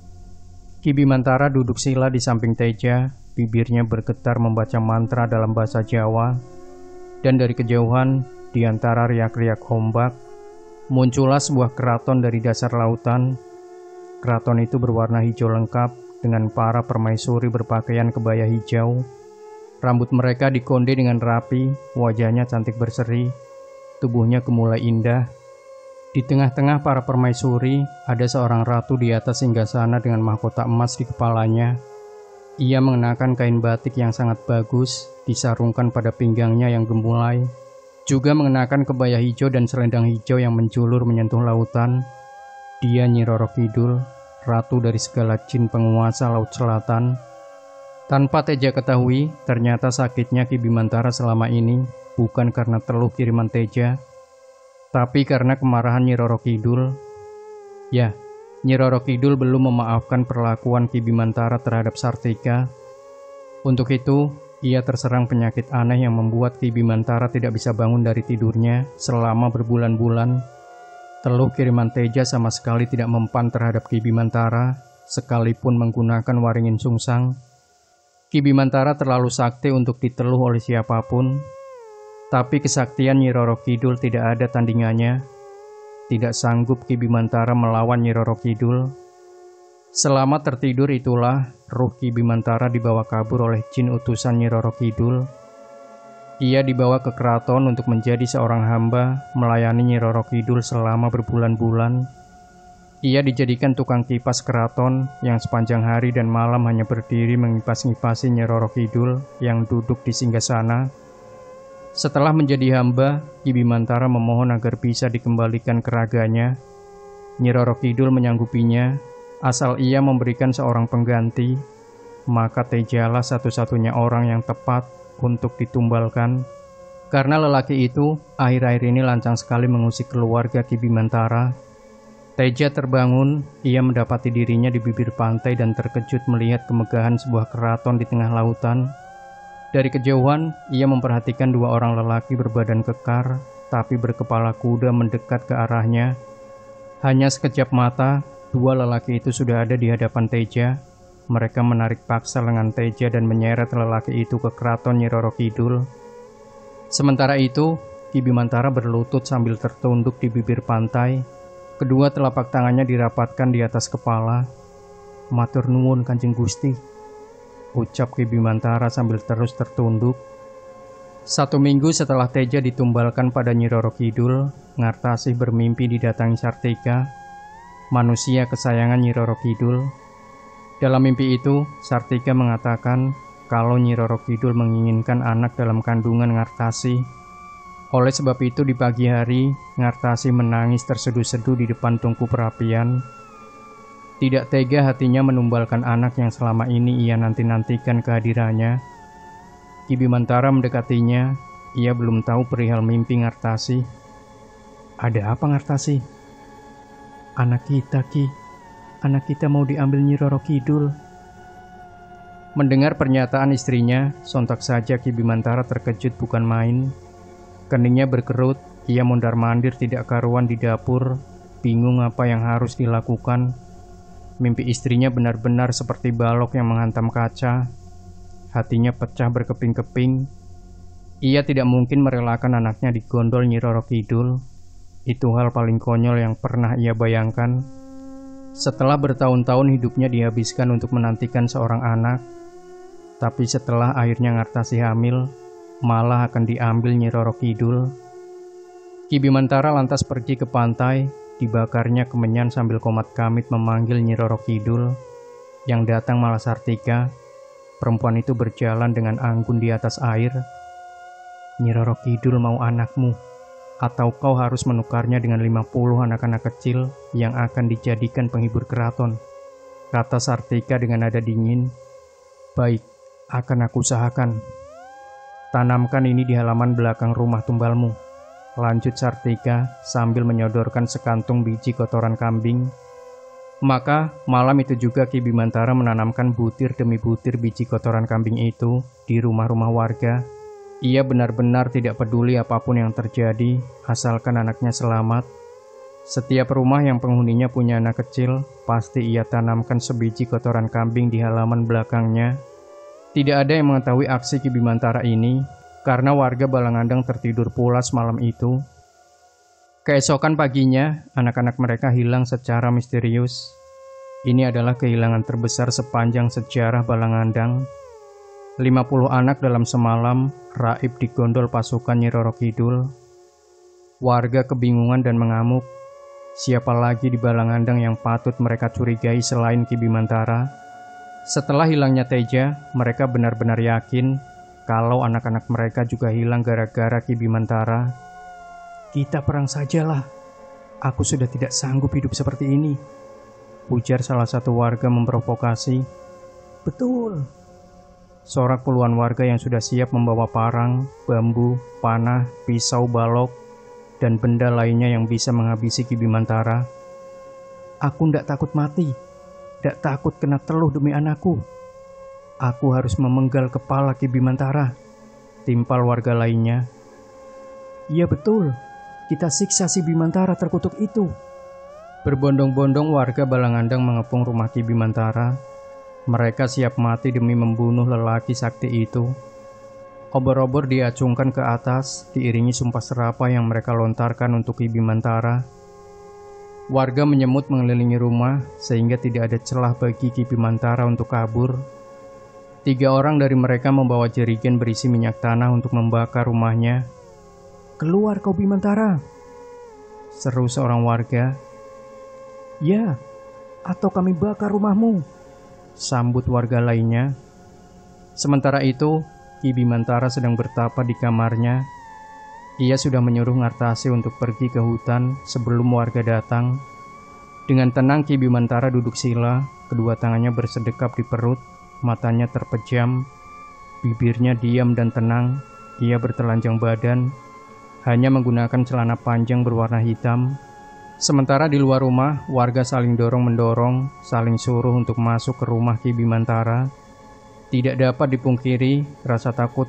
Ki Bimantara duduk sila di samping Teja, bibirnya bergetar membaca mantra dalam bahasa Jawa. Dan dari kejauhan, di antara riak-riak ombak, muncullah sebuah keraton dari dasar lautan. Keraton itu berwarna hijau lengkap dengan para permaisuri berpakaian kebaya hijau. Rambut mereka dikonde dengan rapi, wajahnya cantik berseri, tubuhnya gemulai indah. Di tengah-tengah para permaisuri, ada seorang ratu di atas singgasana dengan mahkota emas di kepalanya. Ia mengenakan kain batik yang sangat bagus, disarungkan pada pinggangnya yang gemulai. Juga mengenakan kebaya hijau dan selendang hijau yang menjulur menyentuh lautan. Dia Nyi Roro Kidul, ratu dari segala jin penguasa Laut Selatan. Tanpa Teja ketahui, ternyata sakitnya Ki Bimantara selama ini bukan karena teluh kiriman Teja, tapi karena kemarahan Nyi Roro Kidul. Ya, Nyi Roro Kidul belum memaafkan perlakuan Ki Bimantara terhadap Sartika. Untuk itu, ia terserang penyakit aneh yang membuat Ki Bimantara tidak bisa bangun dari tidurnya selama berbulan-bulan. Teluh kiriman Teja sama sekali tidak mempan terhadap Ki Bimantara, sekalipun menggunakan waringin sungsang. Ki Bimantara terlalu sakti untuk diteluh oleh siapapun. Tapi kesaktian Nyi Roro Kidul tidak ada tandingannya. Tidak sanggup Ki Bimantara melawan Nyi Roro Kidul. Selama tertidur itulah ruh Ki Bimantara dibawa kabur oleh jin utusan Nyi Roro Kidul. Ia dibawa ke keraton untuk menjadi seorang hamba melayani Nyi Roro Kidul selama berbulan-bulan. Ia dijadikan tukang kipas keraton yang sepanjang hari dan malam hanya berdiri mengipas-ngipasi Nyi Roro Kidul yang duduk di singgasana. Setelah menjadi hamba, Ki Bimantara memohon agar bisa dikembalikan ke raganya. Nyi Roro Kidul menyanggupinya, asal ia memberikan seorang pengganti. Maka Tejalah satu-satunya orang yang tepat untuk ditumbalkan. Karena lelaki itu akhir-akhir ini lancang sekali mengusik keluarga Ki Bimantara. Teja terbangun, ia mendapati dirinya di bibir pantai dan terkejut melihat kemegahan sebuah keraton di tengah lautan. Dari kejauhan, ia memperhatikan dua orang lelaki berbadan kekar, tapi berkepala kuda mendekat ke arahnya. Hanya sekejap mata, dua lelaki itu sudah ada di hadapan Teja. mereka menarik paksa lengan Teja dan menyeret lelaki itu ke keraton Nyi Roro Kidul. Sementara itu, Ki Bimantara berlutut sambil tertunduk di bibir pantai. Kedua telapak tangannya dirapatkan di atas kepala. "Matur nuwun Kanjeng Gusti," ucap Ki Bimantara sambil terus tertunduk. 1 minggu setelah Teja ditumbalkan pada Nyi Roro Kidul, Ngartasih bermimpi didatangi Sartika, manusia kesayangan Nyi Roro Kidul. Dalam mimpi itu, Sartika mengatakan kalau Nyi Roro Kidul menginginkan anak dalam kandungan Ngartasih. Oleh sebab itu di pagi hari, Ngartasih menangis terseduh-seduh di depan tungku perapian. Tidak tega hatinya menumbalkan anak yang selama ini ia nanti-nantikan kehadirannya. Ki Bimantara mendekatinya, ia belum tahu perihal mimpi Ngartasih. "Ada apa Ngartasih?" "Anak kita, Ki. Anak kita mau diambil Nyi Roro Kidul." Mendengar pernyataan istrinya, sontak saja Ki Bimantara terkejut bukan main. Keningnya berkerut, ia mondar-mandir tidak karuan di dapur, bingung apa yang harus dilakukan. Mimpi istrinya benar-benar seperti balok yang menghantam kaca. Hatinya pecah berkeping-keping. Ia tidak mungkin merelakan anaknya digondol Nyi Roro Kidul. Itu hal paling konyol yang pernah ia bayangkan. Setelah bertahun-tahun hidupnya dihabiskan untuk menantikan seorang anak, tapi setelah akhirnya Ngartasih hamil, malah akan diambil Nyi Roro Kidul. Ki Bimantara lantas pergi ke pantai, dibakarnya kemenyan sambil komat kamit memanggil Nyi Roro Kidul. Yang datang malah Sartika. Perempuan itu berjalan dengan anggun di atas air. "Nyi Roro Kidul mau anakmu, atau kau harus menukarnya dengan 50 anak-anak kecil yang akan dijadikan penghibur keraton," kata Sartika dengan nada dingin. "Baik, akan aku usahakan. Tanamkan ini di halaman belakang rumah tumbalmu," lanjut Sartika sambil menyodorkan sekantung biji kotoran kambing. Maka malam itu juga Ki Bimantara menanamkan butir demi butir biji kotoran kambing itu di rumah-rumah warga. Ia benar-benar tidak peduli apapun yang terjadi, asalkan anaknya selamat. Setiap rumah yang penghuninya punya anak kecil, pasti ia tanamkan sebiji kotoran kambing di halaman belakangnya. Tidak ada yang mengetahui aksi Ki Bimantara ini, karena warga Balangandang tertidur pulas malam itu. Keesokan paginya, anak-anak mereka hilang secara misterius. Ini adalah kehilangan terbesar sepanjang sejarah Balangandang. 50 anak dalam semalam raib digondol pasukan Nyi Roro Kidul. Warga kebingungan dan mengamuk. Siapa lagi di Balangandang yang patut mereka curigai selain Ki Bimantara? Setelah hilangnya Teja, mereka benar-benar yakin kalau anak-anak mereka juga hilang gara-gara Ki Bimantara. "Kita perang sajalah. Aku sudah tidak sanggup hidup seperti ini," ujar salah satu warga memprovokasi. "Betul," sorak puluhan warga yang sudah siap membawa parang, bambu, panah, pisau, balok, dan benda lainnya yang bisa menghabisi Ki Bimantara. "Aku ndak takut mati, ndak takut kena teluh demi anakku. Aku harus memenggal kepala Ki Bimantara," timpal warga lainnya. "Iya betul, kita siksa si Bimantara terkutuk itu." Berbondong-bondong warga Balangandang mengepung rumah Ki Bimantara. Mereka siap mati demi membunuh lelaki sakti itu. Obor-obor diacungkan ke atas, diiringi sumpah serapah yang mereka lontarkan untuk Ki Bimantara. Warga menyemut mengelilingi rumah, sehingga tidak ada celah bagi Ki Bimantara untuk kabur. 3 orang dari mereka membawa jerigen berisi minyak tanah untuk membakar rumahnya. "Keluar kau Bimantara," seru seorang warga. "Ya, atau kami bakar rumahmu," sambut warga lainnya. Sementara itu, Ki Bimantara sedang bertapa di kamarnya. Ia sudah menyuruh Ngartasih untuk pergi ke hutan sebelum warga datang. Dengan tenang Ki Bimantara duduk sila, kedua tangannya bersedekap di perut, matanya terpejam, bibirnya diam dan tenang. Ia bertelanjang badan, hanya menggunakan celana panjang berwarna hitam. Sementara di luar rumah, warga saling dorong-mendorong, saling suruh untuk masuk ke rumah Ki Bimantara. Tidak dapat dipungkiri, rasa takut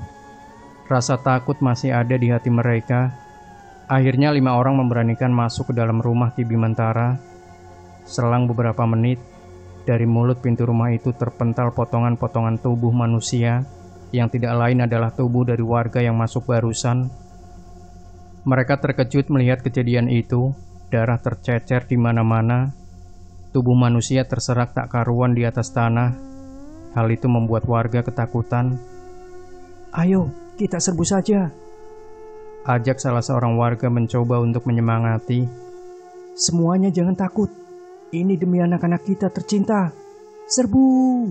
masih ada di hati mereka. Akhirnya 5 orang memberanikan masuk ke dalam rumah Ki Bimantara. Selang beberapa menit, Dari mulut pintu rumah itu terpental potongan-potongan tubuh manusia yang tidak lain adalah tubuh dari warga yang masuk barusan. Mereka terkejut melihat kejadian itu, darah tercecer di mana-mana, tubuh manusia terserak tak karuan di atas tanah. Hal itu membuat warga ketakutan. "Ayo, kita serbu saja," ajak salah seorang warga mencoba untuk menyemangati. "Semuanya jangan takut. Ini demi anak-anak kita tercinta. Serbu!"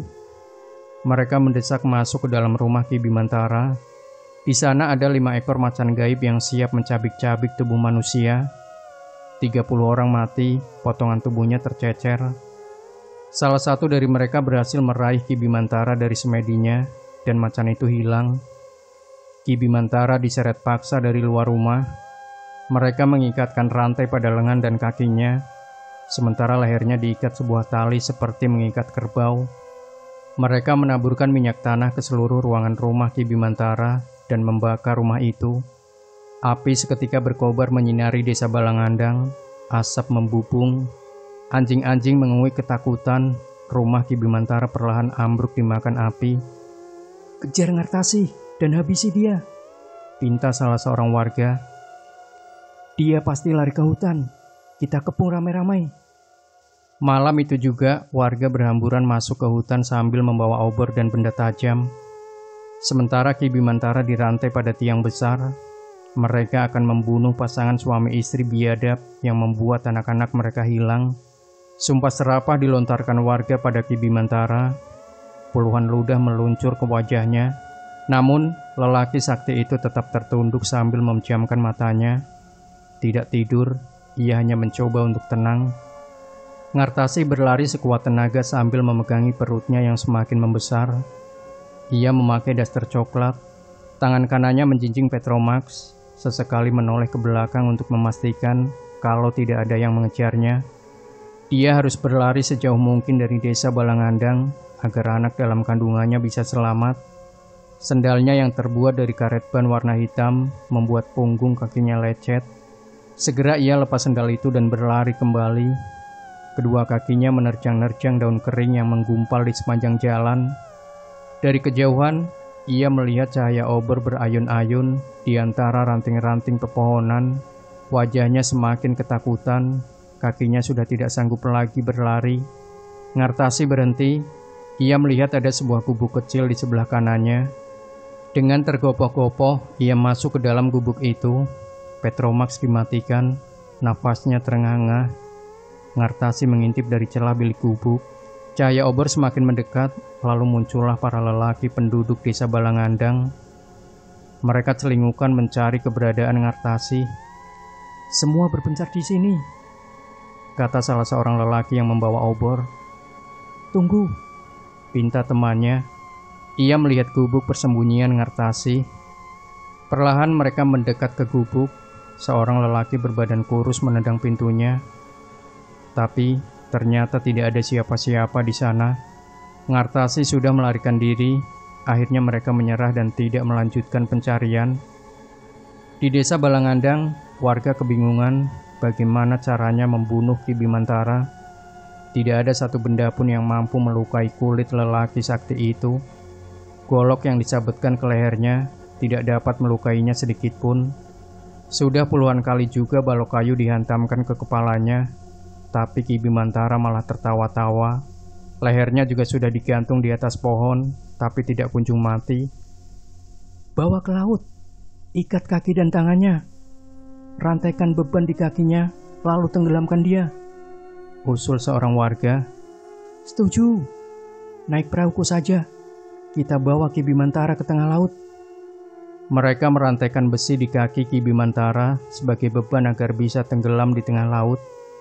Mereka mendesak masuk ke dalam rumah Ki Bimantara. Di sana ada 5 ekor macan gaib yang siap mencabik-cabik tubuh manusia. 30 orang mati, potongan tubuhnya tercecer. Salah satu dari mereka berhasil meraih Ki Bimantara dari semedinya, dan macan itu hilang. Ki Bimantara diseret paksa dari luar rumah. Mereka mengikatkan rantai pada lengan dan kakinya, sementara lehernya diikat sebuah tali seperti mengikat kerbau. Mereka menaburkan minyak tanah ke seluruh ruangan rumah Ki Bimantara dan membakar rumah itu. Api seketika berkobar menyinari desa Balangandang, asap membubung, anjing-anjing menguik ketakutan, rumah Ki Bimantara perlahan ambruk dimakan api. "Kejar Ngartasi dan habisi dia," pinta salah seorang warga. "Dia pasti lari ke hutan. Kita kepung ramai-ramai." Malam itu juga, warga berhamburan masuk ke hutan sambil membawa obor dan benda tajam. Sementara Ki Bimantara dirantai pada tiang besar, mereka akan membunuh pasangan suami istri biadab yang membuat anak-anak mereka hilang. Sumpah serapah dilontarkan warga pada Ki Bimantara. Puluhan ludah meluncur ke wajahnya. Namun, lelaki sakti itu tetap tertunduk sambil memejamkan matanya. Tidak tidur, ia hanya mencoba untuk tenang. Ngartasi berlari sekuat tenaga sambil memegangi perutnya yang semakin membesar. Ia memakai daster coklat. Tangan kanannya menjinjing Petromax, sesekali menoleh ke belakang untuk memastikan kalau tidak ada yang mengejarnya. Dia harus berlari sejauh mungkin dari desa Balangandang agar anak dalam kandungannya bisa selamat. Sendalnya yang terbuat dari karet ban warna hitam membuat punggung kakinya lecet. Segera ia lepas sendal itu dan berlari kembali. Kedua kakinya menerjang-nerjang daun kering yang menggumpal di sepanjang jalan. Dari kejauhan, ia melihat cahaya obor berayun-ayun di antara ranting-ranting pepohonan. Wajahnya semakin ketakutan, kakinya sudah tidak sanggup lagi berlari. Ngartasi berhenti, ia melihat ada sebuah gubuk kecil di sebelah kanannya. Dengan tergopoh-gopoh, ia masuk ke dalam gubuk itu. Petromax dimatikan, nafasnya terengah-engah. Ngartasi mengintip dari celah bilik gubuk. Cahaya obor semakin mendekat, lalu muncullah para lelaki penduduk desa Balangandang. Mereka celingukan mencari keberadaan Ngartasi. "Semua berpencar di sini," kata salah seorang lelaki yang membawa obor. "Tunggu," pinta temannya. Ia melihat gubuk persembunyian Ngartasi. Perlahan mereka mendekat ke gubuk. Seorang lelaki berbadan kurus menendang pintunya. Tapi ternyata tidak ada siapa-siapa di sana. Ngartasi sudah melarikan diri. Akhirnya mereka menyerah dan tidak melanjutkan pencarian. Di desa Balangandang, warga kebingungan bagaimana caranya membunuh Ki Bimantara. Tidak ada satu benda pun yang mampu melukai kulit lelaki sakti itu. Golok yang disabetkan ke lehernya tidak dapat melukainya sedikit pun. Sudah puluhan kali juga balok kayu dihantamkan ke kepalanya, tapi Ki Bimantara malah tertawa-tawa. Lehernya juga sudah digantung di atas pohon, tapi tidak kunjung mati. "Bawa ke laut, ikat kaki dan tangannya, rantaikan beban di kakinya, lalu tenggelamkan dia," usul seorang warga. "Setuju. Naik perahuku saja. Kita bawa Ki Bimantara ke tengah laut." Mereka merantaikan besi di kaki Ki Bimantara sebagai beban agar bisa tenggelam di tengah laut.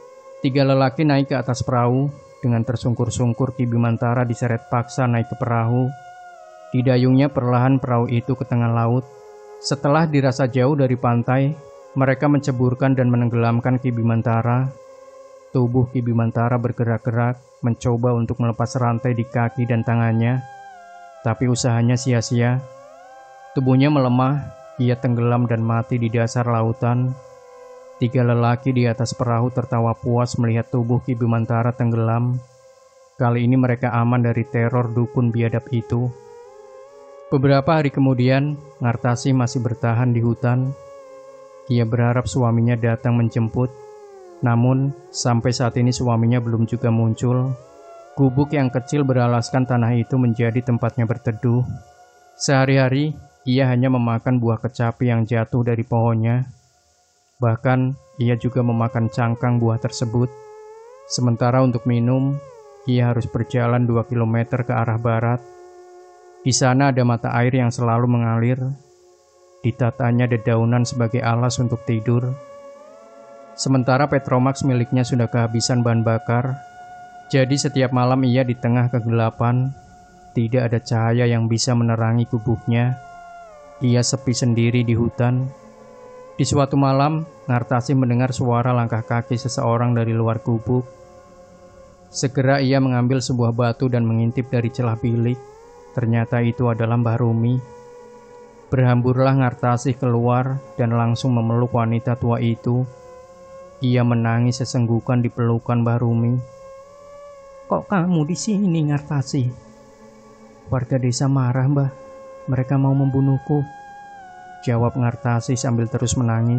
3 lelaki naik ke atas perahu. Dengan tersungkur-sungkur Ki Bimantara diseret paksa naik ke perahu. Didayungnya perlahan perahu itu ke tengah laut. Setelah dirasa jauh dari pantai, mereka menceburkan dan menenggelamkan Ki Bimantara. Tubuh Ki Bimantara bergerak-gerak, mencoba untuk melepas rantai di kaki dan tangannya. Tapi usahanya sia-sia. Tubuhnya melemah, ia tenggelam dan mati di dasar lautan. 3 lelaki di atas perahu tertawa puas melihat tubuh Ki Bimantara tenggelam. Kali ini mereka aman dari teror dukun biadab itu. Beberapa hari kemudian, Ngartasi masih bertahan di hutan. Ia berharap suaminya datang menjemput. Namun, sampai saat ini suaminya belum juga muncul. Gubuk yang kecil beralaskan tanah itu menjadi tempatnya berteduh. Sehari-hari, ia hanya memakan buah kecapi yang jatuh dari pohonnya. Bahkan, ia juga memakan cangkang buah tersebut. Sementara untuk minum, ia harus berjalan 2 km ke arah barat. Di sana ada mata air yang selalu mengalir. Ditatanya dedaunan sebagai alas untuk tidur. Sementara Petromax miliknya sudah kehabisan bahan bakar. Jadi setiap malam ia di tengah kegelapan. Tidak ada cahaya yang bisa menerangi gubuknya. Ia sepi sendiri di hutan. Di suatu malam, Ngartasi mendengar suara langkah kaki seseorang dari luar gubuk. Segera ia mengambil sebuah batu dan mengintip dari celah bilik. Ternyata itu adalah Mbah Rumi. Berhamburlah Ngartasi keluar dan langsung memeluk wanita tua itu. Ia menangis sesenggukan di pelukan Mbah Rumi. "Kok kamu di sini, Ngartasi?" "Warga desa marah, Mbah. Mereka mau membunuhku," jawab Ngartasi sambil terus menangis.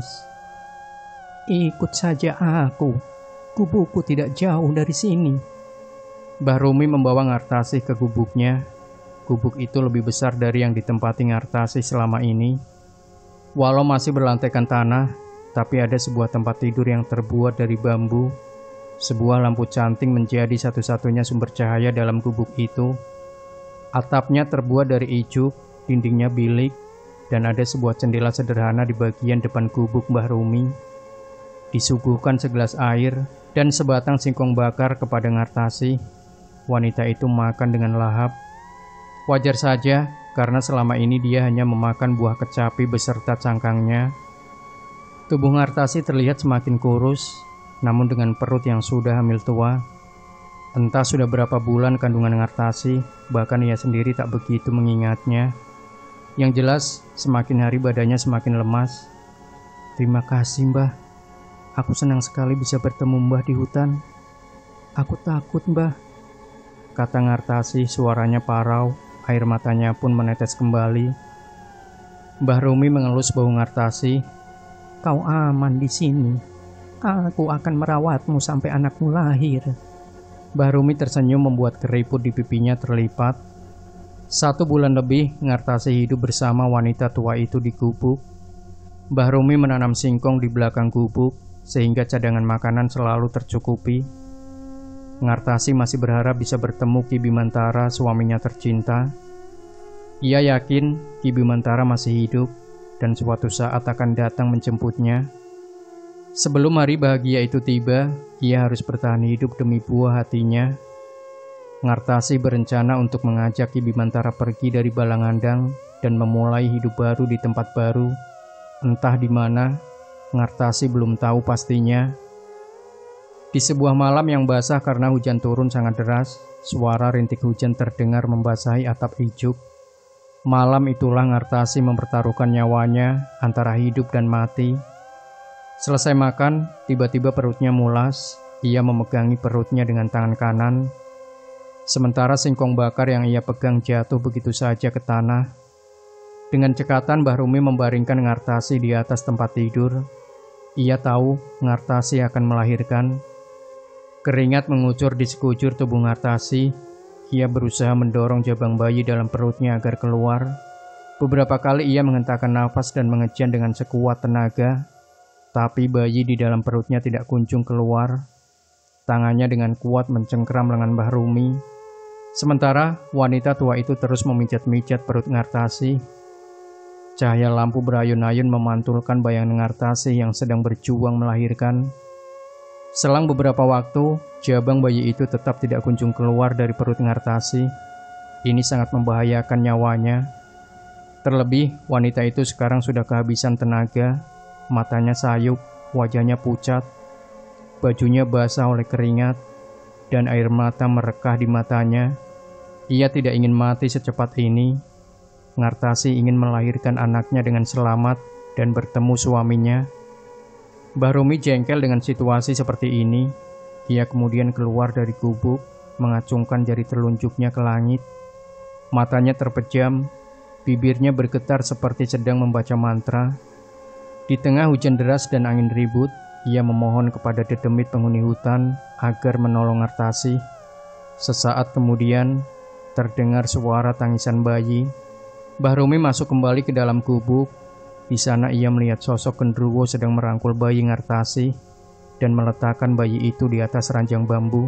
"Ikut saja aku. Gubukku tidak jauh dari sini." Mbah Rumi membawa Ngartasi ke gubuknya. Gubuk itu lebih besar dari yang ditempati Ngartasi selama ini. Walau masih berlantaikan tanah, tapi ada sebuah tempat tidur yang terbuat dari bambu. Sebuah lampu canting menjadi satu-satunya sumber cahaya dalam gubuk itu. Atapnya terbuat dari ijuk, dindingnya bilik, dan ada sebuah jendela sederhana di bagian depan gubuk Mbah Rumi. Disuguhkan segelas air dan sebatang singkong bakar kepada Ngartasi. Wanita itu makan dengan lahap. Wajar saja, karena selama ini dia hanya memakan buah kecapi beserta cangkangnya. Tubuh Ngartasi terlihat semakin kurus, namun dengan perut yang sudah hamil tua. Entah sudah berapa bulan kandungan Ngartasi, bahkan ia sendiri tak begitu mengingatnya. Yang jelas, semakin hari badannya semakin lemas. "Terima kasih, Mbah. Aku senang sekali bisa bertemu Mbah di hutan." "Aku takut, Mbah," kata Ngartasi, suaranya parau, air matanya pun menetes kembali. Mbah Rumi mengelus bahu Ngartasi. "Kau aman di sini. Aku akan merawatmu sampai anakmu lahir." Mbah Rumi tersenyum membuat keriput di pipinya terlipat. 1 bulan lebih Ngartasi hidup bersama wanita tua itu di gubuk. Mbah Rumi menanam singkong di belakang gubuk, sehingga cadangan makanan selalu tercukupi. Ngartasi masih berharap bisa bertemu Ki Bimantara, suaminya tercinta. Ia yakin Ki Bimantara masih hidup dan suatu saat akan datang menjemputnya. Sebelum hari bahagia itu tiba, ia harus bertahan hidup demi buah hatinya. Ngartasi berencana untuk mengajak Ki Bimantara pergi dari Balangandang dan memulai hidup baru di tempat baru. Entah di mana, Ngartasi belum tahu pastinya. Di sebuah malam yang basah karena hujan turun sangat deras, suara rintik hujan terdengar membasahi atap ijuk. Malam itulah Ngartasi mempertaruhkan nyawanya antara hidup dan mati. Selesai makan, tiba-tiba perutnya mulas. Ia memegangi perutnya dengan tangan kanan. Sementara singkong bakar yang ia pegang jatuh begitu saja ke tanah. Dengan cekatan Mbah Rumi membaringkan Ngartasi di atas tempat tidur. Ia tahu Ngartasi akan melahirkan. Keringat mengucur di sekujur tubuh Ngartasi. Ia berusaha mendorong jabang bayi dalam perutnya agar keluar. Beberapa kali ia mengentakkan nafas dan mengejan dengan sekuat tenaga. Tapi bayi di dalam perutnya tidak kunjung keluar. Tangannya dengan kuat mencengkram lengan Mbah Rumi. Sementara wanita tua itu terus memijat-mijat perut Ngartasi. Cahaya lampu berayun-ayun memantulkan bayangan Ngartasi yang sedang berjuang melahirkan. Selang beberapa waktu, jabang bayi itu tetap tidak kunjung keluar dari perut Ngartasi. Ini sangat membahayakan nyawanya. Terlebih, wanita itu sekarang sudah kehabisan tenaga. Matanya sayup, wajahnya pucat. Bajunya basah oleh keringat, dan air mata merekah di matanya. Ia tidak ingin mati secepat ini. Ngartasi ingin melahirkan anaknya dengan selamat dan bertemu suaminya. Mbah Rumi jengkel dengan situasi seperti ini. Ia kemudian keluar dari gubuk. mengacungkan jari telunjuknya ke langit. Matanya terpejam, bibirnya bergetar seperti sedang membaca mantra. Di tengah hujan deras dan angin ribut, ia memohon kepada dedemit penghuni hutan agar menolong Ngartasi. Sesaat kemudian, terdengar suara tangisan bayi. Mbah Rumi masuk kembali ke dalam gubuk. Di sana ia melihat sosok Gendruwo sedang merangkul bayi Ngartasi dan meletakkan bayi itu di atas ranjang bambu.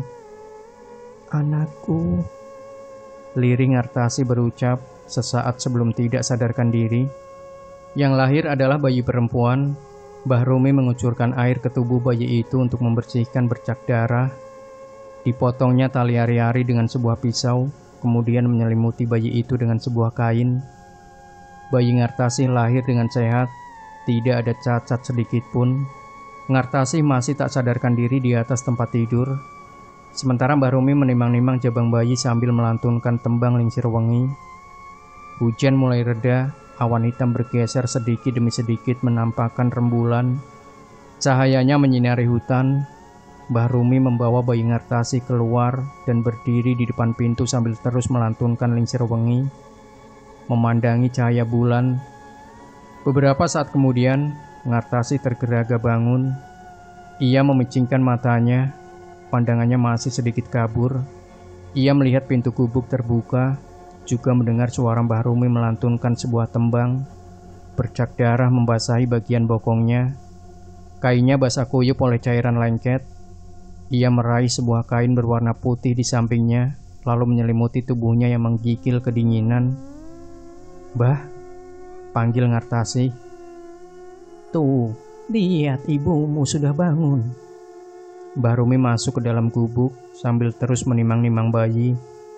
"Anakku," liring Ngartasi berucap sesaat sebelum tidak sadarkan diri. Yang lahir adalah bayi perempuan. Mbah Rumi mengucurkan air ke tubuh bayi itu untuk membersihkan bercak darah. Dipotongnya tali ari-ari dengan sebuah pisau, kemudian menyelimuti bayi itu dengan sebuah kain. Bayi Ngartasi lahir dengan sehat, tidak ada cacat sedikit pun. Ngartasi masih tak sadarkan diri di atas tempat tidur. Sementara Mbah Rumi menimang-nimang jabang bayi sambil melantunkan tembang Lingsir Wengi. Hujan mulai reda, awan hitam bergeser sedikit demi sedikit menampakkan rembulan. Cahayanya menyinari hutan. Mbah Rumi membawa bayi Ngartasi keluar dan berdiri di depan pintu sambil terus melantunkan Lingsir Wengi, memandangi cahaya bulan. Beberapa saat kemudian, Ngartasi tergeraga bangun. Ia memicingkan matanya, pandangannya masih sedikit kabur. Ia melihat pintu gubuk terbuka, juga mendengar suara Mbah Rumi melantunkan sebuah tembang. Bercak darah membasahi bagian bokongnya. Kainnya basah kuyup oleh cairan lengket. Ia meraih sebuah kain berwarna putih di sampingnya, lalu menyelimuti tubuhnya yang menggigil kedinginan. "Mbah," panggil Ngartasi. "Tuh, lihat ibumu sudah bangun." Mbah Rumi masuk ke dalam gubuk sambil terus menimang-nimang bayi.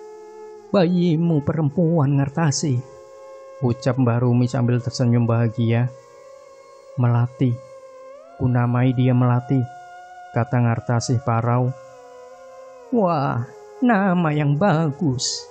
"Bayimu perempuan, Ngartasi," ucap Mbah Rumi sambil tersenyum bahagia. "Melati, kunamai dia Melati," kata Ngartasi parau. "Wah, nama yang bagus.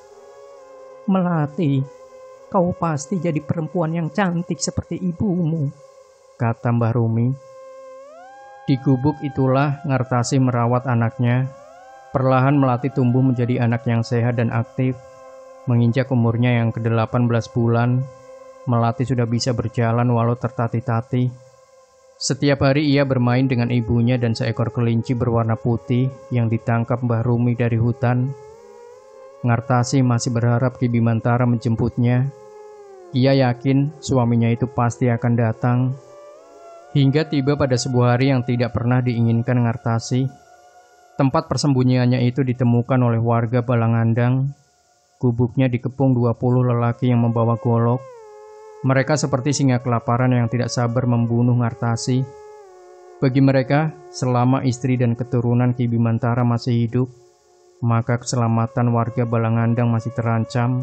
Melati, kau pasti jadi perempuan yang cantik seperti ibumu," kata Mbah Rumi. Di gubuk itulah Ngartasi merawat anaknya. Perlahan Melati tumbuh menjadi anak yang sehat dan aktif. Menginjak umurnya yang ke-18 bulan, Melati sudah bisa berjalan walau tertatih-tatih. Setiap hari ia bermain dengan ibunya dan seekor kelinci berwarna putih yang ditangkap Mbah Rumi dari hutan. Ngartasi masih berharap Ki Bimantara menjemputnya. Ia yakin suaminya itu pasti akan datang. Hingga tiba pada sebuah hari yang tidak pernah diinginkan Ngartasi. Tempat persembunyiannya itu ditemukan oleh warga Balangandang. Gubuknya dikepung 20 lelaki yang membawa golok. Mereka seperti singa kelaparan yang tidak sabar membunuh Ngartasi. Bagi mereka, selama istri dan keturunan Ki Bimantara masih hidup, maka keselamatan warga Balangandang masih terancam.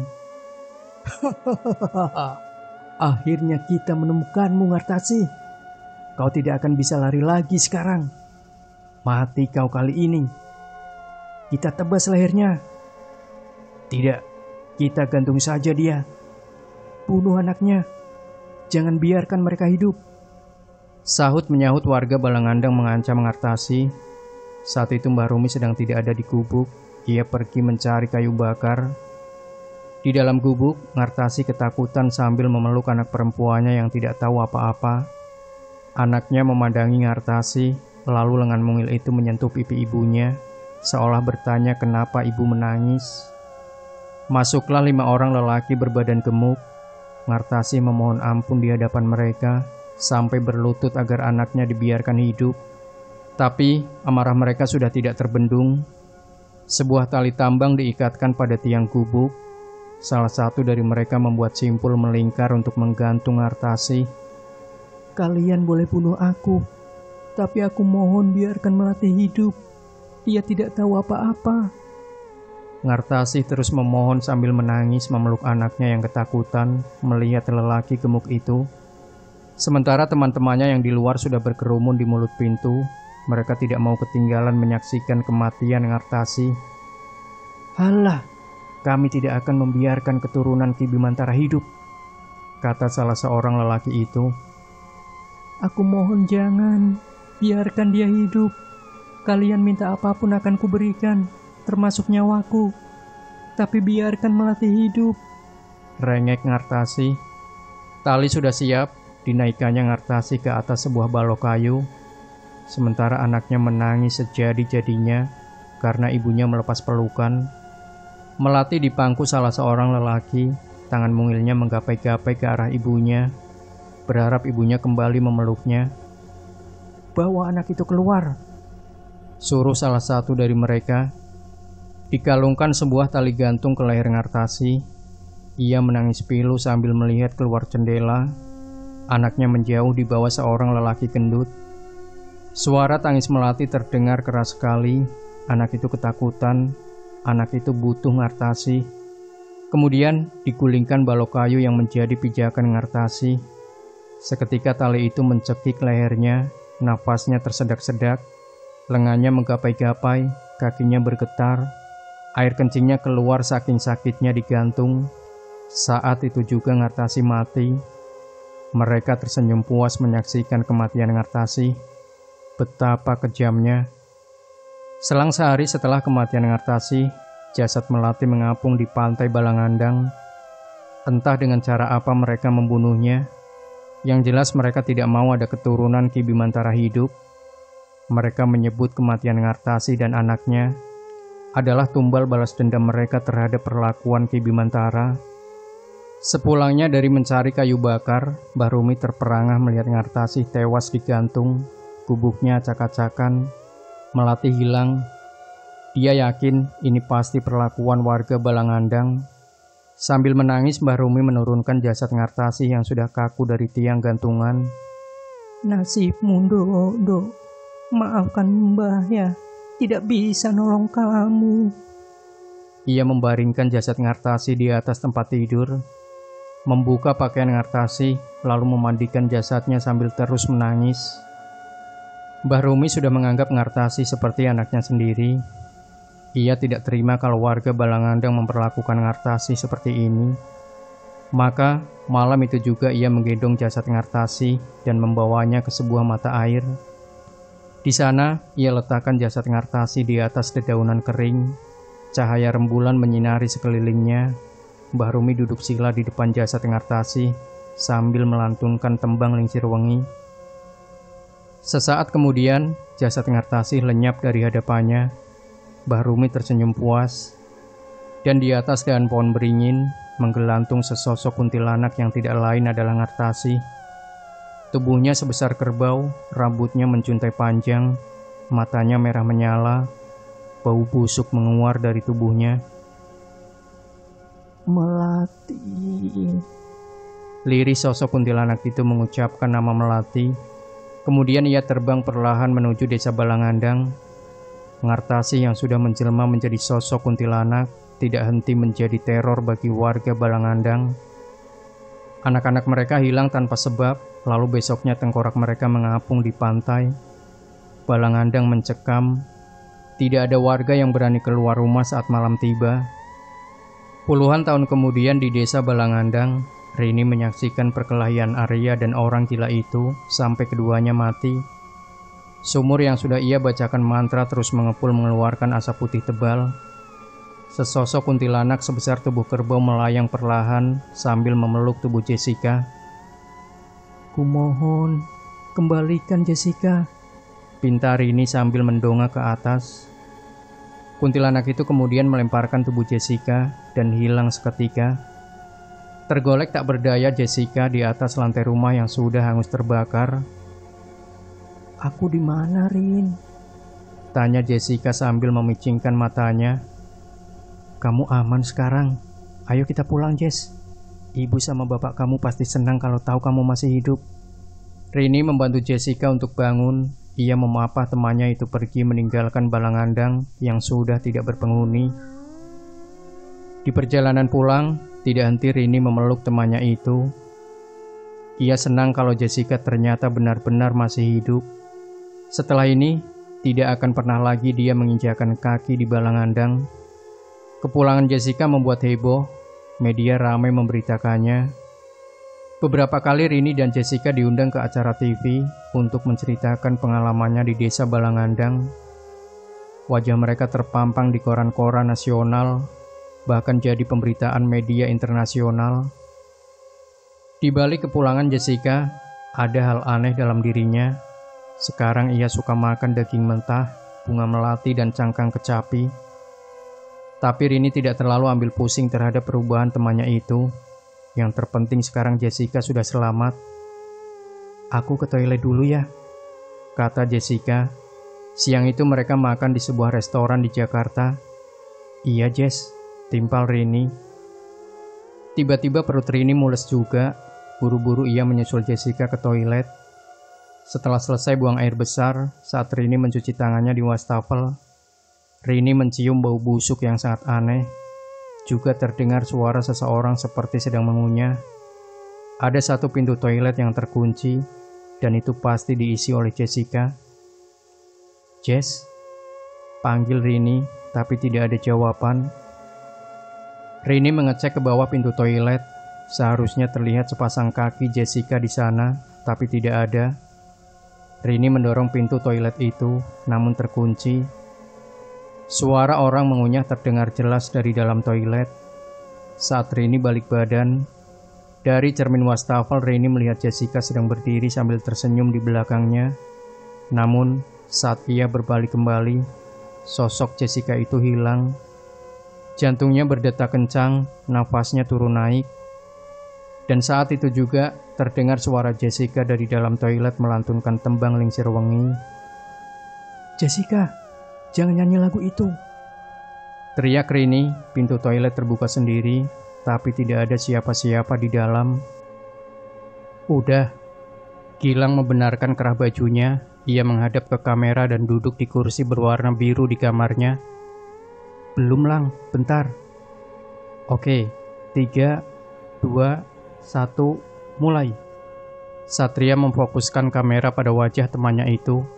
"Akhirnya kita menemukanmu, Ngartasi. Kau tidak akan bisa lari lagi sekarang. Mati kau kali ini. Kita tebas lehernya." "Tidak, kita gantung saja dia. Bunuh anaknya. Jangan biarkan mereka hidup," sahut menyahut warga Balangandang mengancam Ngartasi. Saat itu Mbah Rumi sedang tidak ada di gubuk. Ia pergi mencari kayu bakar. Di dalam gubuk, Ngartasi ketakutan sambil memeluk anak perempuannya yang tidak tahu apa-apa. Anaknya memandangi Ngartasi, lalu lengan mungil itu menyentuh pipi ibunya, seolah bertanya kenapa ibu menangis. Masuklah 5 orang lelaki berbadan gemuk. Ngartasi memohon ampun di hadapan mereka, sampai berlutut agar anaknya dibiarkan hidup. Tapi amarah mereka sudah tidak terbendung. Sebuah tali tambang diikatkan pada tiang gubuk. Salah satu dari mereka membuat simpul melingkar untuk menggantung Ngartasi. "Kalian boleh bunuh aku, tapi aku mohon biarkan Melati hidup. Dia tidak tahu apa-apa." Ngartasi terus memohon sambil menangis memeluk anaknya yang ketakutan melihat lelaki gemuk itu. Sementara teman-temannya yang di luar sudah berkerumun di mulut pintu. Mereka tidak mau ketinggalan menyaksikan kematian Ngartasi. "Halah, kami tidak akan membiarkan keturunan Ki Bimantara hidup," kata salah seorang lelaki itu. "Aku mohon jangan, biarkan dia hidup. Kalian minta apapun akan kuberikan. termasuk nyawaku. Tapi biarkan Melati hidup. Rengek Ngartasi. Tali sudah siap, dinaikkannya Ngartasi ke atas sebuah balok kayu. Sementara anaknya menangis sejadi-jadinya karena ibunya melepas pelukan. Melati di pangku salah seorang lelaki, tangan mungilnya menggapai-gapai ke arah ibunya, berharap ibunya kembali memeluknya. Bawa anak itu keluar, suruh salah satu dari mereka. Dikalungkan sebuah tali gantung ke leher Ngartasi. Ia menangis pilu sambil melihat keluar jendela. Anaknya menjauh di bawah seorang lelaki gendut. Suara tangis Melati terdengar keras sekali. Anak itu ketakutan. Anak itu butuh Ngartasi. Kemudian digulingkan balok kayu yang menjadi pijakan Ngartasi. Seketika tali itu mencekik lehernya. Nafasnya tersedak-sedak. Lengannya menggapai-gapai. Kakinya bergetar. Air kencingnya keluar saking sakitnya digantung. Saat itu juga Ngartasi mati. Mereka tersenyum puas menyaksikan kematian Ngartasi. Betapa kejamnya. Selang sehari setelah kematian Ngartasi, jasad Melati mengapung di pantai Balangandang. Entah dengan cara apa mereka membunuhnya. Yang jelas mereka tidak mau ada keturunan Ki Bimantara hidup. Mereka menyebut kematian Ngartasi dan anaknya adalah tumbal balas dendam mereka terhadap perlakuan Ki Bimantara. Sepulangnya dari mencari kayu bakar, Mbah Rumi terperangah melihat Ngartasi tewas digantung, gubuknya acak-acakan, Melati hilang. Dia yakin ini pasti perlakuan warga Balangandang. Sambil menangis, Mbah Rumi menurunkan jasad Ngartasi yang sudah kaku dari tiang gantungan. Nasibmu, Dok. Maafkan Mbah ya. Tidak bisa nolong kamu. Ia membaringkan jasad Ngartasi di atas tempat tidur, membuka pakaian Ngartasi, lalu memandikan jasadnya sambil terus menangis. Mbah Rumi sudah menganggap Ngartasi seperti anaknya sendiri. Ia tidak terima kalau warga Balangandang memperlakukan Ngartasi seperti ini. Maka malam itu juga ia menggendong jasad Ngartasi dan membawanya ke sebuah mata air. Di sana, ia letakkan jasad Ngartasi di atas dedaunan kering. Cahaya rembulan menyinari sekelilingnya. Mbah Rumi duduk sila di depan jasad Ngartasi sambil melantunkan tembang Lingsir Wengi. Sesaat kemudian, jasad Ngartasi lenyap dari hadapannya. Mbah Rumi tersenyum puas. Dan di atas dahan pohon beringin, menggelantung sesosok kuntilanak yang tidak lain adalah Ngartasi. Tubuhnya sebesar kerbau, rambutnya menjuntai panjang, matanya merah menyala, bau busuk menguar dari tubuhnya. Melati. Lirih sosok kuntilanak itu mengucapkan nama Melati. Kemudian ia terbang perlahan menuju desa Balangandang. Ngartasi yang sudah menjelma menjadi sosok kuntilanak tidak henti menjadi teror bagi warga Balangandang. Anak-anak mereka hilang tanpa sebab, lalu besoknya tengkorak mereka mengapung di pantai. Balangandang mencekam. Tidak ada warga yang berani keluar rumah saat malam tiba. Puluhan tahun kemudian di desa Balangandang, Rini menyaksikan perkelahian Arya dan orang gila itu sampai keduanya mati. Sumur yang sudah ia bacakan mantra terus mengepul mengeluarkan asap putih tebal. Sesosok kuntilanak sebesar tubuh kerbau melayang perlahan sambil memeluk tubuh Jessica. Kumohon, kembalikan Jessica, pinta Rini sambil mendongak ke atas. Kuntilanak itu kemudian melemparkan tubuh Jessica dan hilang seketika. Tergolek tak berdaya Jessica di atas lantai rumah yang sudah hangus terbakar. Aku di mana, Rin? Tanya Jessica sambil memicingkan matanya. Kamu aman sekarang. Ayo kita pulang, Jess. Ibu sama bapak kamu pasti senang kalau tahu kamu masih hidup. Rini membantu Jessica untuk bangun. Ia memapah temannya itu pergi meninggalkan Balangandang yang sudah tidak berpenghuni. Di perjalanan pulang, tidak henti Rini memeluk temannya itu. Ia senang kalau Jessica ternyata benar-benar masih hidup. Setelah ini, tidak akan pernah lagi dia menginjakan kaki di Balangandang. Kepulangan Jessica membuat heboh. Media ramai memberitakannya. Beberapa kali Rini dan Jessica diundang ke acara TV untuk menceritakan pengalamannya di desa Balangandang. Wajah mereka terpampang di koran-koran nasional, bahkan jadi pemberitaan media internasional. Di balik kepulangan Jessica, ada hal aneh dalam dirinya. Sekarang ia suka makan daging mentah, bunga melati, dan cangkang kecapi. Tapi Rini tidak terlalu ambil pusing terhadap perubahan temannya itu. Yang terpenting sekarang Jessica sudah selamat. "Aku ke toilet dulu ya," kata Jessica. Siang itu mereka makan di sebuah restoran di Jakarta. "Iya Jess," timpal Rini. Tiba-tiba perut Rini mules juga. Buru-buru ia menyusul Jessica ke toilet. Setelah selesai buang air besar, saat Rini mencuci tangannya di wastafel, Rini mencium bau busuk yang sangat aneh. Juga terdengar suara seseorang seperti sedang mengunyah. Ada satu pintu toilet yang terkunci, dan itu pasti diisi oleh Jessica. "Jess," panggil Rini, tapi tidak ada jawaban. Rini mengecek ke bawah pintu toilet. Seharusnya terlihat sepasang kaki Jessica di sana, tapi tidak ada. Rini mendorong pintu toilet itu, namun terkunci. Suara orang mengunyah terdengar jelas dari dalam toilet. Saat Rini balik badan, dari cermin wastafel Rini melihat Jessica sedang berdiri sambil tersenyum di belakangnya. Namun, saat ia berbalik kembali, sosok Jessica itu hilang. Jantungnya berdetak kencang, nafasnya turun naik. Dan saat itu juga terdengar suara Jessica dari dalam toilet melantunkan tembang Lingsir Wengi. "Jessica, jangan nyanyi lagu itu," teriak Rini. Pintu toilet terbuka sendiri, tapi tidak ada siapa-siapa di dalam. "Udah," Gilang membenarkan kerah bajunya. Ia menghadap ke kamera dan duduk di kursi berwarna biru di kamarnya. "Belum Lang, bentar." "Oke, 3, 2, 1, mulai." Satria memfokuskan kamera pada wajah temannya itu.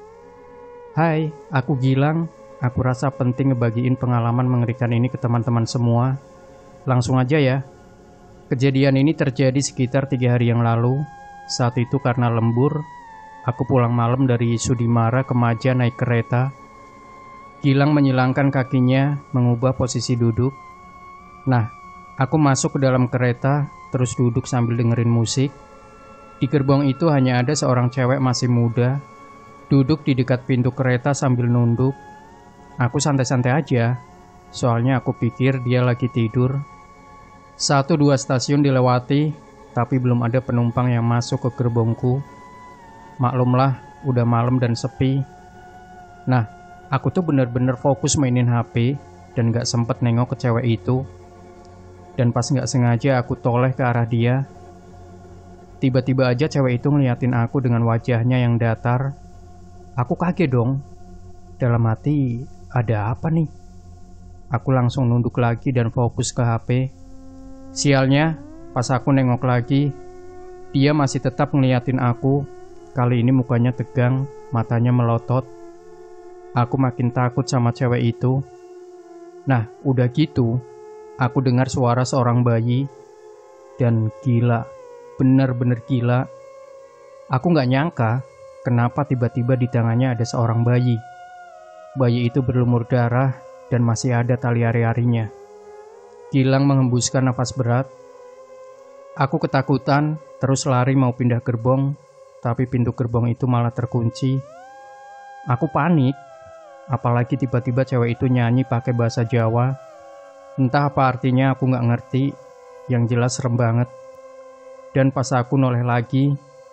"Hai, aku Gilang. Aku rasa penting ngebagiin pengalaman mengerikan ini ke teman-teman semua. Langsung aja ya. Kejadian ini terjadi sekitar 3 hari yang lalu. Saat itu karena lembur, aku pulang malam dari Sudimara ke Maja naik kereta." Gilang menyilangkan kakinya, mengubah posisi duduk. "Nah, aku masuk ke dalam kereta, terus duduk sambil dengerin musik. Di gerbong itu hanya ada seorang cewek masih muda, duduk di dekat pintu kereta sambil nunduk. Aku santai-santai aja, soalnya aku pikir dia lagi tidur. 1-2 stasiun dilewati, tapi belum ada penumpang yang masuk ke gerbongku. Maklumlah, udah malam dan sepi. Nah, aku tuh bener-bener fokus mainin HP dan gak sempet nengok ke cewek itu. Dan pas gak sengaja aku toleh ke arah dia. Tiba-tiba aja cewek itu ngeliatin aku dengan wajahnya yang datar. Aku kaget dong. Dalam hati, ada apa nih? Aku langsung nunduk lagi dan fokus ke HP. Sialnya, pas aku nengok lagi, dia masih tetap ngeliatin aku. Kali ini mukanya tegang, matanya melotot. Aku makin takut sama cewek itu. Nah, udah gitu, aku dengar suara seorang bayi. Dan gila, bener-bener gila. Aku gak nyangka kenapa tiba-tiba di tangannya ada seorang bayi. Bayi itu berlumur darah dan masih ada tali ari-arinya. Gilang menghembuskan nafas berat. Aku ketakutan, terus lari mau pindah gerbong, tapi pintu gerbong itu malah terkunci. Aku panik, apalagi tiba-tiba cewek itu nyanyi pakai bahasa Jawa. Entah apa artinya, aku gak ngerti. Yang jelas serem banget. Dan pas aku noleh lagi,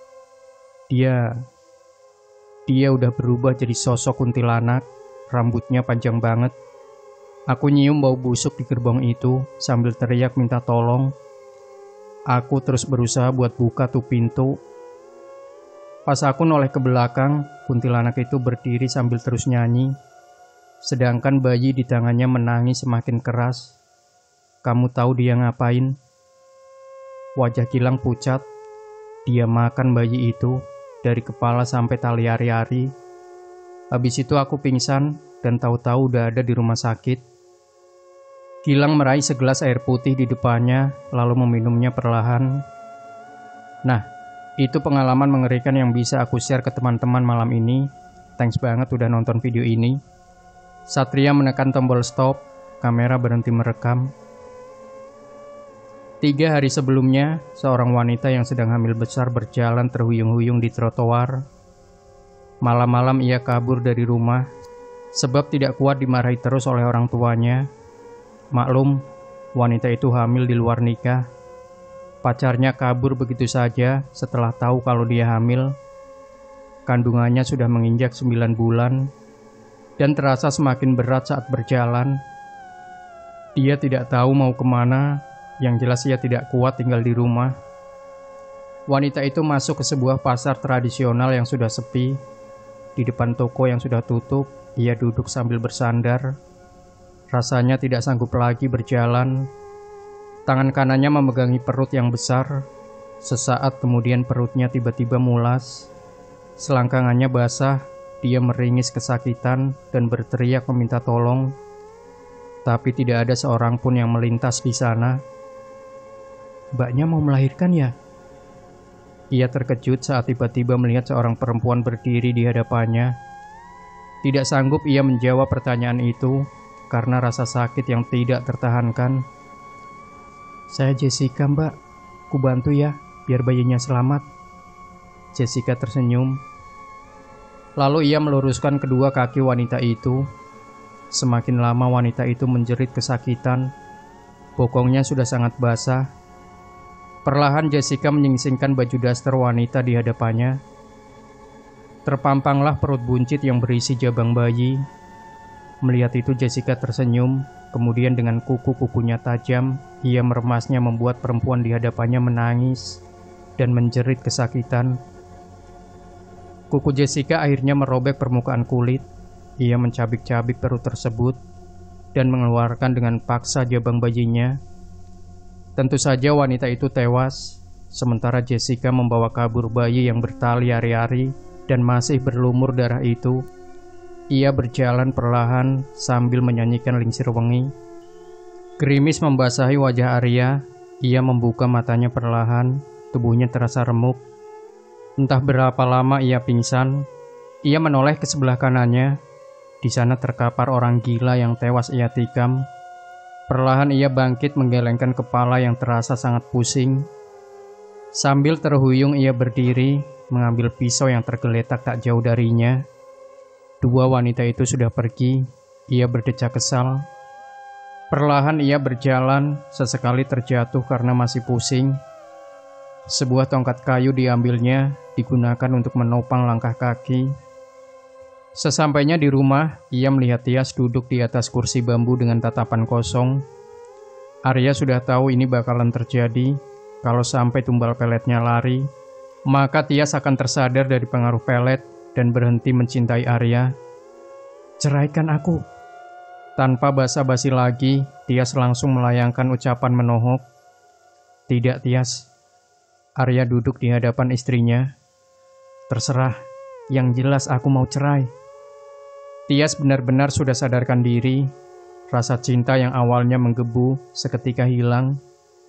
dia udah berubah jadi sosok kuntilanak, rambutnya panjang banget. Aku nyium bau busuk di gerbong itu sambil teriak minta tolong. Aku terus berusaha buat buka tuh pintu. Pas aku noleh ke belakang, kuntilanak itu berdiri sambil terus nyanyi. Sedangkan bayi di tangannya menangis semakin keras. Kamu tahu dia ngapain? Wajah Gilang pucat. Dia makan bayi itu dari kepala sampai tali ari-ari. Habis itu aku pingsan dan tahu-tahu udah ada di rumah sakit. Gilang meraih segelas air putih di depannya, lalu meminumnya perlahan. Nah, itu pengalaman mengerikan yang bisa aku share ke teman-teman malam ini. Thanks banget udah nonton video ini. Satria menekan tombol stop, kamera berhenti merekam. 3 hari sebelumnya, seorang wanita yang sedang hamil besar berjalan terhuyung-huyung di trotoar. Malam-malam ia kabur dari rumah, sebab tidak kuat dimarahi terus oleh orang tuanya. Maklum, wanita itu hamil di luar nikah. Pacarnya kabur begitu saja setelah tahu kalau dia hamil. Kandungannya sudah menginjak 9 bulan dan terasa semakin berat saat berjalan. Dia tidak tahu mau kemana, yang jelas ia tidak kuat tinggal di rumah. Wanita itu masuk ke sebuah pasar tradisional yang sudah sepi. Di depan toko yang sudah tutup, ia duduk sambil bersandar. Rasanya tidak sanggup lagi berjalan. Tangan kanannya memegangi perut yang besar. Sesaat kemudian perutnya tiba-tiba mulas. Selangkangannya basah. Dia meringis kesakitan dan berteriak meminta tolong. Tapi tidak ada seorang pun yang melintas di sana. Mbaknya mau melahirkan ya? Ia terkejut saat tiba-tiba melihat seorang perempuan berdiri di hadapannya. Tidak sanggup ia menjawab pertanyaan itu karena rasa sakit yang tidak tertahankan. Saya Jessica, Mbak. Ku bantu ya, biar bayinya selamat. Jessica tersenyum. Lalu ia meluruskan kedua kaki wanita itu. Semakin lama wanita itu menjerit kesakitan. Bokongnya sudah sangat basah. Perlahan Jessica menyingsingkan baju daster wanita di hadapannya. Terpampanglah perut buncit yang berisi jabang bayi. Melihat itu Jessica tersenyum. Kemudian dengan kuku-kukunya tajam, ia meremasnya membuat perempuan di hadapannya menangis dan menjerit kesakitan. Kuku Jessica akhirnya merobek permukaan kulit. Ia mencabik-cabik perut tersebut dan mengeluarkan dengan paksa jabang bayinya. Tentu saja wanita itu tewas, sementara Jessica membawa kabur bayi yang bertali ari-ari dan masih berlumur darah itu. Ia berjalan perlahan sambil menyanyikan lingsir wengi. Gerimis membasahi wajah Arya. Ia membuka matanya perlahan, tubuhnya terasa remuk. Entah berapa lama ia pingsan. Ia menoleh ke sebelah kanannya. Di sana terkapar orang gila yang tewas ia tikam. Perlahan ia bangkit menggelengkan kepala yang terasa sangat pusing. Sambil terhuyung ia berdiri, mengambil pisau yang tergeletak tak jauh darinya. 2 wanita itu sudah pergi. Ia berdecak kesal. Perlahan ia berjalan, sesekali terjatuh karena masih pusing. Sebuah tongkat kayu diambilnya, digunakan untuk menopang langkah kaki. Sesampainya di rumah, ia melihat Tias duduk di atas kursi bambu dengan tatapan kosong. Arya sudah tahu ini bakalan terjadi. Kalau sampai tumbal peletnya lari, maka Tias akan tersadar dari pengaruh pelet dan berhenti mencintai Arya. Ceraikan aku. Tanpa basa-basi lagi, Tias langsung melayangkan ucapan menohok. Tidak, Tias. Arya duduk di hadapan istrinya. Terserah, yang jelas aku mau cerai. Tias benar-benar sudah sadarkan diri. Rasa cinta yang awalnya menggebu seketika hilang.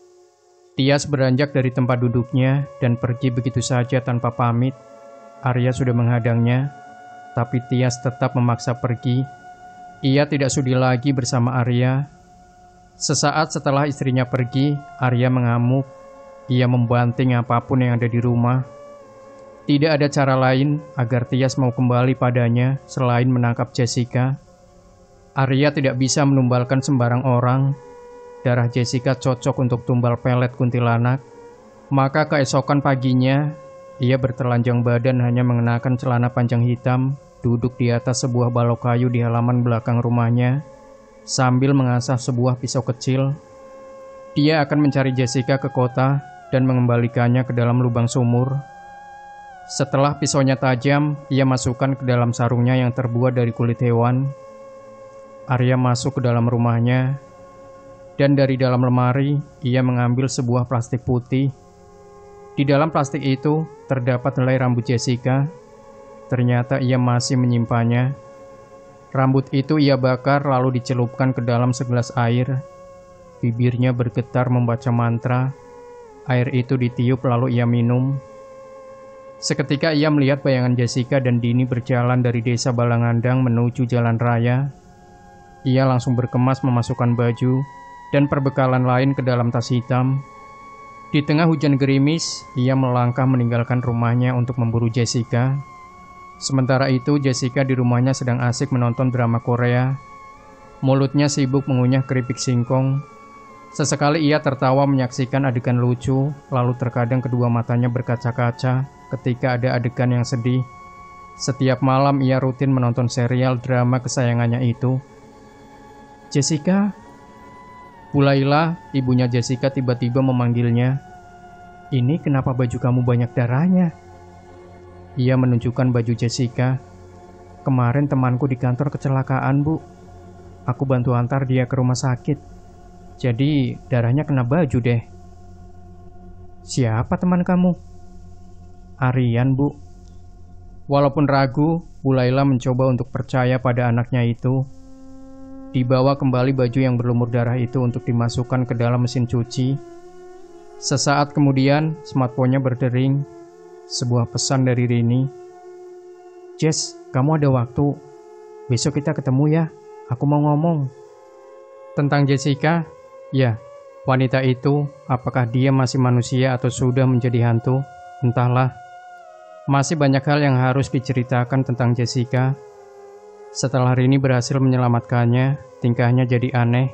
Tias beranjak dari tempat duduknya dan pergi begitu saja tanpa pamit. Arya sudah menghadangnya, tapi Tias tetap memaksa pergi. Ia tidak sudi lagi bersama Arya. Sesaat setelah istrinya pergi, Arya mengamuk. Ia membanting apapun yang ada di rumah. Tidak ada cara lain agar Tias mau kembali padanya selain menangkap Jessica. Arya tidak bisa menumbalkan sembarang orang. Darah Jessica cocok untuk tumbal pelet kuntilanak. Maka keesokan paginya, ia bertelanjang badan hanya mengenakan celana panjang hitam, duduk di atas sebuah balok kayu di halaman belakang rumahnya, sambil mengasah sebuah pisau kecil. Dia akan mencari Jessica ke kota dan mengembalikannya ke dalam lubang sumur. Setelah pisaunya tajam, ia masukkan ke dalam sarungnya yang terbuat dari kulit hewan. Arya masuk ke dalam rumahnya, dan dari dalam lemari, ia mengambil sebuah plastik putih. Di dalam plastik itu, terdapat helai rambut Jessica. Ternyata ia masih menyimpannya. Rambut itu ia bakar lalu dicelupkan ke dalam segelas air. Bibirnya bergetar membaca mantra. Air itu ditiup lalu ia minum. Seketika ia melihat bayangan Jessica dan Dini berjalan dari desa Balangandang menuju jalan raya. ia langsung berkemas memasukkan baju dan perbekalan lain ke dalam tas hitam. Di tengah hujan gerimis, ia melangkah meninggalkan rumahnya untuk memburu Jessica. Sementara itu, Jessica di rumahnya sedang asik menonton drama Korea. Mulutnya sibuk mengunyah keripik singkong. Sesekali ia tertawa menyaksikan adegan lucu, lalu terkadang kedua matanya berkaca-kaca ketika ada adegan yang sedih. Setiap malam ia rutin menonton serial drama kesayangannya itu. "Jessica?" Bu Laila, ibunya Jessica tiba-tiba memanggilnya. "Ini kenapa baju kamu banyak darahnya?" Ia menunjukkan baju Jessica. "Kemarin temanku di kantor kecelakaan, Bu. Aku bantu antar dia ke rumah sakit. Jadi darahnya kena baju deh." "Siapa teman kamu?" "Aryan, Bu." Walaupun ragu, Bu Laila mencoba untuk percaya pada anaknya itu. Dibawa kembali baju yang berlumur darah itu untuk dimasukkan ke dalam mesin cuci. Sesaat kemudian, smartphone-nya berdering. Sebuah pesan dari Rini. "Jess, kamu ada waktu? Besok kita ketemu ya. Aku mau ngomong." "Tentang Jessica?" "Ya, wanita itu, apakah dia masih manusia atau sudah menjadi hantu? Entahlah. Masih banyak hal yang harus diceritakan tentang Jessica." Setelah Rini berhasil menyelamatkannya, tingkahnya jadi aneh.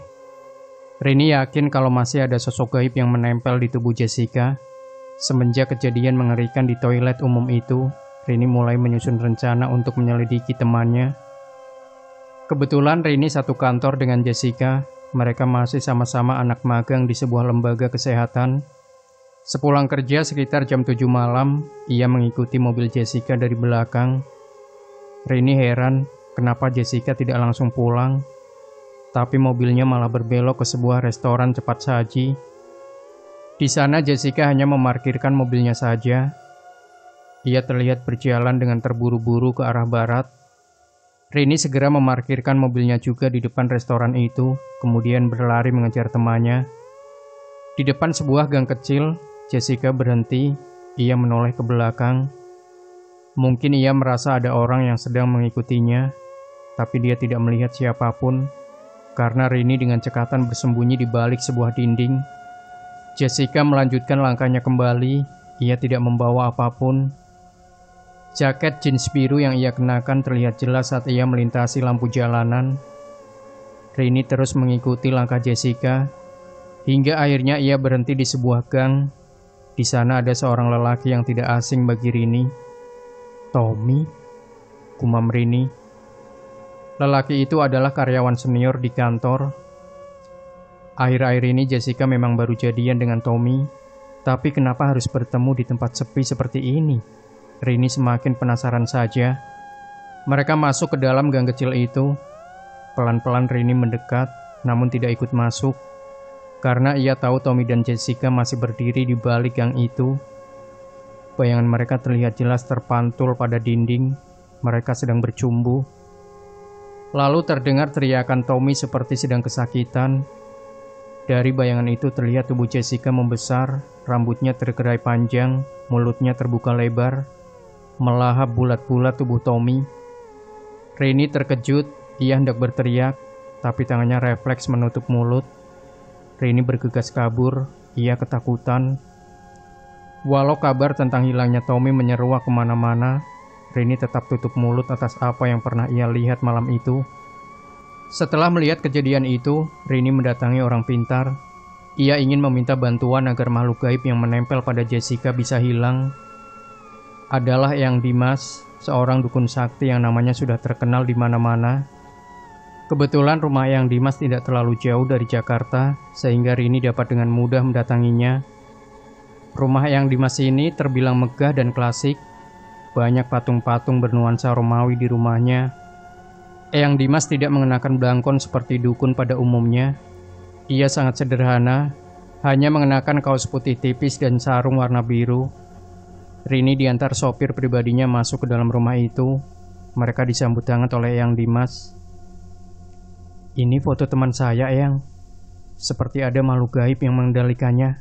Rini yakin kalau masih ada sosok gaib yang menempel di tubuh Jessica. Semenjak kejadian mengerikan di toilet umum itu, Rini mulai menyusun rencana untuk menyelidiki temannya. Kebetulan Rini satu kantor dengan Jessica. Mereka masih sama-sama anak magang di sebuah lembaga kesehatan. Sepulang kerja sekitar jam 7 malam, ia mengikuti mobil Jessica dari belakang. Rini heran kenapa Jessica tidak langsung pulang, tapi mobilnya malah berbelok ke sebuah restoran cepat saji. Di sana Jessica hanya memarkirkan mobilnya saja. Ia terlihat berjalan dengan terburu-buru ke arah barat. Rini segera memarkirkan mobilnya juga di depan restoran itu, kemudian berlari mengejar temannya. Di depan sebuah gang kecil, Jessica berhenti. Ia menoleh ke belakang. Mungkin ia merasa ada orang yang sedang mengikutinya, tapi dia tidak melihat siapapun, karena Rini dengan cekatan bersembunyi di balik sebuah dinding. Jessica melanjutkan langkahnya kembali. Ia tidak membawa apapun. Jaket jeans biru yang ia kenakan terlihat jelas saat ia melintasi lampu jalanan. Rini terus mengikuti langkah Jessica, hingga akhirnya ia berhenti di sebuah gang. Di sana ada seorang lelaki yang tidak asing bagi Rini. "Tommy," gumam Rini. Lelaki itu adalah karyawan senior di kantor. Akhir-akhir ini Jessica memang baru jadian dengan Tommy, tapi kenapa harus bertemu di tempat sepi seperti ini? Rini semakin penasaran saja. Mereka masuk ke dalam gang kecil itu. Pelan-pelan Rini mendekat, namun tidak ikut masuk, karena ia tahu Tommy dan Jessica masih berdiri di balik gang itu. Bayangan mereka terlihat jelas terpantul pada dinding. Mereka sedang bercumbu. Lalu terdengar teriakan Tommy seperti sedang kesakitan. Dari bayangan itu terlihat tubuh Jessica membesar, rambutnya tergerai panjang, mulutnya terbuka lebar, melahap bulat-bulat tubuh Tommy. Rini terkejut, ia hendak berteriak, tapi tangannya refleks menutup mulut. Rini bergegas kabur, ia ketakutan. Walau kabar tentang hilangnya Tommy menyeruak kemana-mana, Rini tetap tutup mulut atas apa yang pernah ia lihat malam itu. Setelah melihat kejadian itu, Rini mendatangi orang pintar. Ia ingin meminta bantuan agar makhluk gaib yang menempel pada Jessica bisa hilang. Adalah Eyang Dimas, seorang dukun sakti yang namanya sudah terkenal di mana-mana. Kebetulan rumah Eyang Dimas tidak terlalu jauh dari Jakarta, sehingga Rini dapat dengan mudah mendatanginya. Rumah Eyang Dimas ini terbilang megah dan klasik. Banyak patung-patung bernuansa Romawi di rumahnya. Eyang Dimas tidak mengenakan belangkon seperti dukun pada umumnya. Ia sangat sederhana, hanya mengenakan kaos putih tipis dan sarung warna biru. Rini diantar sopir pribadinya masuk ke dalam rumah itu. Mereka disambut hangat oleh Eyang Dimas. "Ini foto teman saya, Eyang. Seperti ada makhluk gaib yang mengendalikannya."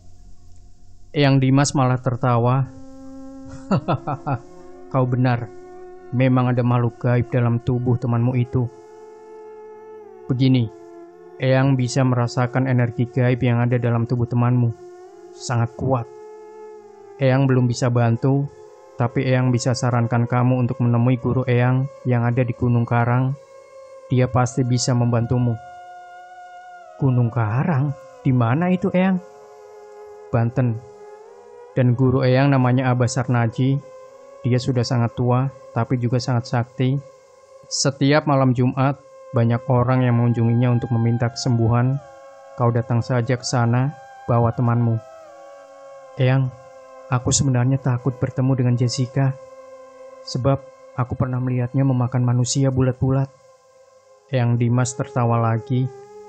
Eyang Dimas malah tertawa. "Hahaha, kau benar. Memang ada makhluk gaib dalam tubuh temanmu itu." Begini, Eyang bisa merasakan energi gaib yang ada dalam tubuh temanmu. Sangat kuat. Eyang belum bisa bantu, tapi Eyang bisa sarankan kamu untuk menemui guru Eyang yang ada di Gunung Karang. Dia pasti bisa membantumu. Gunung Karang? Di mana itu, Eyang? Banten. Dan guru Eyang namanya Abah Sarnaji. Dia sudah sangat tua, tapi juga sangat sakti. Setiap malam Jumat, banyak orang yang mengunjunginya untuk meminta kesembuhan. Kau datang saja ke sana, bawa temanmu. Eyang, aku sebenarnya takut bertemu dengan Jessica. Sebab aku pernah melihatnya memakan manusia bulat-bulat. Eyang Dimas tertawa lagi.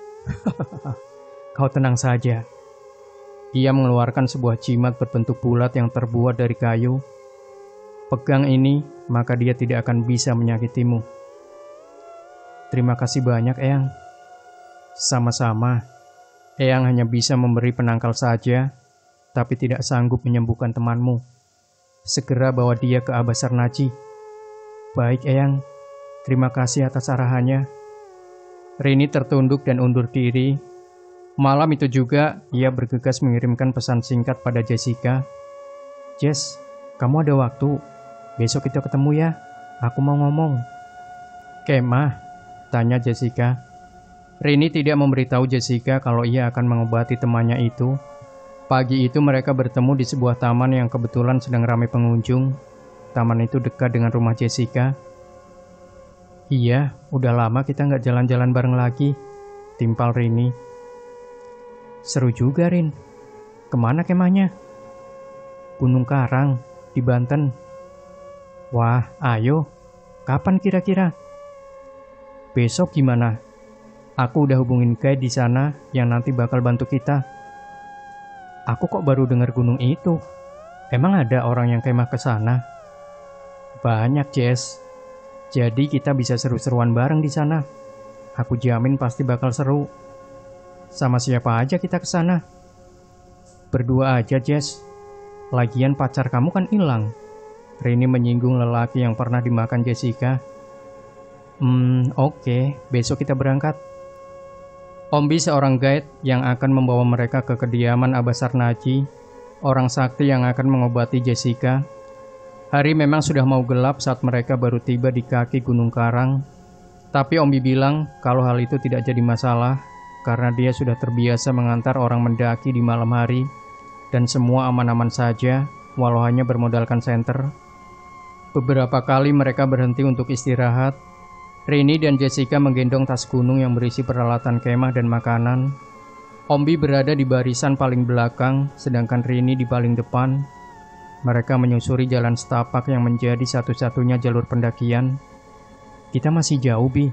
Kau tenang saja. Ia mengeluarkan sebuah jimat berbentuk bulat yang terbuat dari kayu. Pegang ini, maka dia tidak akan bisa menyakitimu. Terima kasih banyak, Eyang. Sama-sama. Eyang hanya bisa memberi penangkal saja, tapi tidak sanggup menyembuhkan temanmu. Segera bawa dia ke Abah Sarnaji. Baik, Eyang. Terima kasih atas arahannya. Rini tertunduk dan undur diri. Malam itu juga, ia bergegas mengirimkan pesan singkat pada Jessica. Jess, kamu ada waktu? Besok kita ketemu ya. Aku mau ngomong. Kemah? Tanya Jessica. Rini tidak memberitahu Jessica kalau ia akan mengobati temannya itu. Pagi itu mereka bertemu di sebuah taman yang kebetulan sedang ramai pengunjung. Taman itu dekat dengan rumah Jessica. Iya, udah lama kita nggak jalan-jalan bareng lagi, timpal Rini. Seru juga, Rin. Kemana kemahnya? Gunung Karang, di Banten. Wah, ayo. Kapan kira-kira? Besok gimana? Aku udah hubungin guide di sana yang nanti bakal bantu kita. Aku kok baru dengar gunung itu. Emang ada orang yang kemah ke sana? Banyak, Jess. Jadi kita bisa seru-seruan bareng di sana. Aku jamin pasti bakal seru. Sama siapa aja kita ke sana? Berdua aja, Jess. Lagian pacar kamu kan hilang. Rini menyinggung lelaki yang pernah dimakan Jessica. Oke. Besok kita berangkat. Ombi seorang guide yang akan membawa mereka ke kediaman Abah Sarnaji, orang sakti yang akan mengobati Jessica. Hari memang sudah mau gelap saat mereka baru tiba di kaki Gunung Karang. Tapi Ombi bilang kalau hal itu tidak jadi masalah karena dia sudah terbiasa mengantar orang mendaki di malam hari dan semua aman-aman saja walau hanya bermodalkan senter. Beberapa kali mereka berhenti untuk istirahat. Rini dan Jessica menggendong tas gunung yang berisi peralatan kemah dan makanan. Ombi berada di barisan paling belakang, sedangkan Rini di paling depan. Mereka menyusuri jalan setapak yang menjadi satu-satunya jalur pendakian. Kita masih jauh, Bi.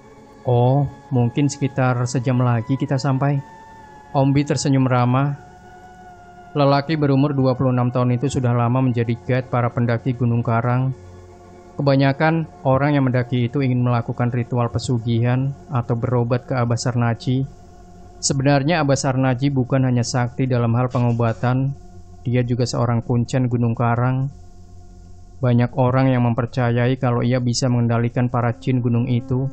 Oh, mungkin sekitar sejam lagi kita sampai. Ombi tersenyum ramah. Lelaki berumur 26 tahun itu sudah lama menjadi guide para pendaki Gunung Karang. Kebanyakan orang yang mendaki itu ingin melakukan ritual pesugihan atau berobat ke Abah Sarnaji. Sebenarnya Abah Sarnaji bukan hanya sakti dalam hal pengobatan, dia juga seorang kuncen Gunung Karang. Banyak orang yang mempercayai kalau ia bisa mengendalikan para jin gunung itu.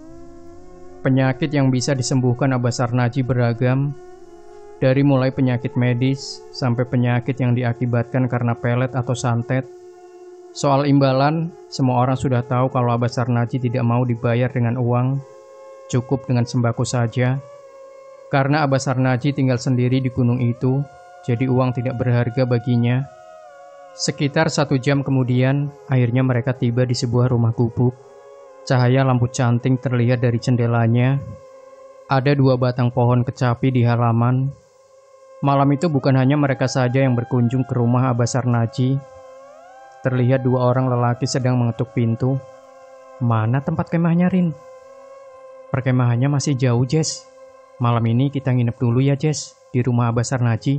Penyakit yang bisa disembuhkan Abah Sarnaji beragam, dari mulai penyakit medis sampai penyakit yang diakibatkan karena pelet atau santet. Soal imbalan, semua orang sudah tahu kalau Abah Sarnaji tidak mau dibayar dengan uang, cukup dengan sembako saja. Karena Abah Sarnaji tinggal sendiri di gunung itu, jadi uang tidak berharga baginya. Sekitar 1 jam kemudian, akhirnya mereka tiba di sebuah rumah gubuk. Cahaya lampu canting terlihat dari jendelanya. Ada 2 batang pohon kecapi di halaman. Malam itu bukan hanya mereka saja yang berkunjung ke rumah Abah Sarnaji. Terlihat 2 orang lelaki sedang mengetuk pintu. Mana tempat kemahnya, Rin? Perkemahannya masih jauh, Jess. Malam ini kita nginep dulu ya, Jess, di rumah Abah Sarnaji.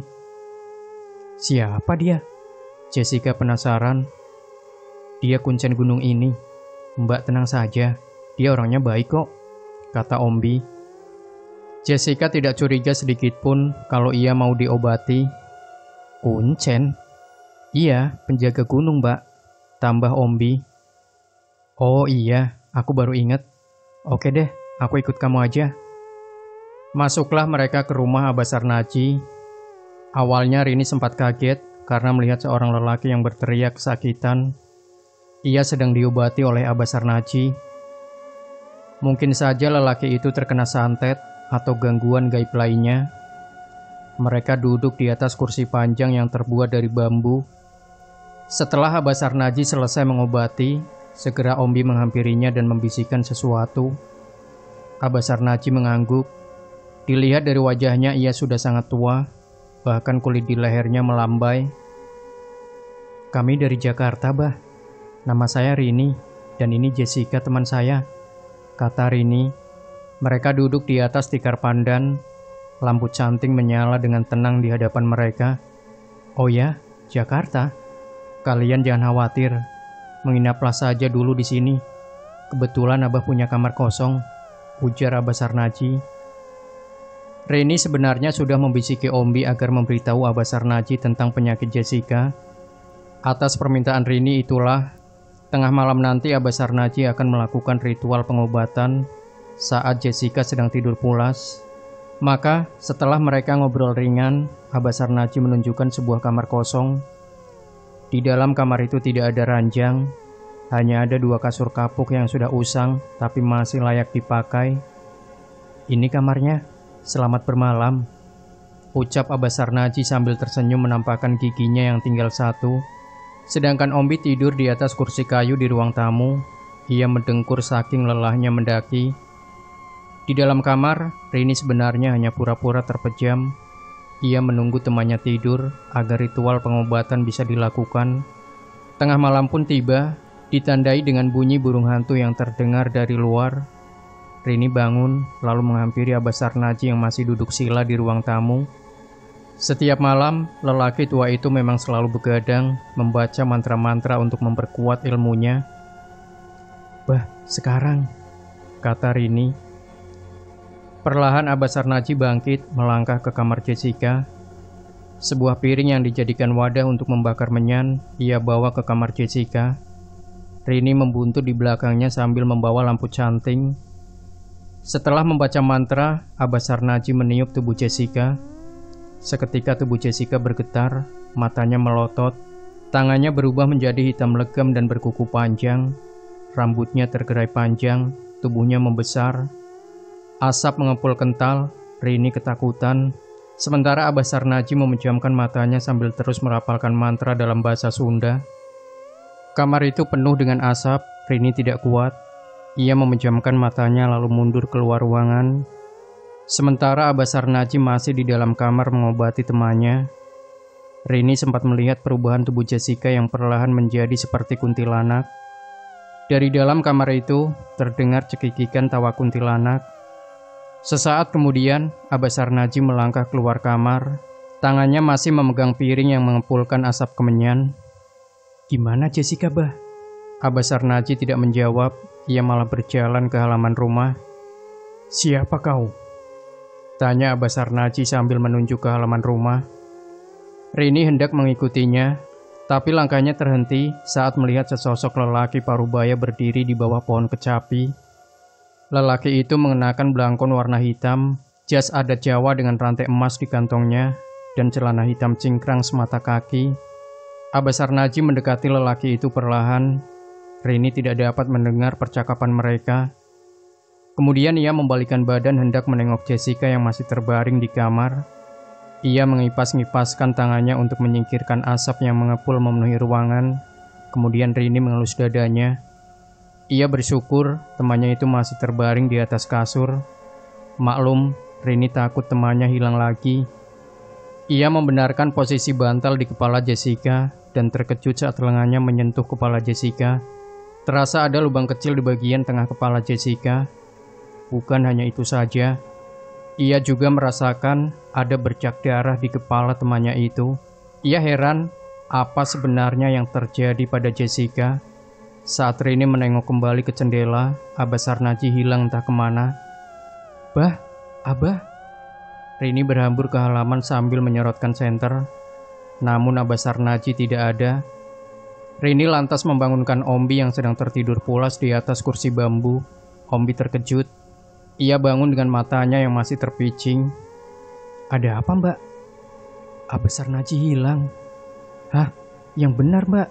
Siapa dia? Jessica penasaran. Dia kuncen gunung ini. Mbak tenang saja, dia orangnya baik kok, kata Ombi. Jessica tidak curiga sedikit pun kalau ia mau diobati. Kuncen? Iya, penjaga gunung, Mbak, tambah Ombi. Oh iya, aku baru ingat. Oke deh, aku ikut kamu aja. Masuklah mereka ke rumah Abah Sarnaji. Awalnya Rini sempat kaget karena melihat seorang lelaki yang berteriak kesakitan. Ia sedang diobati oleh Abah Sarnaji. Mungkin saja lelaki itu terkena santet atau gangguan gaib lainnya. Mereka duduk di atas kursi panjang yang terbuat dari bambu. Setelah Abah Sarnaji selesai mengobati, segera Ombi menghampirinya dan membisikkan sesuatu. Abah Sarnaji mengangguk. Dilihat dari wajahnya ia sudah sangat tua, bahkan kulit di lehernya melambai. Kami dari Jakarta, Bah. Nama saya Rini, dan ini Jessica teman saya, kata Rini. Mereka duduk di atas tikar pandan. Lampu canting menyala dengan tenang di hadapan mereka. Oh ya, Jakarta. Kalian jangan khawatir. Menginaplah saja dulu di sini. Kebetulan Abah punya kamar kosong, ujar Abah Sarnaji. Rini sebenarnya sudah membisiki Ombi agar memberitahu Abah Sarnaji tentang penyakit Jessica. Atas permintaan Rini itulah, tengah malam nanti Abah Sarnaji akan melakukan ritual pengobatan saat Jessica sedang tidur pulas. Maka, setelah mereka ngobrol ringan, Abah Sarnaji menunjukkan sebuah kamar kosong. Di dalam kamar itu tidak ada ranjang, hanya ada 2 kasur kapuk yang sudah usang tapi masih layak dipakai. Ini kamarnya, selamat bermalam, ucap Abah Sarnaji sambil tersenyum menampakkan giginya yang tinggal 1. Sedangkan Ombi tidur di atas kursi kayu di ruang tamu. Ia mendengkur saking lelahnya mendaki. Di dalam kamar, Rini sebenarnya hanya pura-pura terpejam. Ia menunggu temannya tidur agar ritual pengobatan bisa dilakukan. Tengah malam pun tiba, ditandai dengan bunyi burung hantu yang terdengar dari luar. Rini bangun, lalu menghampiri Abah Sarnaji yang masih duduk sila di ruang tamu. Setiap malam, lelaki tua itu memang selalu begadang, membaca mantra-mantra untuk memperkuat ilmunya. Bah, sekarang, kata Rini. Perlahan Abah Sarnaji bangkit melangkah ke kamar Jessica. Sebuah piring yang dijadikan wadah untuk membakar menyan, ia bawa ke kamar Jessica. Rini membuntut di belakangnya sambil membawa lampu canting. Setelah membaca mantra, Abah Sarnaji meniup tubuh Jessica. Seketika tubuh Jessica bergetar, matanya melotot, tangannya berubah menjadi hitam legam dan berkuku panjang. Rambutnya tergerai panjang, tubuhnya membesar. Asap mengepul kental, Rini ketakutan. Sementara Abah Sarnaji memejamkan matanya sambil terus merapalkan mantra dalam bahasa Sunda. Kamar itu penuh dengan asap, Rini tidak kuat. Ia memejamkan matanya lalu mundur keluar ruangan. Sementara Abah Sarnaji masih di dalam kamar mengobati temannya. Rini sempat melihat perubahan tubuh Jessica yang perlahan menjadi seperti kuntilanak. Dari dalam kamar itu terdengar cekikikan tawa kuntilanak. Sesaat kemudian, Abah Sarnaji melangkah keluar kamar. Tangannya masih memegang piring yang mengepulkan asap kemenyan. Gimana Jessica, Bah? Abah Sarnaji tidak menjawab, ia malah berjalan ke halaman rumah. Siapa kau? Tanya Abah Sarnaji sambil menunjuk ke halaman rumah. Rini hendak mengikutinya, tapi langkahnya terhenti saat melihat sesosok lelaki parubaya berdiri di bawah pohon kecapi. Lelaki itu mengenakan belangkon warna hitam, jas adat Jawa dengan rantai emas di kantongnya, dan celana hitam cingkrang semata kaki. Abah Sarnaji mendekati lelaki itu perlahan. Rini tidak dapat mendengar percakapan mereka. Kemudian ia membalikkan badan hendak menengok Jessica yang masih terbaring di kamar. Ia mengipas-ngipaskan tangannya untuk menyingkirkan asap yang mengepul memenuhi ruangan. Kemudian Rini mengelus dadanya. Ia bersyukur temannya itu masih terbaring di atas kasur. Maklum, Rini takut temannya hilang lagi. Ia membenarkan posisi bantal di kepala Jessica dan terkejut saat lengannya menyentuh kepala Jessica. Terasa ada lubang kecil di bagian tengah kepala Jessica. Bukan hanya itu saja, ia juga merasakan ada bercak darah di kepala temannya itu. Ia heran apa sebenarnya yang terjadi pada Jessica. Saat Rini menengok kembali ke jendela, Abah Sarnaji hilang entah kemana. Bah, Abah. Rini berhambur ke halaman sambil menyorotkan senter. Namun Abah Sarnaji tidak ada. Rini lantas membangunkan Ombi yang sedang tertidur pulas di atas kursi bambu. Ombi terkejut. Ia bangun dengan matanya yang masih terpicing. Ada apa, Mbak? Abesar Naji hilang. Hah? Yang benar, Mbak.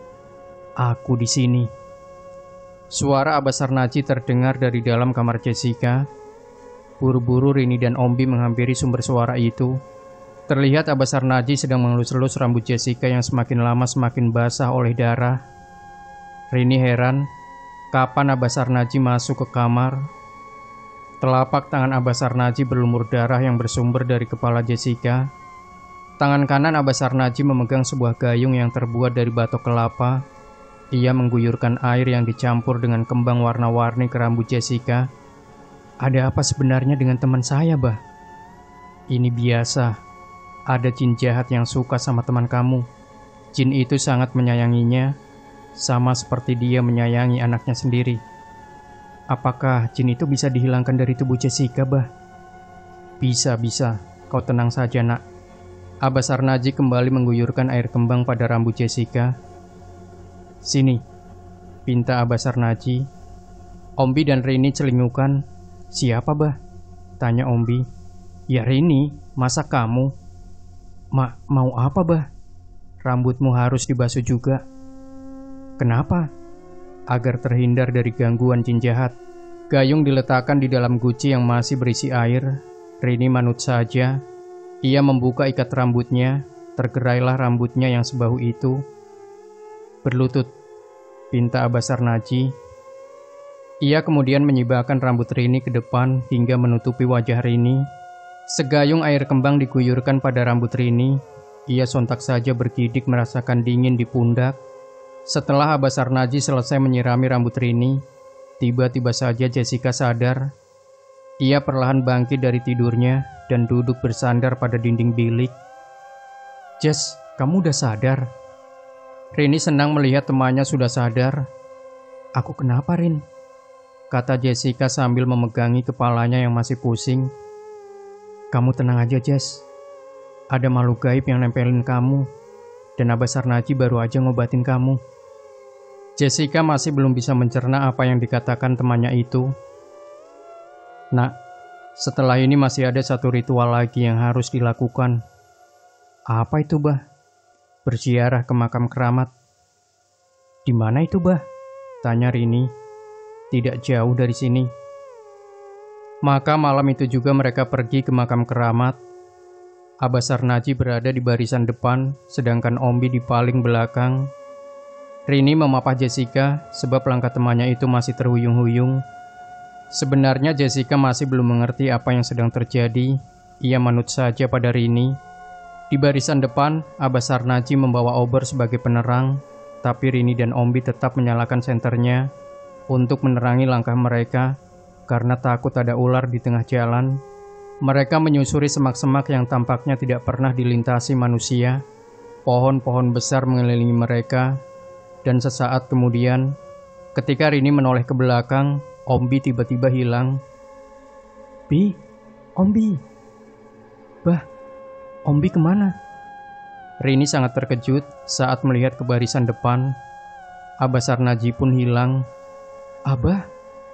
Aku di sini. Suara Abesar Naji terdengar dari dalam kamar Jessica. Buru-buru Rini dan Ombi menghampiri sumber suara itu. Terlihat Abesar Naji sedang mengelus-elus rambut Jessica yang semakin lama semakin basah oleh darah. Rini heran, kapan Abesar Naji masuk ke kamar? Telapak tangan Abesar Naji berlumur darah yang bersumber dari kepala Jessica. Tangan kanan Abesar Naji memegang sebuah gayung yang terbuat dari batok kelapa. Ia mengguyurkan air yang dicampur dengan kembang warna-warni ke rambut Jessica. Ada apa sebenarnya dengan teman saya, Bah? Ini biasa. Ada jin jahat yang suka sama teman kamu. Jin itu sangat menyayanginya, sama seperti dia menyayangi anaknya sendiri. Apakah jin itu bisa dihilangkan dari tubuh Jessica, Bah? Bisa. Kau tenang saja, nak. Abesar Naji kembali mengguyurkan air kembang pada rambut Jessica. Sini, pinta Abesar Naji. Ombi dan Rini celingukan. Siapa, Bah? Tanya Ombi. Ya Rini, masa kamu? Mau apa, Bah? Rambutmu harus dibasuh juga. Kenapa? Agar terhindar dari gangguan jin jahat. Gayung diletakkan di dalam guci yang masih berisi air. Rini manut saja. Ia membuka ikat rambutnya. Tergerailah rambutnya yang sebahu itu. Berlutut, pinta Abesar Naji. Ia kemudian menyibakkan rambut Rini ke depan hingga menutupi wajah Rini. Segayung air kembang diguyurkan pada rambut Rini. Ia sontak saja bergidik merasakan dingin di pundak. Setelah Abesar Naji selesai menyirami rambut Rini, tiba-tiba saja Jessica sadar. Ia perlahan bangkit dari tidurnya dan duduk bersandar pada dinding bilik. Jess, kamu udah sadar? Rini senang melihat temannya sudah sadar. Aku kenapa, Rin? Kata Jessica sambil memegangi kepalanya yang masih pusing. Kamu tenang aja, Jess. Ada makhluk gaib yang nempelin kamu, dan Abesar Naji baru aja ngobatin kamu. Jessica masih belum bisa mencerna apa yang dikatakan temannya itu. Nak, setelah ini masih ada satu ritual lagi yang harus dilakukan. Apa itu, Bah? Berziarah ke makam keramat. Di mana itu, Bah? Tanya Rini. Tidak jauh dari sini. Maka malam itu juga mereka pergi ke makam keramat. Abesar Naji berada di barisan depan, sedangkan Ombi di paling belakang. Rini memapah Jessica sebab langkah temannya itu masih terhuyung-huyung. Sebenarnya Jessica masih belum mengerti apa yang sedang terjadi. Ia manut saja pada Rini. Di barisan depan, Abesar Naji membawa obor sebagai penerang, tapi Rini dan Ombi tetap menyalakan senternya untuk menerangi langkah mereka. Karena takut ada ular di tengah jalan, mereka menyusuri semak-semak yang tampaknya tidak pernah dilintasi manusia. Pohon-pohon besar mengelilingi mereka, dan sesaat kemudian, ketika Rini menoleh ke belakang, Ombi tiba-tiba hilang. Ombi. Bah, Ombi kemana? Rini sangat terkejut saat melihat ke barisan depan. Abesar Naji pun hilang. Bah.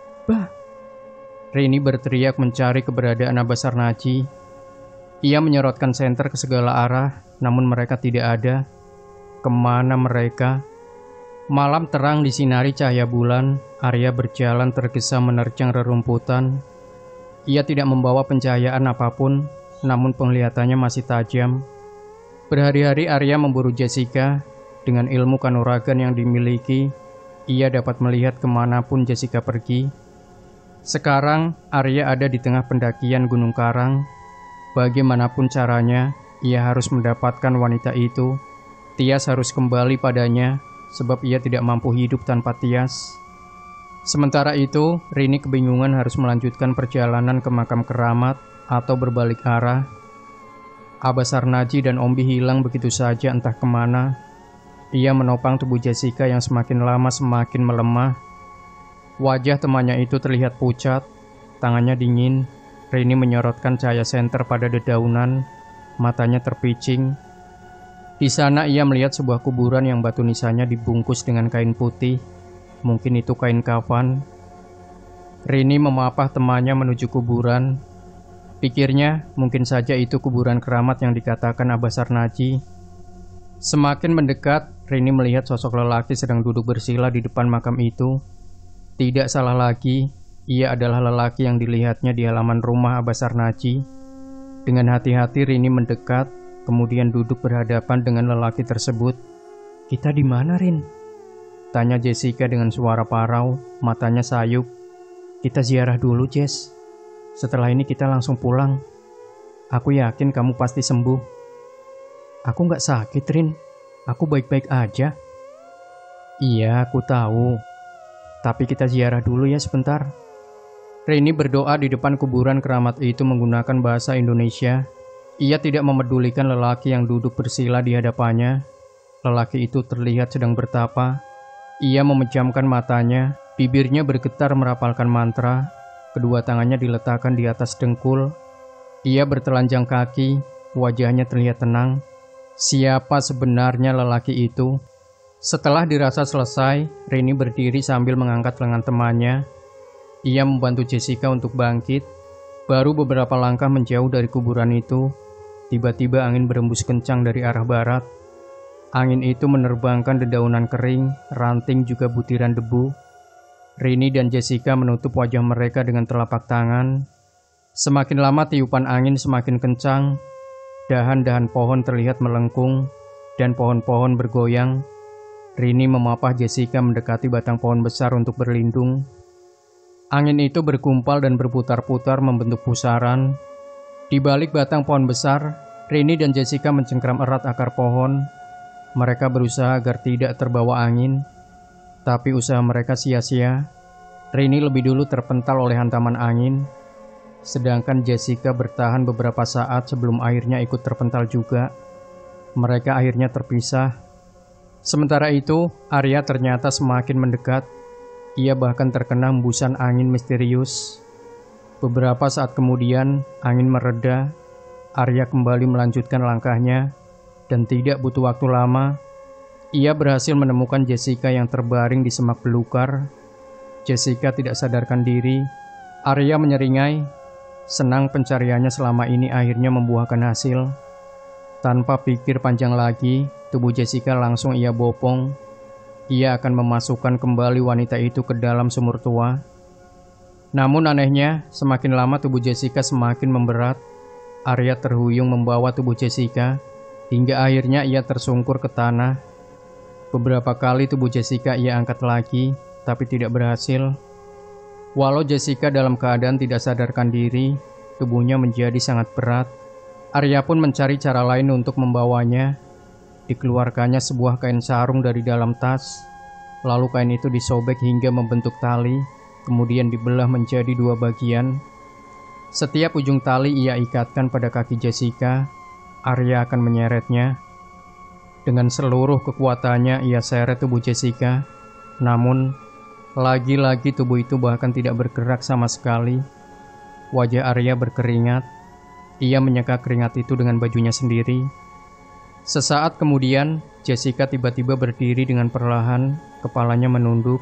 Rini berteriak mencari keberadaan Abesar Naji. Ia menyorotkan senter ke segala arah, namun mereka tidak ada. Kemana mereka? Malam terang disinari cahaya bulan. Arya berjalan tergesa menerjang rerumputan. Ia tidak membawa pencahayaan apapun, namun penglihatannya masih tajam. Berhari-hari Arya memburu Jessica. Dengan ilmu kanuragan yang dimiliki, ia dapat melihat kemanapun Jessica pergi. Sekarang, Arya ada di tengah pendakian Gunung Karang. Bagaimanapun caranya, ia harus mendapatkan wanita itu. Tias harus kembali padanya, sebab ia tidak mampu hidup tanpa Tias. Sementara itu, Rini kebingungan harus melanjutkan perjalanan ke makam keramat atau berbalik arah. Abesar Naji dan Ombi hilang begitu saja entah kemana. Ia menopang tubuh Jessica yang semakin lama semakin melemah. Wajah temannya itu terlihat pucat, tangannya dingin. Rini menyorotkan cahaya senter pada dedaunan, matanya terpicing. Di sana ia melihat sebuah kuburan yang batu nisannya dibungkus dengan kain putih. Mungkin itu kain kafan. Rini memapah temannya menuju kuburan. Pikirnya, mungkin saja itu kuburan keramat yang dikatakan Abah Sarnaji. Semakin mendekat, Rini melihat sosok lelaki sedang duduk bersila di depan makam itu. Tidak salah lagi, ia adalah lelaki yang dilihatnya di halaman rumah Abah Sarnaji. Dengan hati-hati Rini mendekat, kemudian duduk berhadapan dengan lelaki tersebut. "Kita di mana, Rin?" tanya Jessica dengan suara parau, matanya sayup. "Kita ziarah dulu, Jess. Setelah ini kita langsung pulang. Aku yakin kamu pasti sembuh." "Aku gak sakit, Rin. Aku baik-baik aja." "Iya, aku tahu. Tapi kita ziarah dulu ya sebentar." Rini berdoa di depan kuburan keramat itu menggunakan bahasa Indonesia. Ia tidak memedulikan lelaki yang duduk bersila di hadapannya. Lelaki itu terlihat sedang bertapa. Ia memejamkan matanya, bibirnya bergetar merapalkan mantra. Kedua tangannya diletakkan di atas dengkul. Ia bertelanjang kaki, wajahnya terlihat tenang. Siapa sebenarnya lelaki itu? Setelah dirasa selesai, Rini berdiri sambil mengangkat lengan temannya. Ia membantu Jessica untuk bangkit. Baru beberapa langkah menjauh dari kuburan itu, tiba-tiba angin berembus kencang dari arah barat. Angin itu menerbangkan dedaunan kering, ranting juga butiran debu. Rini dan Jessica menutup wajah mereka dengan telapak tangan. Semakin lama tiupan angin semakin kencang. Dahan-dahan pohon terlihat melengkung, dan pohon-pohon bergoyang. Rini memapah Jessica mendekati batang pohon besar untuk berlindung. Angin itu berkumpal dan berputar-putar membentuk pusaran. Di balik batang pohon besar, Rini dan Jessica mencengkram erat akar pohon. Mereka berusaha agar tidak terbawa angin, tapi usaha mereka sia-sia. Rini lebih dulu terpental oleh hantaman angin, sedangkan Jessica bertahan beberapa saat sebelum akhirnya ikut terpental juga. Mereka akhirnya terpisah. Sementara itu, Arya ternyata semakin mendekat. Ia bahkan terkena hembusan angin misterius. Beberapa saat kemudian, angin mereda. Arya kembali melanjutkan langkahnya, dan tidak butuh waktu lama, ia berhasil menemukan Jessica yang terbaring di semak belukar. Jessica tidak sadarkan diri. Arya menyeringai, senang pencariannya selama ini akhirnya membuahkan hasil. Tanpa pikir panjang lagi, tubuh Jessica langsung ia bopong. Ia akan memasukkan kembali wanita itu ke dalam sumur tua. Namun anehnya, semakin lama tubuh Jessica semakin memberat. Arya terhuyung membawa tubuh Jessica, hingga akhirnya ia tersungkur ke tanah. Beberapa kali tubuh Jessica ia angkat lagi, tapi tidak berhasil. Walau Jessica dalam keadaan tidak sadarkan diri, tubuhnya menjadi sangat berat. Arya pun mencari cara lain untuk membawanya. Dikeluarkannya sebuah kain sarung dari dalam tas. Lalu kain itu disobek hingga membentuk tali, kemudian dibelah menjadi dua bagian. Setiap ujung tali ia ikatkan pada kaki Jessica. Arya akan menyeretnya. Dengan seluruh kekuatannya ia seret tubuh Jessica. Namun, lagi-lagi tubuh itu bahkan tidak bergerak sama sekali. Wajah Arya berkeringat. Ia menyeka keringat itu dengan bajunya sendiri. Sesaat kemudian, Jessica tiba-tiba berdiri dengan perlahan, kepalanya menunduk.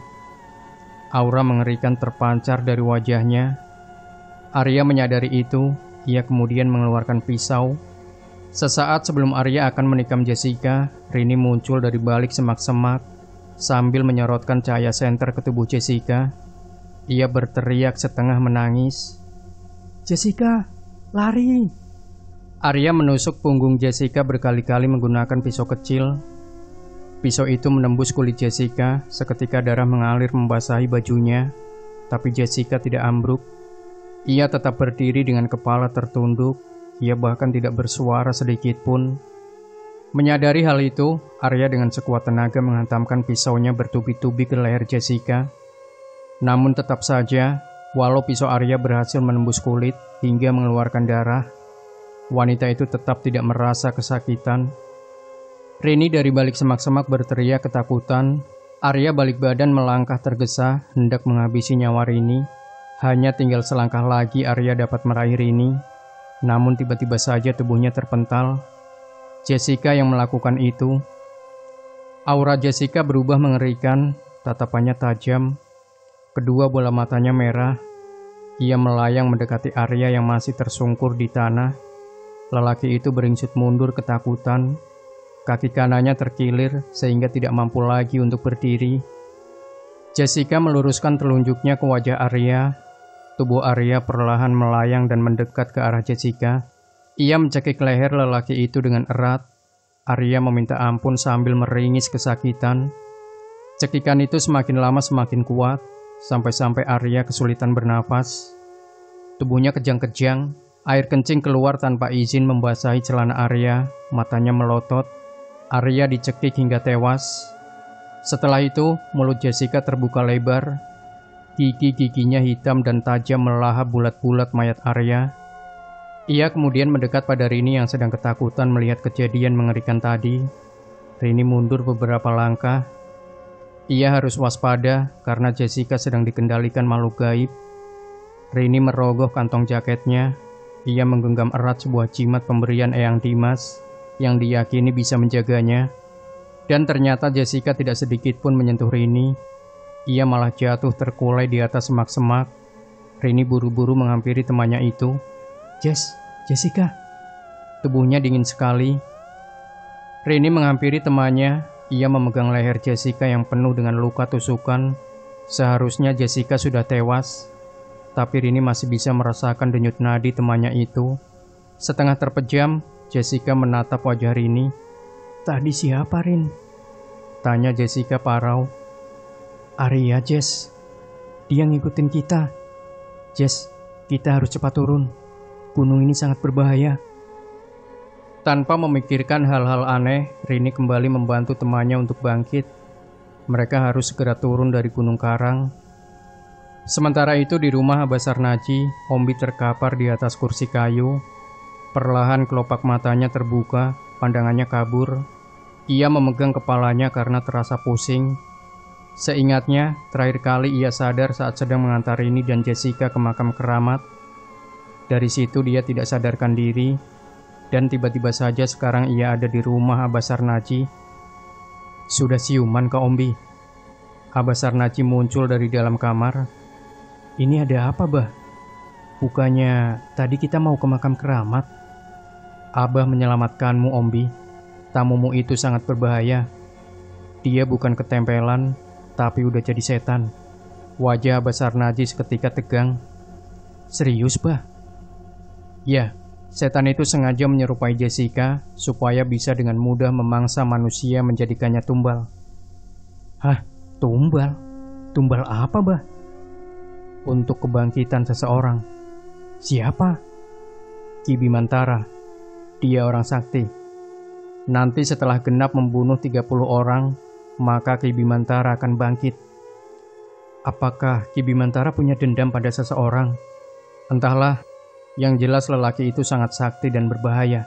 Aura mengerikan terpancar dari wajahnya. Arya menyadari itu, ia kemudian mengeluarkan pisau. Sesaat sebelum Arya akan menikam Jessica, Rini muncul dari balik semak-semak, sambil menyorotkan cahaya senter ke tubuh Jessica. Ia berteriak setengah menangis. "Jessica, lari!" Arya menusuk punggung Jessica berkali-kali menggunakan pisau kecil. Pisau itu menembus kulit Jessica, seketika darah mengalir membasahi bajunya. Tapi Jessica tidak ambruk. Ia tetap berdiri dengan kepala tertunduk. Ia bahkan tidak bersuara sedikit pun. Menyadari hal itu, Arya dengan sekuat tenaga menghantamkan pisaunya bertubi-tubi ke leher Jessica. Namun tetap saja, walau pisau Arya berhasil menembus kulit hingga mengeluarkan darah, wanita itu tetap tidak merasa kesakitan. Rini dari balik semak-semak berteriak ketakutan. Arya balik badan melangkah tergesa hendak menghabisi nyawa Rini. Hanya tinggal selangkah lagi Arya dapat meraih Rini. Namun tiba-tiba saja tubuhnya terpental. Jessica yang melakukan itu. Aura Jessica berubah mengerikan, tatapannya tajam. Kedua bola matanya merah, Ia melayang mendekati Arya yang masih tersungkur di tanah. Lelaki itu beringsut mundur ketakutan. Kaki kanannya terkilir sehingga tidak mampu lagi untuk berdiri. Jessica meluruskan telunjuknya ke wajah Arya. Tubuh Arya perlahan melayang dan mendekat ke arah Jessica. Ia mencekik leher lelaki itu dengan erat. Arya meminta ampun sambil meringis kesakitan. Cekikan itu semakin lama semakin kuat, sampai-sampai Arya kesulitan bernafas. Tubuhnya kejang-kejang, air kencing keluar tanpa izin membasahi celana Arya, matanya melotot. Arya dicekik hingga tewas. Setelah itu, mulut Jessica terbuka lebar. Gigi-giginya hitam dan tajam melahap bulat-bulat mayat Arya. Ia kemudian mendekat pada Rini yang sedang ketakutan melihat kejadian mengerikan tadi. Rini mundur beberapa langkah. Ia harus waspada karena Jessica sedang dikendalikan makhluk gaib. Rini merogoh kantong jaketnya. Ia menggenggam erat sebuah jimat pemberian Eyang Dimas yang diyakini bisa menjaganya. Dan ternyata Jessica tidak sedikit pun menyentuh Rini. Ia malah jatuh terkulai di atas semak-semak. Rini buru-buru menghampiri temannya itu. Jessica. Tubuhnya dingin sekali. Rini menghampiri temannya. Ia memegang leher Jessica yang penuh dengan luka tusukan. Seharusnya Jessica sudah tewas, tapi Rini masih bisa merasakan denyut nadi temannya itu. Setengah terpejam, Jessica menatap wajah Rini. Tadi siapa, Rin? Tanya Jessica parau. Arya, Jess. Dia ngikutin kita. Jess, kita harus cepat turun. Gunung ini sangat berbahaya. Tanpa memikirkan hal-hal aneh, Rini kembali membantu temannya untuk bangkit. Mereka harus segera turun dari Gunung Karang. Sementara itu di rumah Abasar Naji, Ombi terkapar di atas kursi kayu. Perlahan kelopak matanya terbuka, pandangannya kabur. Ia memegang kepalanya karena terasa pusing. Seingatnya, terakhir kali ia sadar saat sedang mengantar Rini dan Jessica ke makam keramat. Dari situ dia tidak sadarkan diri. Dan tiba-tiba saja sekarang ia ada di rumah Abasar Naji. Sudah siuman, Kak Ombi? Abasar Naji muncul dari dalam kamar. Ini ada apa, Bah? Bukannya tadi kita mau ke makam keramat? Abah menyelamatkanmu, Ombi. Tamumu itu sangat berbahaya. Dia bukan ketempelan, tapi udah jadi setan. Wajah Abasar Naji seketika tegang. Serius, Bah? Ya. Setan itu sengaja menyerupai Jessica supaya bisa dengan mudah memangsa manusia menjadikannya tumbal. Hah? Tumbal? Tumbal apa, Bah? Untuk kebangkitan seseorang. Siapa? Ki Bimantara. Dia orang sakti. Nanti setelah genap membunuh 30 orang, maka Ki Bimantara akan bangkit. Apakah Ki Bimantara punya dendam pada seseorang? Entahlah. Yang jelas lelaki itu sangat sakti dan berbahaya.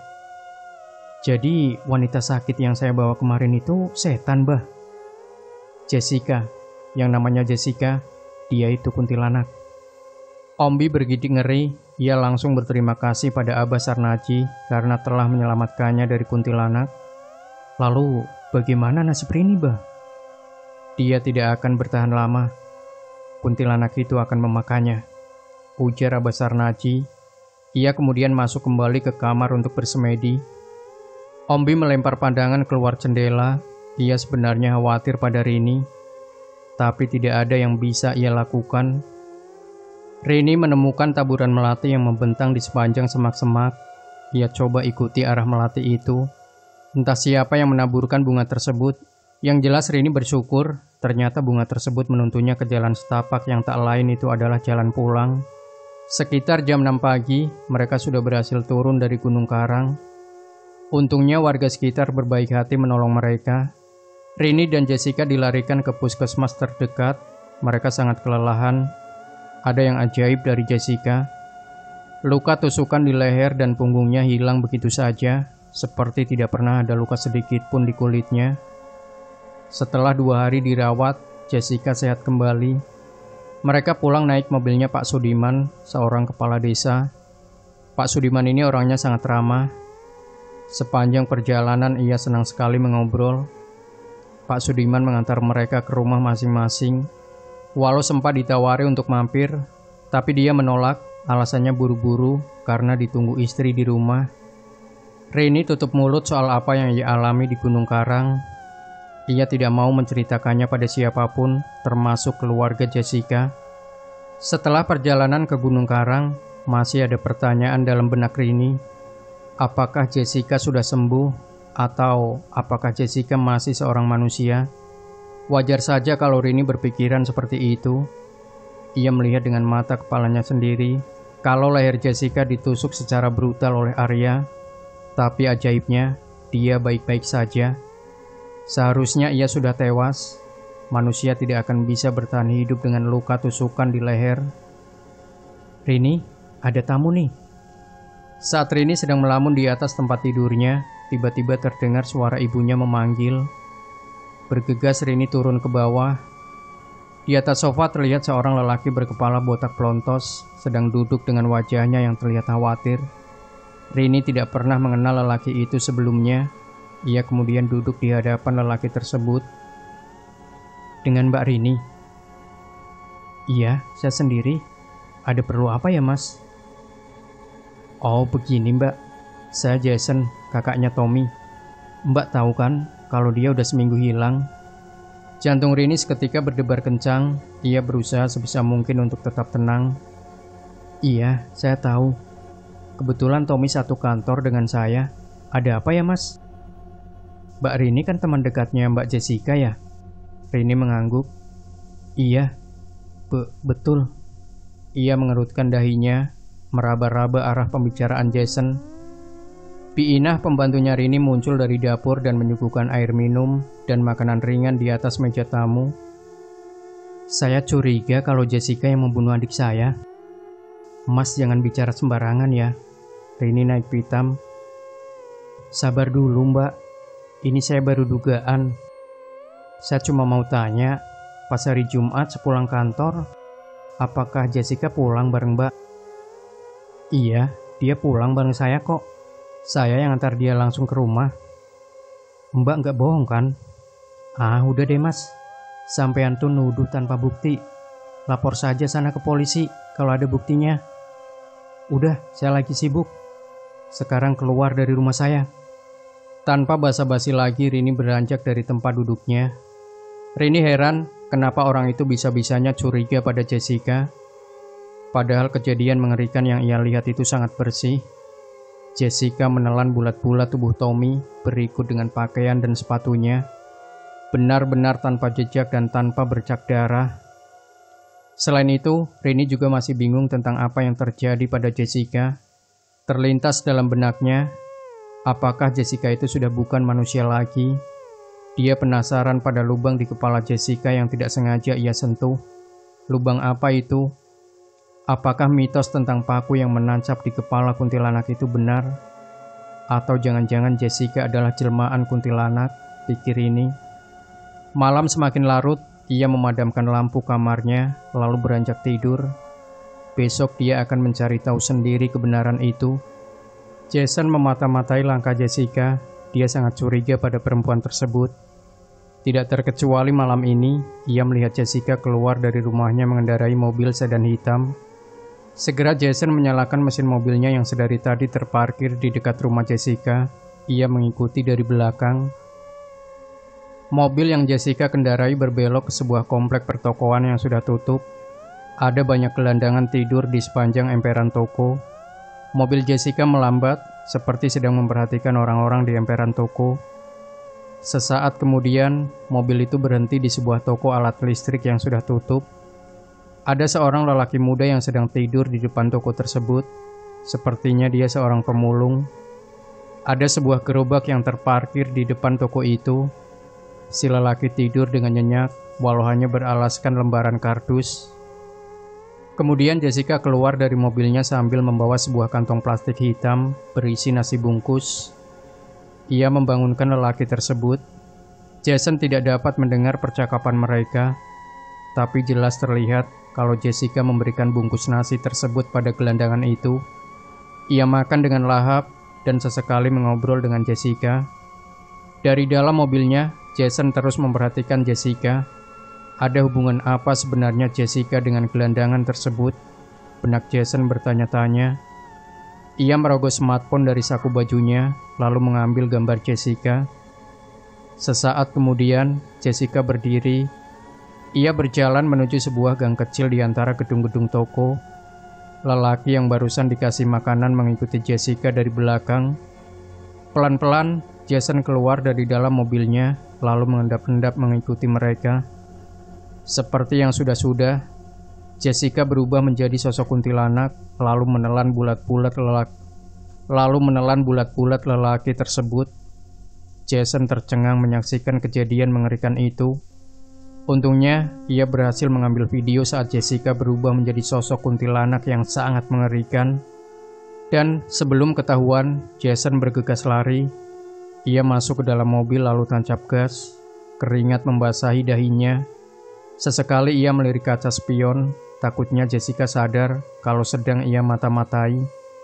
Jadi wanita sakit yang saya bawa kemarin itu setan, Bah? Jessica, yang namanya Jessica, dia itu kuntilanak. Ombi bergidik ngeri, ia langsung berterima kasih pada Abasar Naji karena telah menyelamatkannya dari kuntilanak. Lalu bagaimana nasib Rini, Bah? Dia tidak akan bertahan lama. Kuntilanak itu akan memakannya, ujar Abasar Naji. Ia kemudian masuk kembali ke kamar untuk bersemedi. Ombi melempar pandangan keluar jendela. Ia sebenarnya khawatir pada Rini, tapi tidak ada yang bisa ia lakukan. Rini menemukan taburan melati yang membentang di sepanjang semak-semak. Ia coba ikuti arah melati itu. Entah siapa yang menaburkan bunga tersebut. Yang jelas Rini bersyukur, ternyata bunga tersebut menuntunnya ke jalan setapak yang tak lain itu adalah jalan pulang. Sekitar jam 6 pagi, mereka sudah berhasil turun dari Gunung Karang. Untungnya warga sekitar berbaik hati menolong mereka. Rini dan Jessica dilarikan ke puskesmas terdekat. Mereka sangat kelelahan. Ada yang ajaib dari Jessica. Luka tusukan di leher dan punggungnya hilang begitu saja, seperti tidak pernah ada luka sedikit pun di kulitnya. Setelah 2 hari dirawat, Jessica sehat kembali. Mereka pulang naik mobilnya Pak Sudiman, seorang kepala desa. Pak Sudiman ini orangnya sangat ramah. Sepanjang perjalanan ia senang sekali mengobrol. Pak Sudiman mengantar mereka ke rumah masing-masing. Walau sempat ditawari untuk mampir, Tapi dia menolak, alasannya buru-buru karena ditunggu istri di rumah. Rini tutup mulut soal apa yang ia alami di Gunung Karang. Ia tidak mau menceritakannya pada siapapun, termasuk keluarga Jessica. Setelah perjalanan ke Gunung Karang, masih ada pertanyaan dalam benak Rini. Apakah Jessica sudah sembuh? Atau apakah Jessica masih seorang manusia? Wajar saja kalau Rini berpikiran seperti itu. Ia melihat dengan mata kepalanya sendiri kalau leher Jessica ditusuk secara brutal oleh Arya. Tapi ajaibnya, dia baik-baik saja. Seharusnya ia sudah tewas. Manusia tidak akan bisa bertahan hidup dengan luka tusukan di leher. Rini, ada tamu nih. Saat Rini sedang melamun di atas tempat tidurnya, tiba-tiba terdengar suara ibunya memanggil. Bergegas Rini turun ke bawah. Di atas sofa terlihat seorang lelaki berkepala botak pelontos sedang duduk dengan wajahnya yang terlihat khawatir. Rini tidak pernah mengenal lelaki itu sebelumnya. Ia kemudian duduk di hadapan lelaki tersebut. Dengan Mbak Rini? Iya, saya sendiri. Ada perlu apa ya, Mas? Oh, begini Mbak. Saya Jason, kakaknya Tommy. Mbak tahu kan kalau dia udah seminggu hilang. Jantung Rini seketika berdebar kencang. Ia berusaha sebisa mungkin untuk tetap tenang. Iya, saya tahu. Kebetulan Tommy satu kantor dengan saya. Ada apa ya, Mas? Mbak Rini kan teman dekatnya Mbak Jessica ya? Rini mengangguk. Iya, betul. Ia mengerutkan dahinya, meraba-raba arah pembicaraan Jason. Piinah pembantunya Rini muncul dari dapur dan menyuguhkan air minum dan makanan ringan di atas meja tamu. Saya curiga kalau Jessica yang membunuh adik saya. Mas jangan bicara sembarangan ya. Rini naik pitam. Sabar dulu Mbak. Ini saya baru dugaan. Saya cuma mau tanya, pas hari Jumat sepulang kantor, apakah Jessica pulang bareng Mbak? Iya, dia pulang bareng saya kok. Saya yang antar dia langsung ke rumah. Mbak nggak bohong kan? Ah, udah deh Mas. Sampean tuh nuduh tanpa bukti. Lapor saja sana ke polisi kalau ada buktinya. Udah, saya lagi sibuk. Sekarang keluar dari rumah saya. Tanpa basa-basi lagi, Rini beranjak dari tempat duduknya. Rini heran kenapa orang itu bisa-bisanya curiga pada Jessica. Padahal kejadian mengerikan yang ia lihat itu sangat bersih. Jessica menelan bulat-bulat tubuh Tommy berikut dengan pakaian dan sepatunya. Benar-benar tanpa jejak dan tanpa bercak darah. Selain itu, Rini juga masih bingung tentang apa yang terjadi pada Jessica. Terlintas dalam benaknya, apakah Jessica itu sudah bukan manusia lagi? Dia penasaran pada lubang di kepala Jessica yang tidak sengaja ia sentuh. Lubang apa itu? Apakah mitos tentang paku yang menancap di kepala kuntilanak itu benar? Atau jangan-jangan Jessica adalah jelmaan kuntilanak, pikir ini. Malam semakin larut, ia memadamkan lampu kamarnya, lalu beranjak tidur. Besok dia akan mencari tahu sendiri kebenaran itu. Jason memata-matai langkah Jessica. Dia sangat curiga pada perempuan tersebut. Tidak terkecuali malam ini, ia melihat Jessica keluar dari rumahnya mengendarai mobil sedan hitam. Segera Jason menyalakan mesin mobilnya yang sedari tadi terparkir di dekat rumah Jessica. Ia mengikuti dari belakang. Mobil yang Jessica kendarai berbelok ke sebuah komplek pertokoan yang sudah tutup. Ada banyak gelandangan tidur di sepanjang emperan toko. Mobil Jessica melambat, seperti sedang memperhatikan orang-orang di emperan toko. Sesaat kemudian, mobil itu berhenti di sebuah toko alat listrik yang sudah tutup. Ada seorang lelaki muda yang sedang tidur di depan toko tersebut. Sepertinya dia seorang pemulung. Ada sebuah gerobak yang terparkir di depan toko itu. Si lelaki tidur dengan nyenyak, walau hanya beralaskan lembaran kardus. Kemudian Jessica keluar dari mobilnya sambil membawa sebuah kantong plastik hitam berisi nasi bungkus. Ia membangunkan lelaki tersebut. Jason tidak dapat mendengar percakapan mereka, tapi jelas terlihat kalau Jessica memberikan bungkus nasi tersebut pada gelandangan itu. Ia makan dengan lahap dan sesekali mengobrol dengan Jessica. Dari dalam mobilnya, Jason terus memperhatikan Jessica. Ada hubungan apa sebenarnya Jessica dengan gelandangan tersebut? benak Jason bertanya-tanya. Ia merogoh smartphone dari saku bajunya, lalu mengambil gambar Jessica. Sesaat kemudian, Jessica berdiri. Ia berjalan menuju sebuah gang kecil di antara gedung-gedung toko. Lelaki yang barusan dikasih makanan mengikuti Jessica dari belakang. Pelan-pelan, Jason keluar dari dalam mobilnya, lalu mengendap-endap mengikuti mereka. Seperti yang sudah-sudah, Jessica berubah menjadi sosok kuntilanak, lalu menelan bulat-bulat lelaki tersebut. Jason tercengang menyaksikan kejadian mengerikan itu. Untungnya, ia berhasil mengambil video saat Jessica berubah menjadi sosok kuntilanak yang sangat mengerikan. Dan sebelum ketahuan, Jason bergegas lari. Ia masuk ke dalam mobil lalu tancap gas. Keringat membasahi dahinya. Sesekali ia melirik kaca spion, takutnya Jessica sadar kalau sedang ia mata-matai.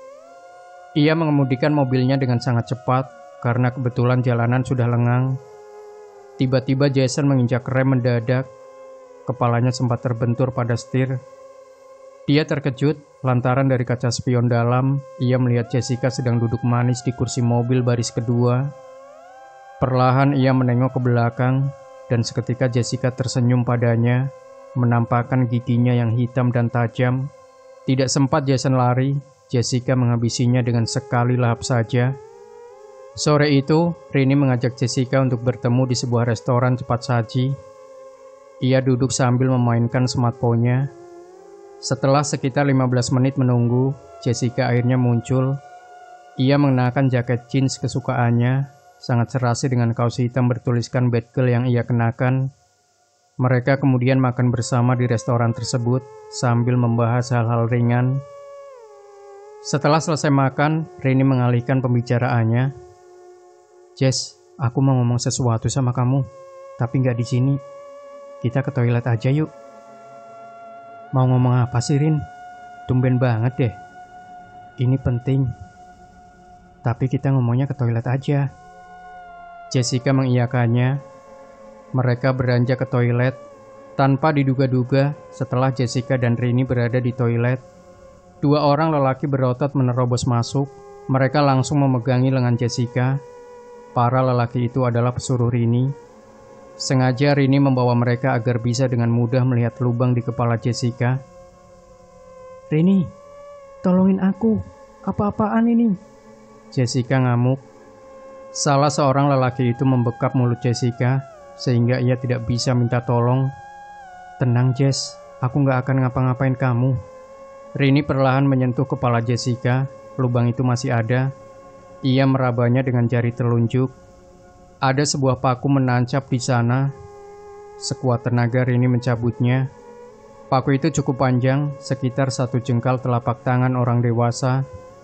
Ia mengemudikan mobilnya dengan sangat cepat karena kebetulan jalanan sudah lengang. Tiba-tiba Jason menginjak rem mendadak. Kepalanya sempat terbentur pada setir. Dia terkejut lantaran dari kaca spion dalam, ia melihat Jessica sedang duduk manis di kursi mobil baris kedua. Perlahan ia menengok ke belakang, dan seketika Jessica tersenyum padanya, menampakkan giginya yang hitam dan tajam. Tidak sempat Jason lari, Jessica menghabisinya dengan sekali lahap saja. Sore itu, Rini mengajak Jessica untuk bertemu di sebuah restoran cepat saji. Ia duduk sambil memainkan smartphone-nya. Setelah sekitar 15 menit menunggu, Jessica akhirnya muncul. Ia mengenakan jaket jeans kesukaannya, sangat serasi dengan kaos hitam bertuliskan bad girl yang ia kenakan. Mereka kemudian makan bersama di restoran tersebut sambil membahas hal-hal ringan. Setelah selesai makan, Rini mengalihkan pembicaraannya. Jess, aku mau ngomong sesuatu sama kamu, tapi nggak di sini. Kita ke toilet aja yuk. Mau ngomong apa sih, Rin? Tumben banget deh. Ini penting. Tapi kita ngomongnya ke toilet aja. Jessica mengiyakannya. Mereka beranjak ke toilet. Tanpa diduga-duga, setelah Jessica dan Rini berada di toilet, dua orang lelaki berotot menerobos masuk. Mereka langsung memegangi lengan Jessica. Para lelaki itu adalah pesuruh Rini. Sengaja Rini membawa mereka agar bisa dengan mudah melihat lubang di kepala Jessica. Rini, tolongin aku. Apa-apaan ini? Jessica ngamuk. Salah seorang lelaki itu membekap mulut Jessica, sehingga ia tidak bisa minta tolong. Tenang Jess, aku gak akan ngapa-ngapain kamu. Rini perlahan menyentuh kepala Jessica, lubang itu masih ada. Ia merabanya dengan jari telunjuk. Ada sebuah paku menancap di sana. Sekuat tenaga Rini mencabutnya. Paku itu cukup panjang, sekitar 1 jengkal telapak tangan orang dewasa.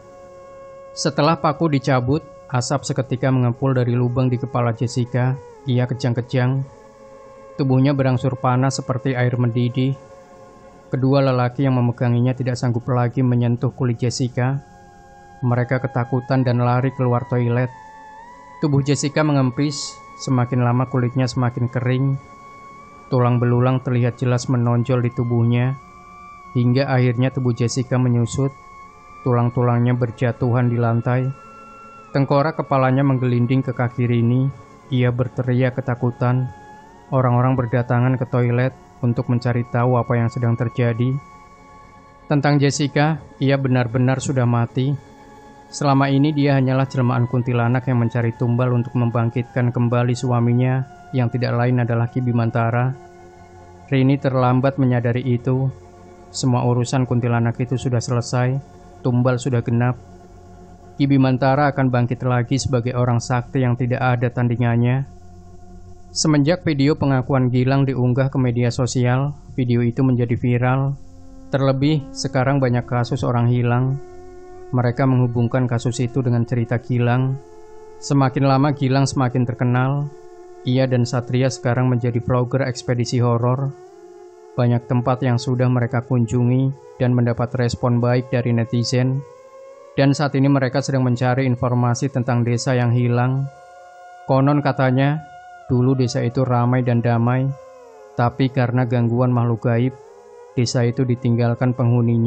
Setelah paku dicabut, asap seketika mengepul dari lubang di kepala Jessica. Ia kejang-kejang. Tubuhnya berangsur panas seperti air mendidih. Kedua lelaki yang memeganginya tidak sanggup lagi menyentuh kulit Jessica. Mereka ketakutan dan lari keluar toilet. Tubuh Jessica mengempis, semakin lama kulitnya semakin kering. Tulang belulang terlihat jelas menonjol di tubuhnya. Hingga akhirnya tubuh Jessica menyusut. Tulang-tulangnya berjatuhan di lantai. Tengkorak kepalanya menggelinding ke kaki Rini. Ia berteriak ketakutan. Orang-orang berdatangan ke toilet untuk mencari tahu apa yang sedang terjadi. Tentang Jessica, ia benar-benar sudah mati. Selama ini dia hanyalah jelmaan kuntilanak yang mencari tumbal untuk membangkitkan kembali suaminya yang tidak lain adalah Ki Bimantara. Rini terlambat menyadari itu. Semua urusan kuntilanak itu sudah selesai, tumbal sudah genap. Ki Bimantara akan bangkit lagi sebagai orang sakti yang tidak ada tandingannya. Semenjak video pengakuan Gilang diunggah ke media sosial, video itu menjadi viral. Terlebih, sekarang banyak kasus orang hilang. Mereka menghubungkan kasus itu dengan cerita Gilang. Semakin lama Gilang semakin terkenal. Ia dan Satria sekarang menjadi vlogger ekspedisi horor. Banyak tempat yang sudah mereka kunjungi dan mendapat respon baik dari netizen. Dan saat ini mereka sedang mencari informasi tentang desa yang hilang. Konon katanya, dulu desa itu ramai dan damai. Tapi karena gangguan makhluk gaib, desa itu ditinggalkan penghuninya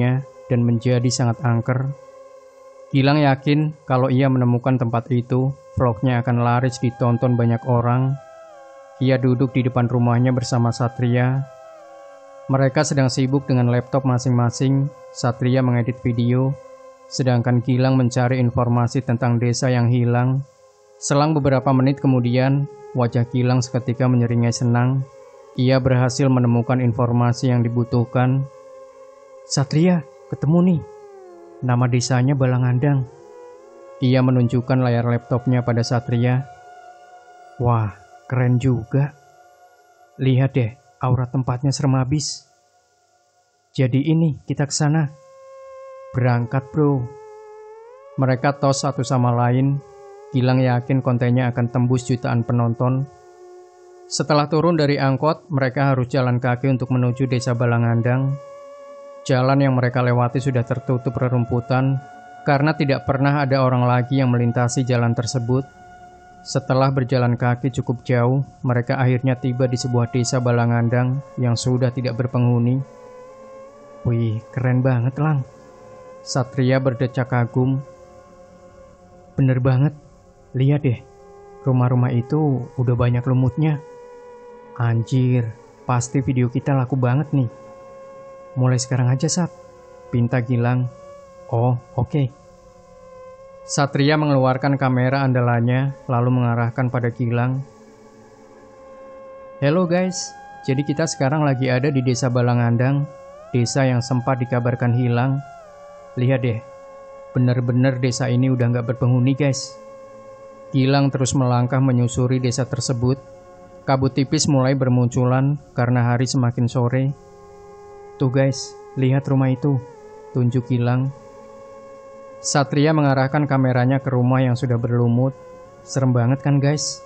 dan menjadi sangat angker. Gilang yakin kalau ia menemukan tempat itu, vlognya akan laris ditonton banyak orang. Ia duduk di depan rumahnya bersama Satria. Mereka sedang sibuk dengan laptop masing-masing. Satria mengedit video, sedangkan Gilang mencari informasi tentang desa yang hilang. Selang beberapa menit kemudian, wajah Gilang seketika menyeringai senang. Ia berhasil menemukan informasi yang dibutuhkan. Satria, ketemu nih. Nama desanya Balangandang. Ia menunjukkan layar laptopnya pada Satria. Wah, keren juga. Lihat deh, aura tempatnya serem habis. Jadi ini, kita ke sana. Berangkat, bro. Mereka tos satu sama lain. Gilang yakin kontennya akan tembus jutaan penonton. Setelah turun dari angkot, mereka harus jalan kaki untuk menuju desa Balangandang. Jalan yang mereka lewati sudah tertutup rerumputan karena tidak pernah ada orang lagi yang melintasi jalan tersebut. Setelah berjalan kaki cukup jauh, mereka akhirnya tiba di sebuah desa Balangandang yang sudah tidak berpenghuni. Wih, keren banget, Lang. Satria berdecak kagum. Bener banget. Lihat deh, rumah-rumah itu udah banyak lumutnya. Anjir, pasti video kita laku banget nih. Mulai sekarang aja, Sat, pinta Gilang. Oh, oke. Satria mengeluarkan kamera andalannya, lalu mengarahkan pada Gilang. Hello guys, jadi kita sekarang lagi ada di desa Balangandang, desa yang sempat dikabarkan hilang. Lihat deh, bener-bener desa ini udah nggak berpenghuni guys. Gilang terus melangkah menyusuri desa tersebut. Kabut tipis mulai bermunculan karena hari semakin sore. Tuh guys, lihat rumah itu, tunjuk Gilang. Satria mengarahkan kameranya ke rumah yang sudah berlumut. Serem banget kan guys?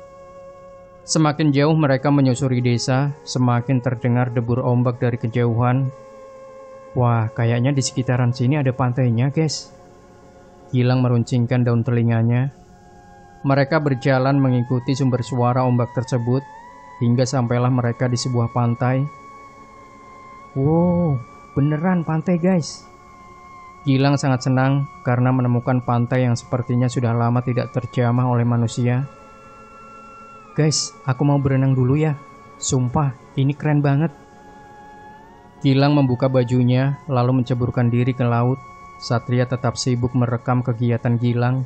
Semakin jauh mereka menyusuri desa, semakin terdengar debur ombak dari kejauhan. Wah, kayaknya di sekitaran sini ada pantainya guys. Gilang meruncingkan daun telinganya. Mereka berjalan mengikuti sumber suara ombak tersebut, hingga sampailah mereka di sebuah pantai. Wow, beneran pantai guys. Gilang sangat senang karena menemukan pantai yang sepertinya sudah lama tidak terjamah oleh manusia. Guys, aku mau berenang dulu ya. Sumpah, ini keren banget. Gilang membuka bajunya lalu menceburkan diri ke laut. Satria tetap sibuk merekam kegiatan Gilang.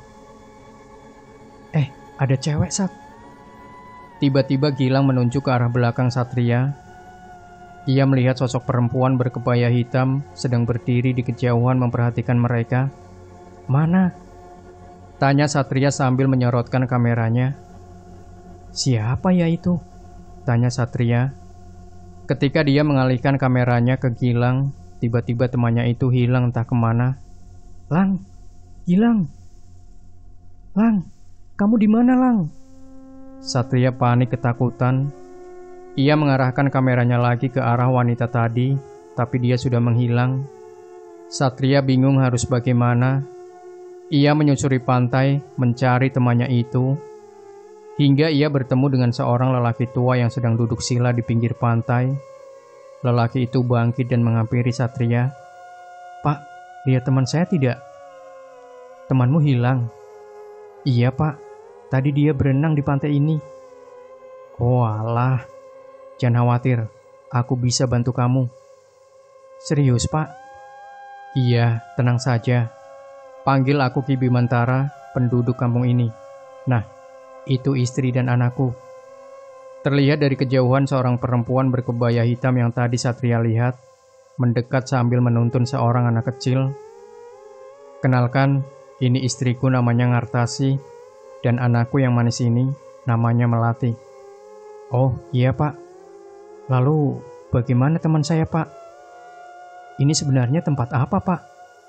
Ada cewek, Sat. Tiba-tiba Gilang menunjuk ke arah belakang Satria. Ia melihat sosok perempuan berkebaya hitam sedang berdiri di kejauhan memperhatikan mereka. Mana? Tanya Satria sambil menyorotkan kameranya. Siapa ya itu? Tanya Satria. Ketika dia mengalihkan kameranya ke Gilang, tiba-tiba temannya itu hilang entah kemana. Lang, Gilang. Lang, kamu di mana, Lang? Satria panik ketakutan. Ia mengarahkan kameranya lagi ke arah wanita tadi, tapi dia sudah menghilang. Satria bingung harus bagaimana. Ia menyusuri pantai mencari temannya itu, hingga ia bertemu dengan seorang lelaki tua yang sedang duduk sila di pinggir pantai. Lelaki itu bangkit dan menghampiri Satria. Pak, lihat teman saya tidak? Temanmu hilang? Iya, Pak. Tadi dia berenang di pantai ini. Oh alah, jangan khawatir, aku bisa bantu kamu. Serius, Pak? Iya, tenang saja. Panggil aku Ki Bimantara, penduduk kampung ini. Nah, itu istri dan anakku. Terlihat dari kejauhan seorang perempuan berkebaya hitam yang tadi Satria lihat, mendekat sambil menuntun seorang anak kecil. Kenalkan, ini istriku namanya Ngartasi, dan anakku yang manis ini namanya Melati. Oh iya Pak. Lalu bagaimana teman saya Pak? Ini sebenarnya tempat apa Pak?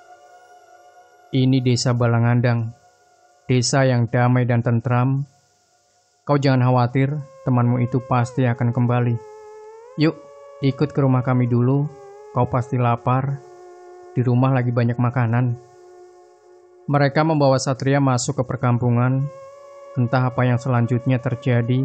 Ini desa Balangandang, desa yang damai dan tentram. Kau jangan khawatir, temanmu itu pasti akan kembali. Yuk, ikut ke rumah kami dulu, kau pasti lapar. Di rumah lagi banyak makanan. Mereka membawa Satria masuk ke perkampungan. Entah apa yang selanjutnya terjadi.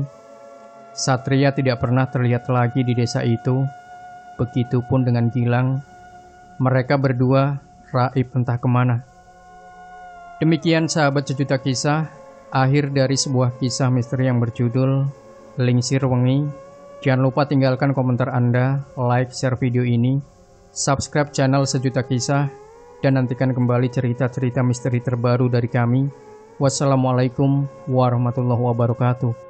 Satria tidak pernah terlihat lagi di desa itu. Begitupun dengan Gilang. Mereka berdua raib entah kemana. Demikian sahabat sejuta kisah, akhir dari sebuah kisah misteri yang berjudul Lingsir Wengi. Jangan lupa tinggalkan komentar Anda, like, share video ini, subscribe channel Sejuta Kisah, dan nantikan kembali cerita-cerita misteri terbaru dari kami. Wassalamualaikum warahmatullahi wabarakatuh.